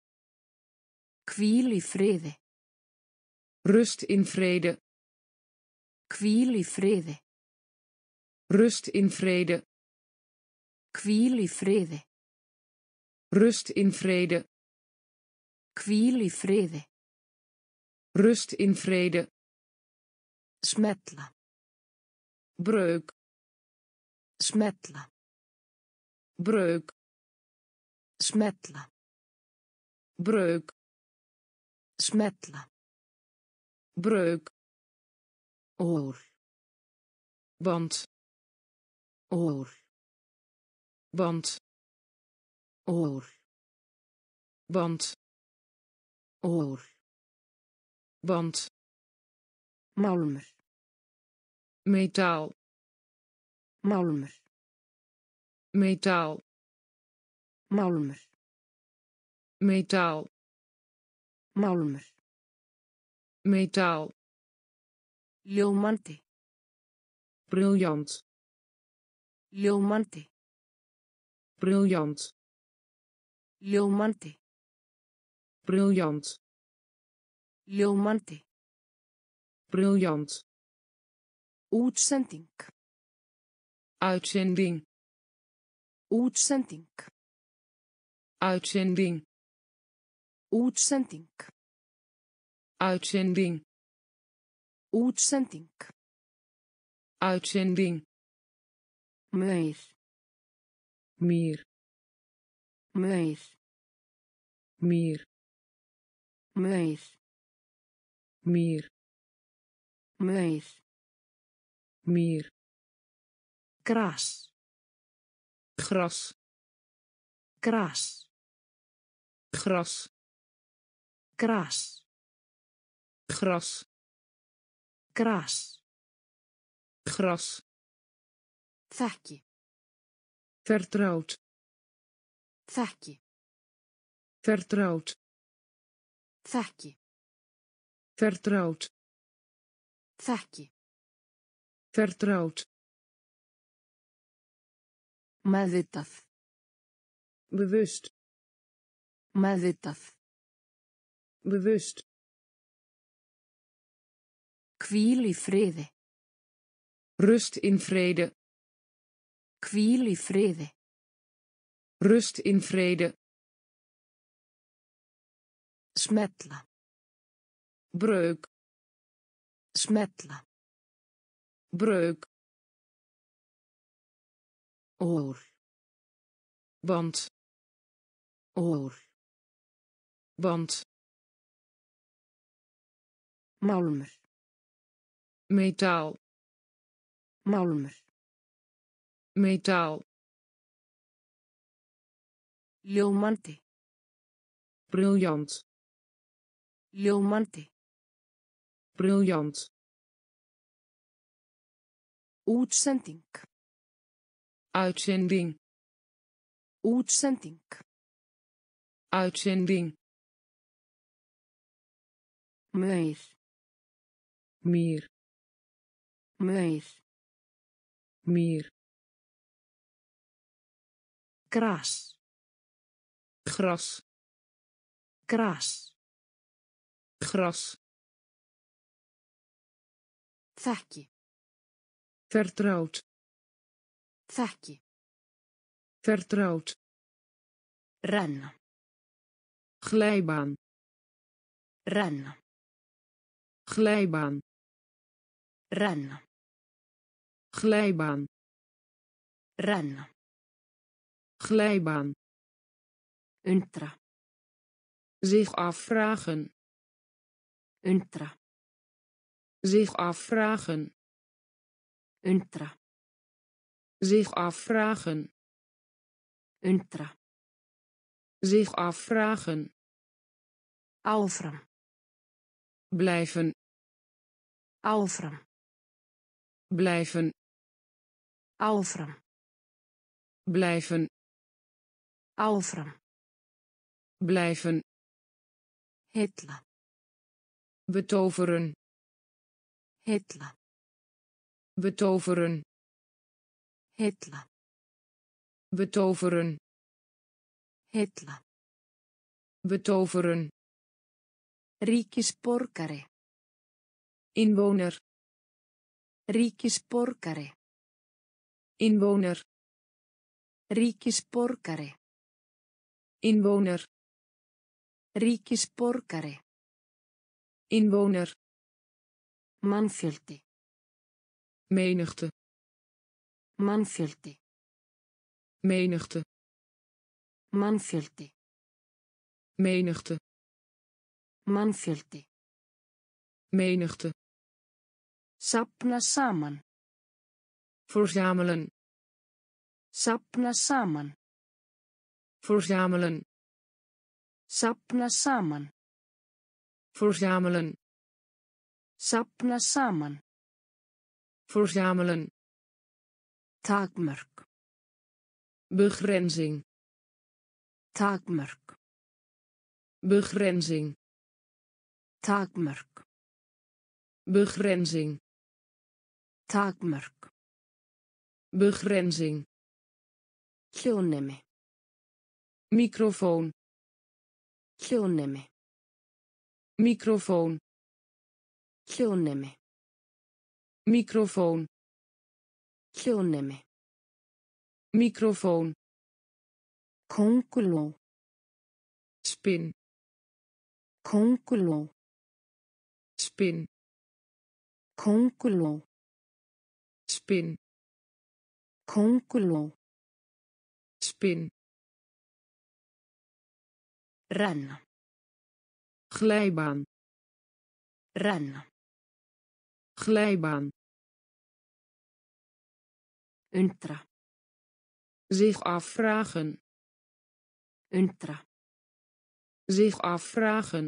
Hvíl í friði. rust in vrede, Hvíl í friði. rust in vrede, Hvíl í friði. rust in vrede, Hvíl í friði. rust in vrede, Smetla. breuk, Smetla. breuk, Smetla. breuk, Smetla. breuk, Ól. band, Ól. band, Ól. band, Ól. band, Málmur. metaal, Málmur. metaal, Málmur. metaal, Málmur. metaal, Ljómandi. briljant, Ljómandi. briljant, Ljómandi. briljant, Ljómandi. briljant, Útsending. uitzending, Útsending. uitzending, Útsending. uitzending, Útsending. uitzending, Maur. meer, Maur. meer, Maur. meer, Maur. meer, Gras. gras, Gras. gras, Gras. gras, Gras. gras, Þekki. vertrouwd, Þekki. vertrouwd, Þekki. vertrouwd, Þekki. vertrouwd, Meðvitað. bewust, Meðvitað. bewust, Hvíl í friði. rust in vrede, Hvíl í friði. rust in vrede, Smetla. breuk, Smetla. breuk, Ól. band, Ól. band, Málmur. metaal, Málmur. metaal, Ljómandi. briljant, Ljómandi. briljant, Útsending. uitzending, Útsending. Uitzending. Maur. Mier. Maur. Mier. Gras. Gras. Gras. Gras. Þekki. Vertrouwd. Þekki. Vertrouwd. Renna. Glijbaan. Renna. Glijbaan. Renna. Glijbaan. Renna. Glijbaan. Undra. Zich afvragen. Undra. Zich afvragen. Undra. Zich afvragen. Undra. Zich afvragen. Áfram. Blijven. Áfram. Blijven. Áfram. Blijven. Áfram. Blijven. Hilla. Betoveren. Hilla. Betoveren. Hilla. Betoveren. Hilla. Betoveren. Ríkisborgari. Inwoner. Ríkisborgari. Inwoner. Ríkisborgari. Inwoner. Ríkisborgari. Inwoner. Mannfjöldi. Menigte. Mannfjöldi. Menigte. Mannfjöldi. Menigte. Mannfjöldi. Menigte. Safna saman. Verzamelen. Safna saman. Verzamelen. Safna saman. Verzamelen. Safna saman. Verzamelen. Takmörk. Begrenzing. Takmörk. Begrenzing. Takmörk. Begrenzing. Takmörk. Begrenzing. Hljóðnemi. Microfoon. Hljóðnemi. Microfoon. Hljóðnemi. Microfoon. Hljóðnemi. Microfoon. Könguló. Spin. Könguló. Spin. Könguló. Spin. Könguló. Spin. Renna. Glijbaan. Renna. Glijbaan. Undra. Zich afvragen. Undra. Zich afvragen.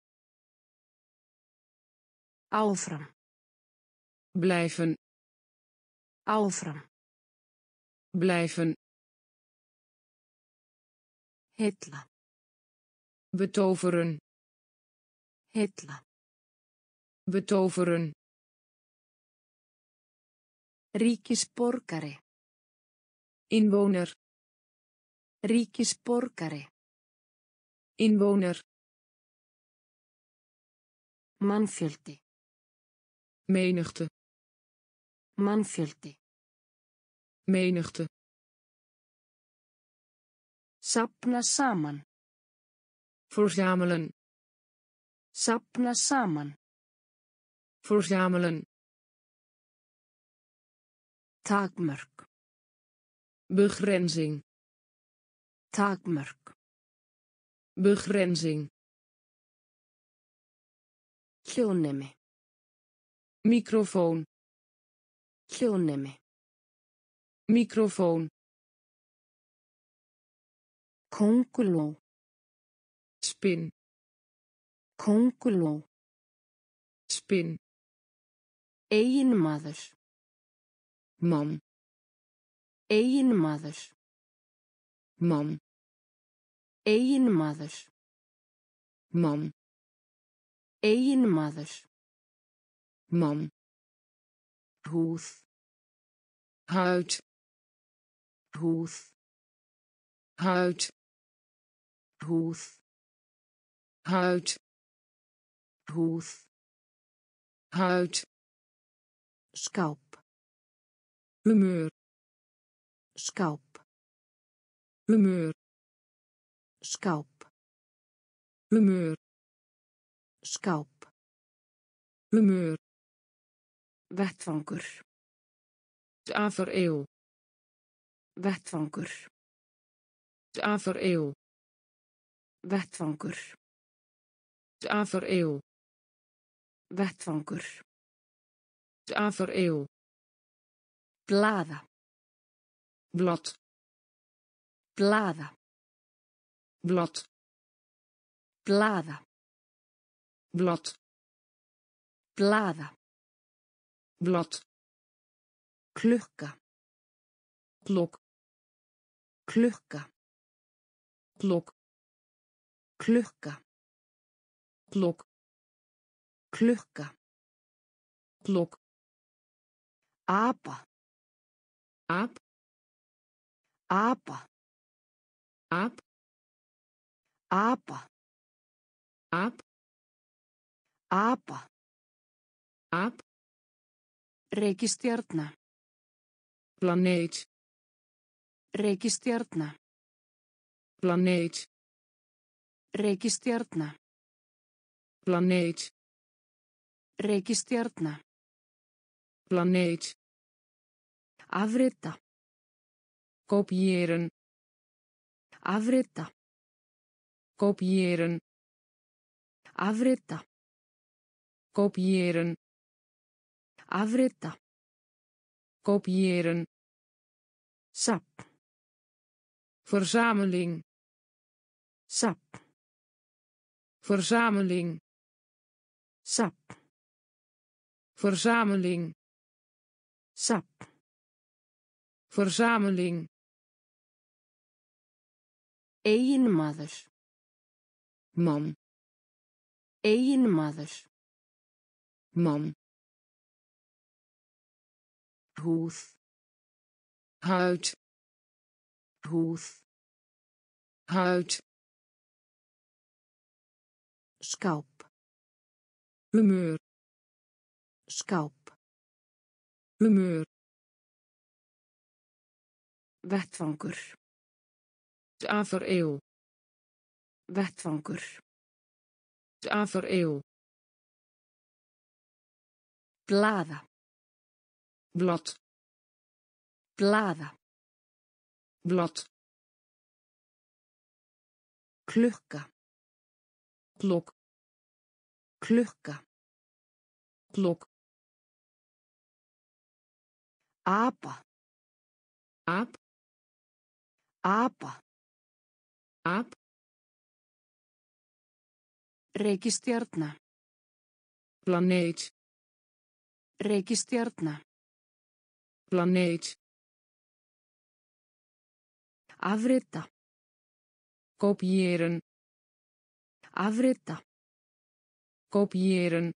Áfram. Blijven. Áfram. Blijven. Hilla. Betoveren. Hilla. Betoveren. Ríkisborgari. Inwoner. Ríkisborgari. Inwoner. Mannfjöldi. Menigte. Mannfjöldi. Menigte. Safna saman. Verzamelen. Safna saman. Verzamelen. Takmörk. Begrenzing. Takmörk. Begrenzing. Hljóðnemi. Microfoon. Hljóðnemi. Microfoon. Könguló. Spin. Könguló. Spin. Eiginmaður. Man. Eiginmaður. Man. Eiginmaður. Man. Eiginmaður. Man. Húð. Huid. Húð. Huid. Húð. Huid. Húð. Huid. Skáp. Humeur. Skáp. Humeur. Skáp. Humeur. Skáp. Humeur. Vettvangur. Tafereel. Vettvangur. Tafereel. Vettvangur. Tafereel. Vettvangur. Tafereel. Blaða. Blad. Blaða. Blad. Blaða. Blad. Blaða. Blad. Klukka. Klok. Klukka. Klok. Klukka. Klok. Klukka. Klok. Apa. Aap. Apa. Aap. Apa. Aap. Apa. Aap. Reikistjarna. Planeet. Reikistjarna. Planeet. Reikistjarna. Planeet. Reikistjarna. Planeet. Afrita. Kopiëren. Afrita. Kopiëren. Afrita. Kopiëren. Afrita. Kopiëren. Sap. Verzameling. Sap. Verzameling. Sap. Verzameling. Sap. Verzameling. Eiginmaður. Man. Eiginmaður. Man. Húð. Huid. Húð. Huid. Skáp. Humeur. Skáp. Humeur. Vettvangur. Tafereel. Vettvangur. Tafereel. Blaða. Blad. Blaða. Blad. Klukka. Klok. Klukka. Klok. Apa. Aap. Apa. Aap. Reikistjarna. Planeet. Reikistjarna. Planeet. Afrita. Kopiëren. Afrita. Kopiëren.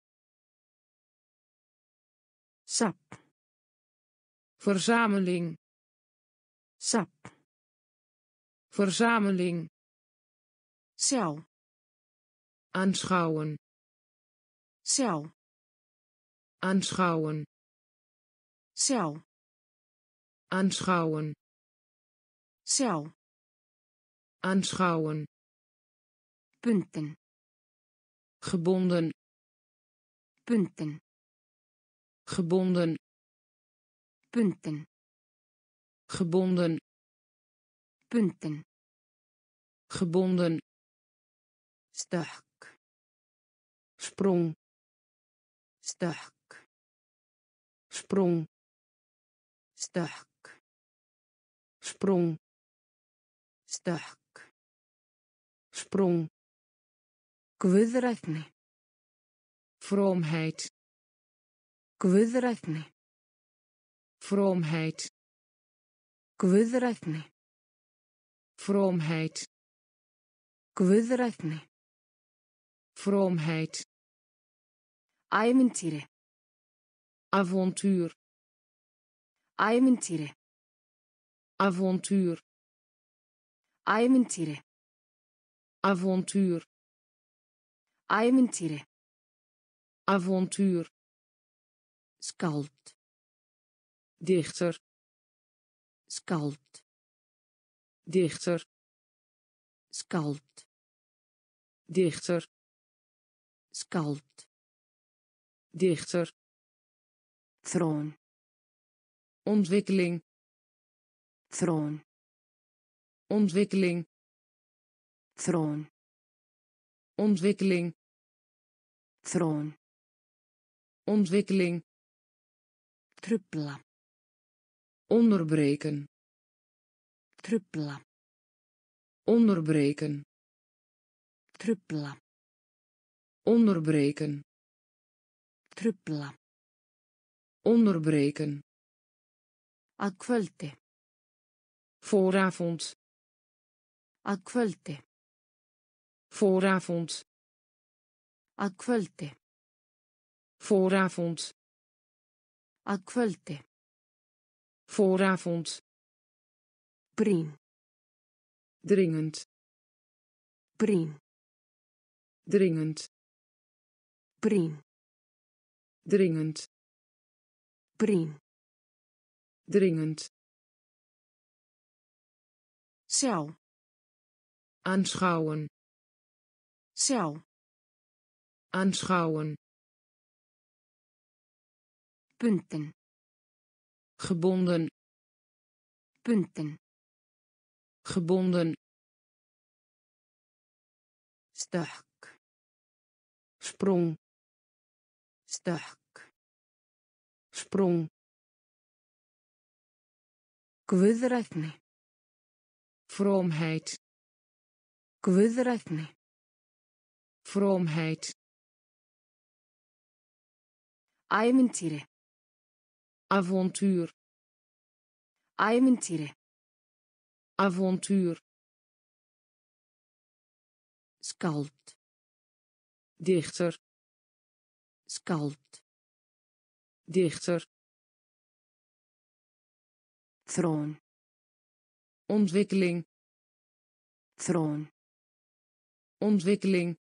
Sap. Verzameling. Sap. Verzameling. Sjá. Aanschouwen. Sjá. Aanschouwen. Sjá. Aanschouwen. Sjá. Aanschouwen. Punten. Gebonden. Punten. Gebonden. Punten. Gebonden. Punten. Gebonden. Stökk. Sprong. Stökk. Sprong. Stökk. Sprong. Stökk. Sprong. Guðrætni. Vroomheid. Guðrætni. Vroomheid. Guðrætni. Vroomheid. Guðrækni. Vroomheid. Ævintýri. Avontuur. Ævintýri. Avontuur. Ævintýri. Avontuur. Ævintýri. Avontuur. Skáld. Dichter. Skáld. Dichter. Skáld. Dichter. Skáld. Dichter. Þróun. Ontwikkeling. Þróun. Ontwikkeling. Þróun. Ontwikkeling. Þróun. Ontwikkeling. Trufla. Onderbreken. Trufla. Onderbreken. Trufla. Onderbreken. Trufla. Onderbreken. Að kvöldi. Vooravond. Að kvöldi. Vooravond. Að kvöldi. Vooravond. Að kvöldi. Vooravond. Brýn. Dringend. Brýn. Dringend. Brýn. Dringend. Brýn. Dringend. Sjá. Aanschouwen. Sjá. Aanschouwen. Bundin. Gebonden. Bundin. Gebonden. Stökk. Sprong. Stökk. Sprong. Guðrækni. Vroomheid. Guðrækni. Vroomheid. Ævintýri. Avontuur. Ævintýri. Avontuur. Skáld. Dichter. Skáld. Dichter. Þróun. Ontwikkeling. Þróun. Ontwikkeling.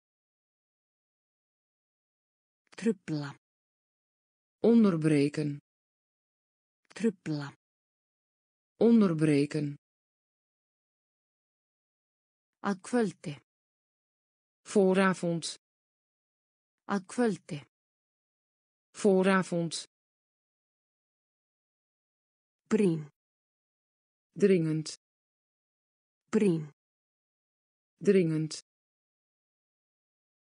Trufla. Onderbreken. Trufla. Onderbreken. Að kvöldi. Vooravond. Að kvöldi. Vooravond. Brýn. Dringend. Brýn. Dringend.